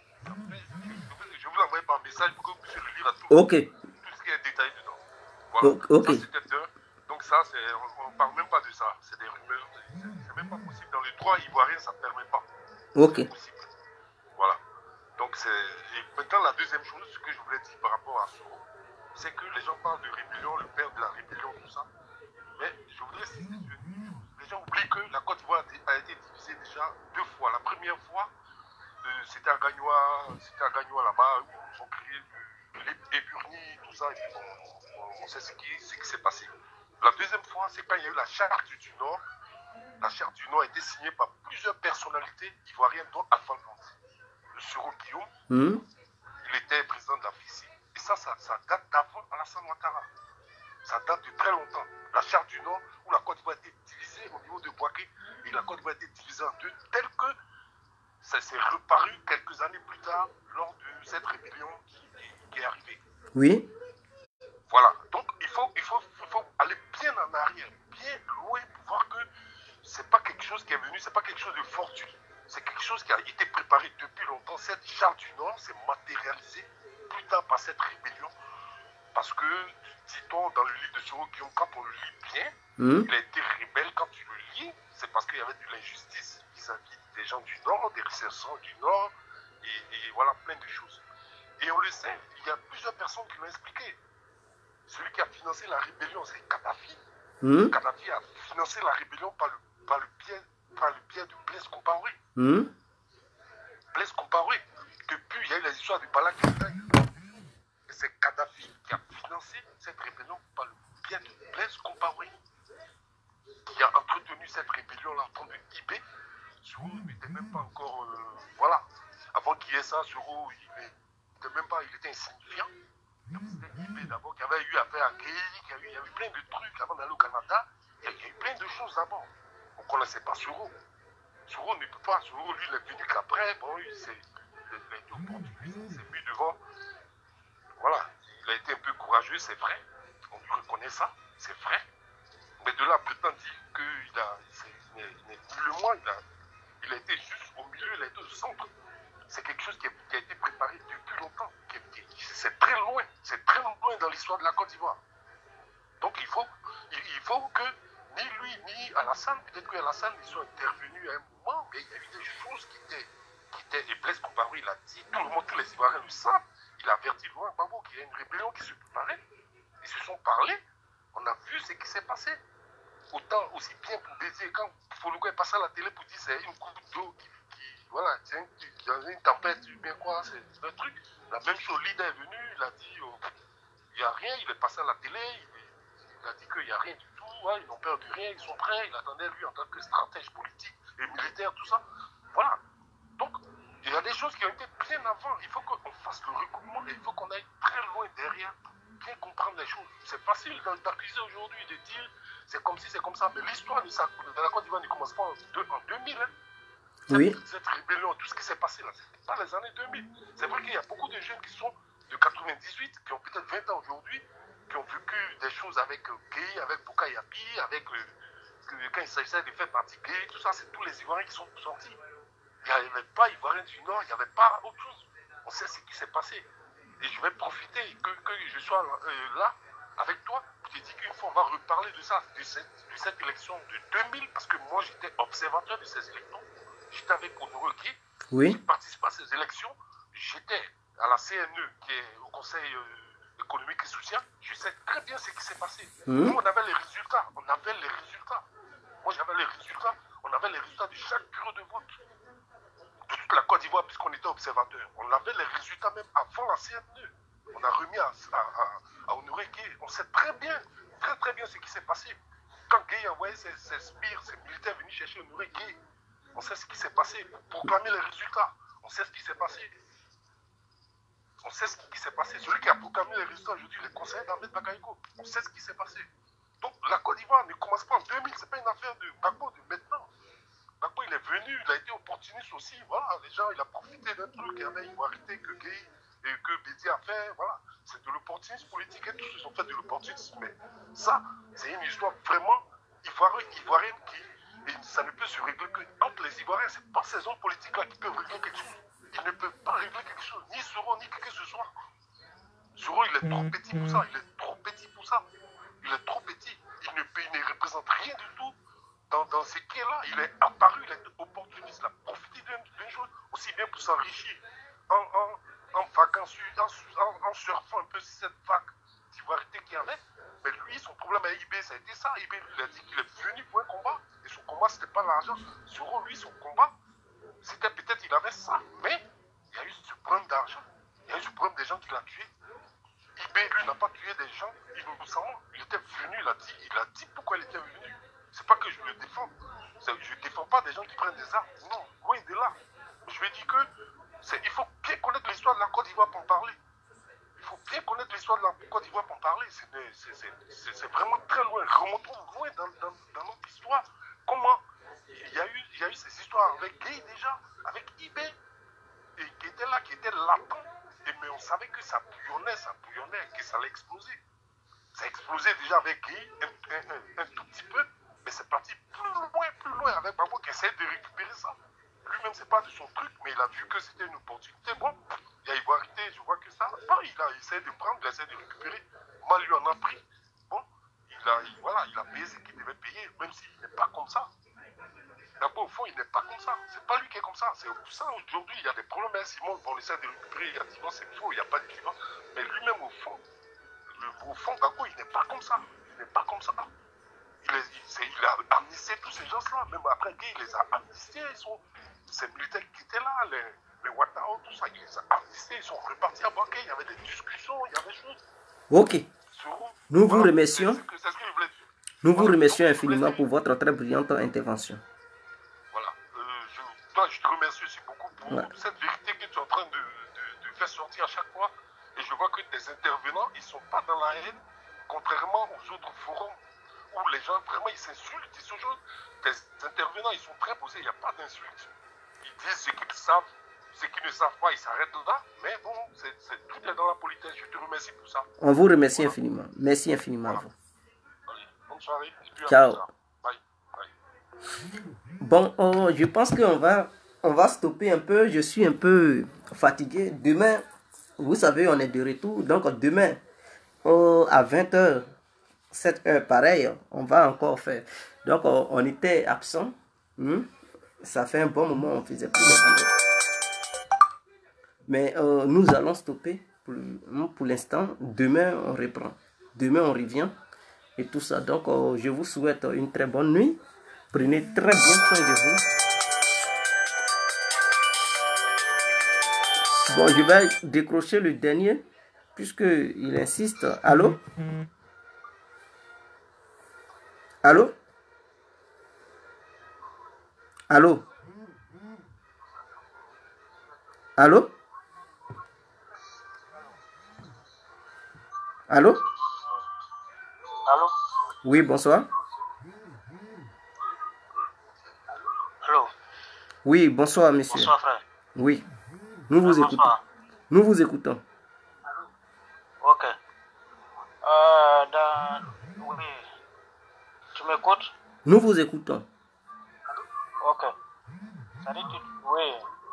Je vous l'envoie par message pour que vous puissiez le lire à tout, okay. tout ce qui est détaillé dedans. Voilà. Okay. Ça, donc ça, on ne parle même pas de ça. C'est des rumeurs. C'est même pas possible. Dans le droit ivoirien, ça ne permet pas. Okay. C'est possible. Voilà. Donc c'est... Maintenant, la deuxième chose, ce que je voulais dire par rapport à Soro, c'est que les gens parlent de rébellion, le père de la rébellion, tout ça. Mais je voudrais insister sur une chose. Les gens oublient que la Côte d'Ivoire a été divisée déjà deux fois. La première fois, euh, c'était à Gagnoa, c'était à Gagnoa là-bas, où ils ont créé les Burnis, tout ça, et puis on, on, on sait ce qui, ce qui s'est passé. La deuxième fois, c'est quand il y a eu la charte du Nord. La charte du Nord a été signée par plusieurs personnalités ivoiriennes, dont Alpha Blondy. Le Soro Guillaume, mmh. il était président de la F I C I. Et ça, ça, ça date d'avant Alassane Ouattara. Ça date de très longtemps. La charte du Nord, où la Côte d'Ivoire a été divisée au niveau de Bouaké, et la Côte d'Ivoire a été divisée en deux, tel que ça s'est reparu quelques années plus tard lors de cette rébellion qui, qui est arrivée. Oui. Voilà. Donc, il faut, il faut, il faut aller bien en arrière, bien loin pour voir que c'est pas quelque chose qui est venu, c'est pas quelque chose de fortuit. C'est quelque chose qui a été préparé depuis longtemps. Cette charte du Nord s'est matérialisée plus tard par cette rébellion. Parce que, dit-on dans le livre de Soro Guillaume, quand on le lit bien, mmh. il a été rebelle. Quand tu le lis, c'est parce qu'il y avait de l'injustice vis-à-vis des gens du Nord, des ressortissants du Nord, et, et voilà, plein de choses. Et on le sait, il y a plusieurs personnes qui l'ont expliqué. Celui qui a financé la rébellion, c'est Kadhafi. Mmh. Kadhafi a financé la rébellion par le, par le, biais, par le biais de Blaise Compaoré. Mmh. Blaise Compaoré. Depuis, il y a eu les histoires du Balak. Et c'est Kadhafi qui a financé cette rébellion par le biais de Blaise Compaoré. Qui a entretenu cette rébellion-là en temps de Ibé. Soro n'était même pas encore... Euh, voilà. Avant qu'il y ait ça, Soro, il n'était même pas... Il était insignifiant. C'était Ibé d'abord qui avait eu affaire à Guéhi, qui a eu, il y a eu plein de trucs avant d'aller au Canada. Il y a, il y a eu plein de choses d'abord. On ne connaissait pas Soro. Soro ne peut pas. Soro, lui, il est venu qu'après. Bon, il, il a été opportuniste, il s'est mis devant. Voilà. Il a été un peu courageux, c'est vrai. On lui reconnaît ça, c'est vrai. Mais de là à prétendre qu'il a, il n'est ni le moins, il a, il a été juste au milieu, il a été au centre. C'est quelque chose qui a, qui a été préparé depuis longtemps. C'est très loin, c'est très loin dans l'histoire de la Côte d'Ivoire. Donc il faut, il, il faut que ni lui ni Alassane, peut-être qu'Alassane, ils sont intervenus à un moment, mais il y a eu des choses qui étaient, qui étaient et Blaise Compaoré, il a dit, tout le monde, tous les Ivoiriens le savent, il a averti Laurent Gbagbo qu'il y a une rébellion qui se préparait. Ils se sont parlé, on a vu ce qui s'est passé. Autant aussi bien pour Béziers, quand Folugo est passé à la télé pour dire c'est une goutte d'eau qui, qui, voilà, c'est une, une tempête, bien quoi, c'est un truc. La même chose, Lida est venu, il a dit, oh, il n'y a rien, il est passé à la télé, il, il a dit qu'il n'y a rien du tout, ouais, ils n'ont peur de rien, ils sont prêts, il attendait lui en tant que stratège politique et militaire, tout ça. Voilà. Donc, il y a des choses qui ont été bien avant, il faut qu'on fasse le recoupement, et il faut qu'on aille très loin derrière, bien comprendre les choses. C'est facile d'accuser aujourd'hui, de dire, c'est comme si c'est comme ça, mais l'histoire de, de la Côte d'Ivoire ne commence pas en, deux, en deux mille. Hein. Oui. Cette, cette rébellion, tout ce qui s'est passé là, c'est pas les années deux mille. C'est vrai qu'il y a beaucoup de jeunes qui sont de quatre-vingt-dix-huit, qui ont peut-être vingt ans aujourd'hui, qui ont vécu des choses avec euh, Guéhi, avec Bouka-Yapi, avec euh, quand il s'agissait de faire partie Guéhi, tout ça, c'est tous les Ivoiriens qui sont sortis. Il n'y avait pas Ivoiriens du Nord, il n'y avait pas autre chose. On sait ce qui s'est passé. Et je vais profiter que, que je sois euh, là avec toi. Je te dis qu'une fois, on va reparler de ça, de cette, de cette élection de deux mille, parce que moi, j'étais observateur de ces élections. J'étais avec Honoré Gué. Oui. J'ai participé à ces élections. J'étais à la C N E, qui est au Conseil euh, économique et social. Je sais très bien ce qui s'est passé. Mmh. Nous, on avait les résultats. On avait les résultats. Moi, j'avais les résultats. On avait les résultats de chaque bureau de vote. De toute la Côte d'Ivoire, puisqu'on était observateur. On avait les résultats même avant la C N E. On a remis à, à, à, à Honoré Gué. On sait très bien, très très bien ce qui s'est passé. Quand Gué a envoyé ses, ses sbires, ses militaires venus chercher Honoré Gué, on sait ce qui s'est passé pour proclamer les résultats. On sait ce qui s'est passé. On sait ce qui s'est passé. Celui qui a proclamé les résultats aujourd'hui, le conseiller d'Ahmed Bakayoko, on sait ce qui s'est passé. Donc la Côte d'Ivoire ne commence pas en deux mille, ce n'est pas une affaire de Gbagbo de maintenant. Gbagbo, il est venu, il a été opportuniste aussi. Voilà, les gens, il a profité. profiter d'un truc. Il y avait Ivoirité que Gay et que Bédi a fait. Voilà. C'est de l'opportunisme politique et tous ils ont fait de l'opportunisme. Mais ça, c'est une histoire vraiment ivoirienne, ivoirienne qui, et ça ne peut se régler que entre les Ivoiriens. C'est pas ces hommes politiques-là qui peuvent régler quelque chose. Ils ne peuvent pas régler quelque chose, ni Soro, ni qui que ce soit. Soro, il est trop petit pour ça. Il est trop petit pour ça. Il est trop petit. Il ne, il ne représente rien du tout dans, dans ce qui est là. Il est apparu, il est opportuniste. Il a profité d'une chose aussi bien pour s'enrichir en, en, en vaguant, en, en, en surfant un peu cette vague d'ivoirité qu'il y avait. Mais lui, son problème avec I B, ça a été ça. I B, lui, il a dit qu'il est venu pour un combat. Et son combat, c'était pas l'argent. Soro, lui, son combat, c'était peut-être il avait ça. Mais il y a eu ce problème d'argent. Il y a eu ce problème des gens qui l'ont tué. I B, lui, n'a pas tué des gens innocemment. Il était venu, il a dit, il a dit pourquoi il était venu. C'est pas que je le défends. Je ne défends pas des gens qui prennent des armes. Non, loin de là. Je lui dis que il faut bien connaître l'histoire de la Côte d'Ivoire pour en parler. Il faut bien connaître l'histoire de la Côte d'Ivoire pour en parler. C'est vraiment très loin. Remontons loin dans, dans, dans notre histoire. Comment il y a eu, il y a eu ces histoires avec Gay déjà, avec I B, et qui était là, qui était latent. Et mais on savait que ça bouillonnait, ça bouillonnait, que ça allait exploser. Ça a explosé déjà avec Gay, un, un, un, un tout petit peu, mais c'est parti plus loin, plus loin avec Babo qui essaie de récupérer ça. Lui-même, c'est pas de son truc, mais il a vu que c'était une opportunité. Bon, il y a Ivoirité, je vois que ça, bon, il a essayé de prendre, il a essayé de récupérer. Moi, lui en a pris. Bon, il a, il, voilà, il a payé ce qu'il devait payer, même s'il n'est pas comme ça. D'abord, au fond, il n'est pas comme ça. C'est pas lui qui est comme ça. C'est pour ça, aujourd'hui, il y a des problèmes. Hein, Simon, on essaie de récupérer. Il a dit non, c'est faux, il n'y a pas de divorce. Mais lui-même, au fond, le, au fond, Gako, il n'est pas comme ça. Il n'est pas comme ça. Il, est, il, il a amnistié tous ces gens-là. Même après Gay, il les a amnistiés. Ils sont, ces militaires qui étaient là, les, les Ouattao, tout ça, il les a amnistiés. Ils sont repartis à Banquet. Il y avait des discussions, il y avait des choses. Ok. Nous voilà, vous remercions. C'est, c'est, c'est ce que je voulais dire. Nous voilà, vous remercions donc, infiniment pour votre très brillante intervention. Voilà. Euh, je, toi, je te remercie aussi beaucoup pour ouais. cette vérité que tu es en train de, de, de faire sortir à chaque fois. Et je vois que tes intervenants, ils ne sont pas dans la haine, contrairement aux autres forums où les gens, vraiment, ils s'insultent, ils sont jaunes. Tes intervenants, ils sont très posés, il n'y a pas d'insultes. Ils disent ce qu'ils savent, ce qu'ils ne savent pas, ils s'arrêtent là. Mais bon, c'est, c'est, tout est dans la politesse. Je te remercie pour ça. On vous remercie voilà. infiniment. Merci infiniment voilà. à vous. Allez, bonne soirée. Et puis ciao. Bye. Bye. Bon, oh, je pense qu'on va, on va stopper un peu. Je suis un peu fatigué. Demain, vous savez, on est de retour. Donc, demain, oh, à vingt heures, sept heures, pareil, on va encore faire. Donc, on, on était absent. Hmm? Ça fait un bon moment, on faisait plus de Mais euh, nous allons stopper pour, pour l'instant. Demain, on reprend. Demain, on revient. Et tout ça. Donc, euh, je vous souhaite une très bonne nuit. Prenez très bien soin de vous. Bon, je vais décrocher le dernier, puisqu'il insiste. Allô? Allô? Allô? Allô? Allô? Allô? Oui, bonsoir. Allô? Oui, bonsoir, monsieur. Bonsoir, frère. Oui, nous vous oui, écoutons. Bonsoir. Nous vous écoutons. Ok. Euh, dans... Oui. Tu m'écoutes? Nous vous écoutons. Ok. Ça dit, tu... Oui.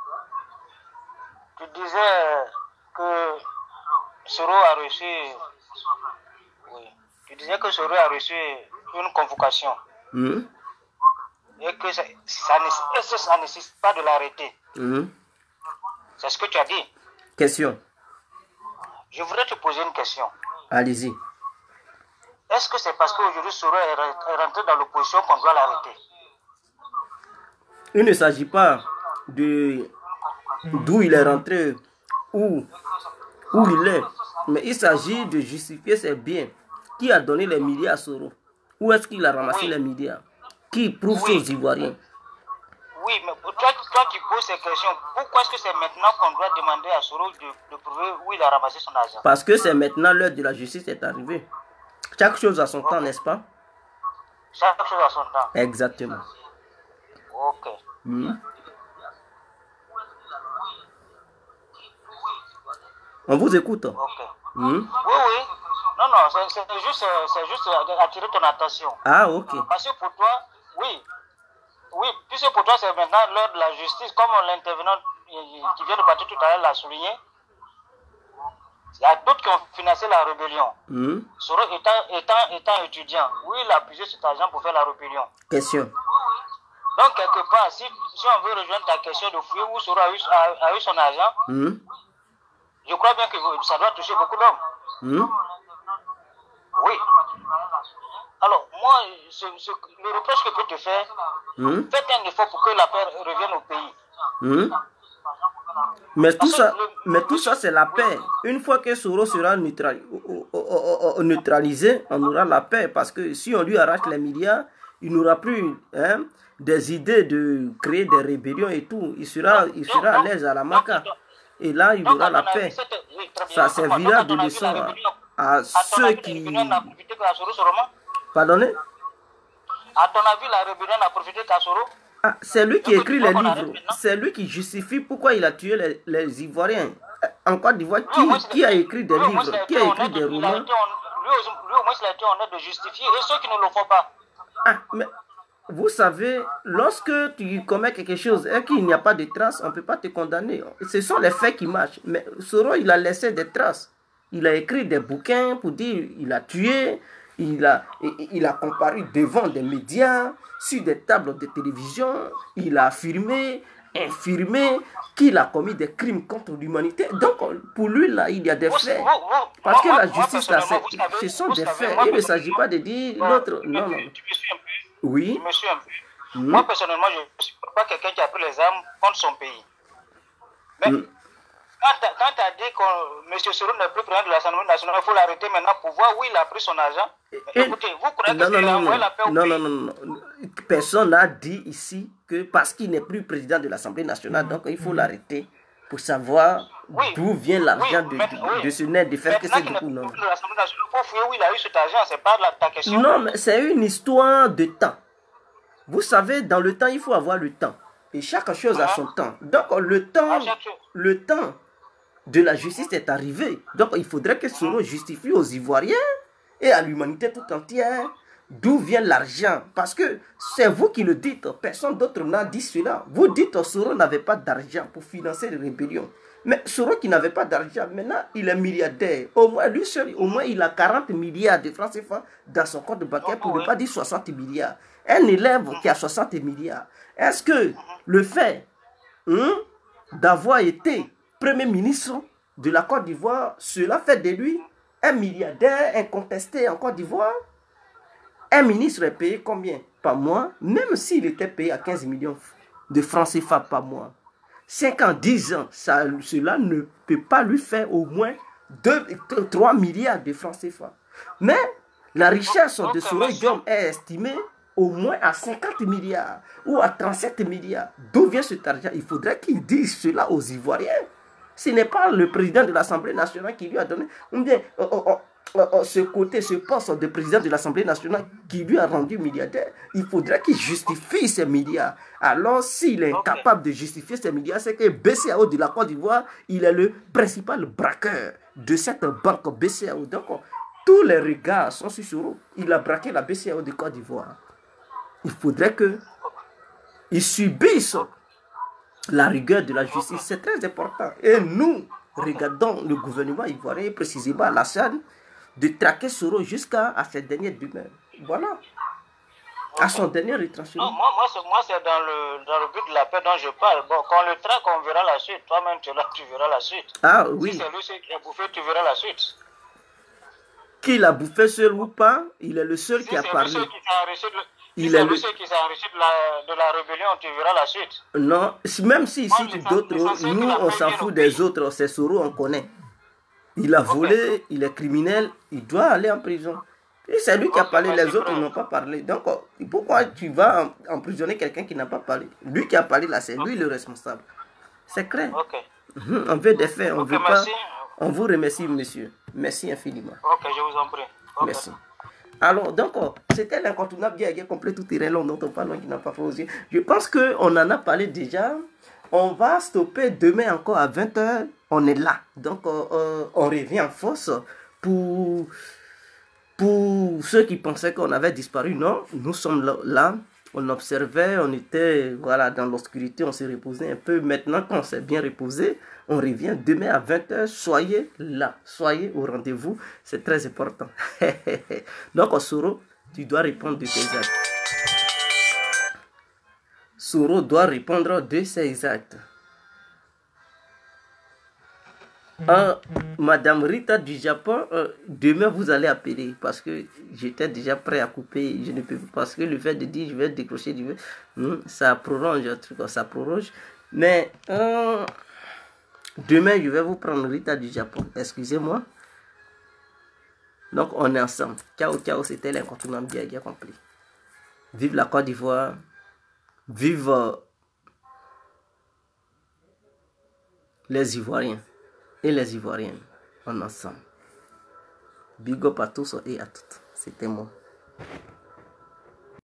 Tu disais que Soro a reçu... Oui. Tu disais que Soro a reçu une convocation. Mmh. Et que ça, ça, ne, ça ne nécessite pas de l'arrêter. Mmh. C'est ce que tu as dit. Question. Je voudrais te poser une question. Allez-y. Est-ce que c'est parce qu'aujourd'hui Soro est rentré dans l'opposition qu'on doit l'arrêter? Il ne s'agit pas de d'où il est rentré, où, où il est, mais il s'agit de justifier ses biens. Qui a donné les milliards à Soro? Où est-ce qu'il a ramassé oui. les milliards? Qui prouve oui. aux Ivoiriens? Oui, mais toi, toi qui poses ces questions, pourquoi est-ce que c'est maintenant qu'on doit demander à Soro de, de prouver où il a ramassé son argent? Parce que c'est maintenant l'heure de la justice est arrivée. Chaque chose à son okay. temps, n'est-ce pas? Chaque chose à son temps. Exactement. Ok. Mmh. On vous écoute. Ok. Hmm? Oui, oui. Non, non, c'est juste, c'est juste attirer ton attention. Ah, ok. Parce que pour toi, oui. Oui, puisque pour toi, c'est maintenant l'heure de la justice, comme l'intervenant qui vient de partir tout à l'heure l'a souligné. Il y a d'autres qui ont financé la rébellion. Hmm? Soro étant, étant, étant étudiant, oui, il a puisé cet argent pour faire la rébellion. Question. Donc, quelque part, si, si on veut rejoindre ta question de fouiller où Soro a eu, a, a eu son argent, Hmm? je crois bien que ça doit toucher beaucoup d'hommes. Hmm? Oui. Alors, moi, ce, ce, le reproche que je peux te faire, Hmm? faites un effort pour que la paix revienne au pays. Hmm? Mais tout Parce que ça, le- mais tout ça c'est la paix. Une fois que Soro sera neutral- o- o- o- o- neutralisé, on aura la paix. Parce que si on lui arrache les milliards, il n'aura plus hein, des idées de créer des rébellions et tout. Il sera, il sera à l'aise à la maca. Et là, il Donc, aura à la ton avis, paix. cette- oui, très bien. Ça Donc, servira à de ton avis, leçon la à, rébellion- à à ton ceux avis, la qui... rébellion n'a profité qu'à Soro seulement. Pardonnez? À ton avis, la rébellion n'a profité qu'à Soro. Ah, c'est lui qui Donc, écrit tu les vois qu'on arrête livres. maintenant. C'est lui qui justifie pourquoi il a tué les, les Ivoiriens. En Côte d'Ivoire, Lui, au moins, qui, qui a écrit des lui, au moins, livres? il a Qui été a écrit honnête, des il a romans? été hon- lui, au- lui, au moins, il a été honnête de justifier. Et ceux qui ne le font pas. Ah, mais vous savez, lorsque tu commets quelque chose et qu'il n'y a pas de traces, on ne peut pas te condamner. Ce sont les faits qui marchent. Mais Soro, il a laissé des traces. Il a écrit des bouquins pour dire il a tué, il a, il a comparu devant des médias, sur des tables de télévision, il a affirmé, infirmé qu'il a commis des crimes contre l'humanité. Donc, pour lui, là, il y a des Vous- faits. vous- vous- Parce que moi- la moi, justice, là, personnellement, c'est- vous savez- ce sont vous des savez, faits. moi, Il ne s'agit pas de dire l'autre. Tu- Non, non. Tu me suis un peu. Oui. Je me suis un peu. Hmm. Moi, personnellement, je ne suis pas quelqu'un qui a pris les armes contre son pays. Mais Hmm. quand tu as dit que M. Soro n'est plus président de l'Assemblée nationale, il faut l'arrêter maintenant pour voir où il a pris son argent. Mais Et- écoutez, vous croyez Non, que non, c'est non, envoyer non, la paix au non, pays? non, non, non, non. Personne n'a dit ici que parce qu'il n'est plus président de l'Assemblée nationale, donc il faut l'arrêter pour savoir Oui. d'où vient l'argent Oui, de, mais- de, oui. de ce nez de faire que Maintenant c'est qu'il n'est beaucoup, plus non. président de l'Assemblée nationale, il faut fouiller où il a eu cet argent. C'est pas la, ta question. Non, mais c'est une histoire de temps. Vous savez, dans le temps, il faut avoir le temps. Et chaque chose a son temps. Donc, le temps, À chaque chose. le temps de la justice est arrivé. Donc, il faudrait que Soro justifie aux Ivoiriens et à l'humanité tout entière d'où vient l'argent. Parce que c'est vous qui le dites. Personne d'autre n'a dit cela. Vous dites que Soro n'avait pas d'argent pour financer les rébellions. Mais Soro qui n'avait pas d'argent, maintenant, il est milliardaire. Au moins, lui seul, au moins, il a quarante milliards de francs C F A dans son compte bancaire, pour ne pas dire soixante milliards. Un élève qui a soixante milliards. Est-ce que le fait hein, d'avoir été Premier ministre de la Côte d'Ivoire, cela fait de lui un milliardaire incontesté en Côte d'Ivoire? Un ministre est payé combien par mois? Même s'il était payé à quinze millions de francs C F A par mois. cinq ans, dix ans, ça, cela ne peut pas lui faire au moins deux, trois milliards de francs C F A. Mais la richesse de Soro Diom est estimée au moins à cinquante milliards ou à trente-sept milliards. D'où vient cet argent? Il faudrait qu'il dise cela aux Ivoiriens. Ce n'est pas le président de l'Assemblée nationale qui lui a donné, ou bien oh, oh, oh, oh, oh, ce côté, ce poste de président de l'Assemblée nationale qui lui a rendu milliardaire. Il faudrait qu'il justifie ces milliards. Alors, s'il est incapable de justifier ces milliards, c'est que B C A O de la Côte d'Ivoire, il est le principal braqueur de cette banque B C A O. Donc, tous les regards sont sur Soro. Il a braqué la B C A O de Côte d'Ivoire. Il faudrait que il subisse la rigueur de la justice. C'est très important. Et nous, regardons le gouvernement ivoirien, précisément la Chane, de traquer Soro jusqu'à cette dernière demeure. Voilà. À son dernier Non, retranchement. moi, moi, c'est, moi, c'est dans le, dans le but de la paix dont je parle. Bon, quand on le traque, on verra la suite. Toi-même, tu, là, tu verras la suite. Ah oui. Si c'est lui qui a bouffé, tu verras la suite. Qu'il a bouffé seul ou pas, il est le seul Si qui a c'est parlé. lui qui s'est enrichi de, Il si est c'est le- lui qui s'est enrichi de la, de la rébellion, tu verras la suite. Non, même si Moi, ici l'essentiel- d'autres, l'essentiel nous que la on paix s'en vienne fout au des pays. autres, c'est Soro, on connaît. Il a volé, il est criminel, il doit aller en prison. Et c'est lui qui a Ok, parlé, merci, les autres frère. n'ont pas parlé. Donc, pourquoi tu vas em- emprisonner quelqu'un qui n'a pas parlé? Lui qui a parlé là, c'est lui le responsable. C'est clair. Ok. Mhm, On veut des faits, on Ok, veut pas. merci. On vous remercie, monsieur. Merci infiniment. Ok, je vous en prie. Ok. Merci. Alors, donc, c'était l'incontournable guerre complet tout terrain long dont on parle, qui n'a pas posé. Je pense qu'on en a parlé déjà. On va stopper demain encore à vingt heures on est là. Donc, euh, euh, on revient en force pour, pour ceux qui pensaient qu'on avait disparu. Non, nous sommes là, là. On observait, on était voilà, dans l'obscurité, on s'est reposé un peu. Maintenant qu'on s'est bien reposé, on revient demain à vingt heures. Soyez là, soyez au rendez-vous. C'est très important. Donc, Soro, tu dois répondre de tes actes. Soro doit répondre de ses actes. Euh, Madame Rita du Japon, euh, demain vous allez appeler parce que j'étais déjà prêt à couper. Je ne peux pas parce que le fait de dire je vais décrocher du hmm, ça prolonge, ça prolonge. Mais euh, demain je vais vous prendre Rita du Japon. Excusez-moi. Donc on est ensemble. Ciao, ciao, c'était l'incontournable bien, bien compris. Vive la Côte d'Ivoire. Vive euh, les Ivoiriens et les Ivoiriennes en ensemble. Big up à tous et à toutes. C'était moi.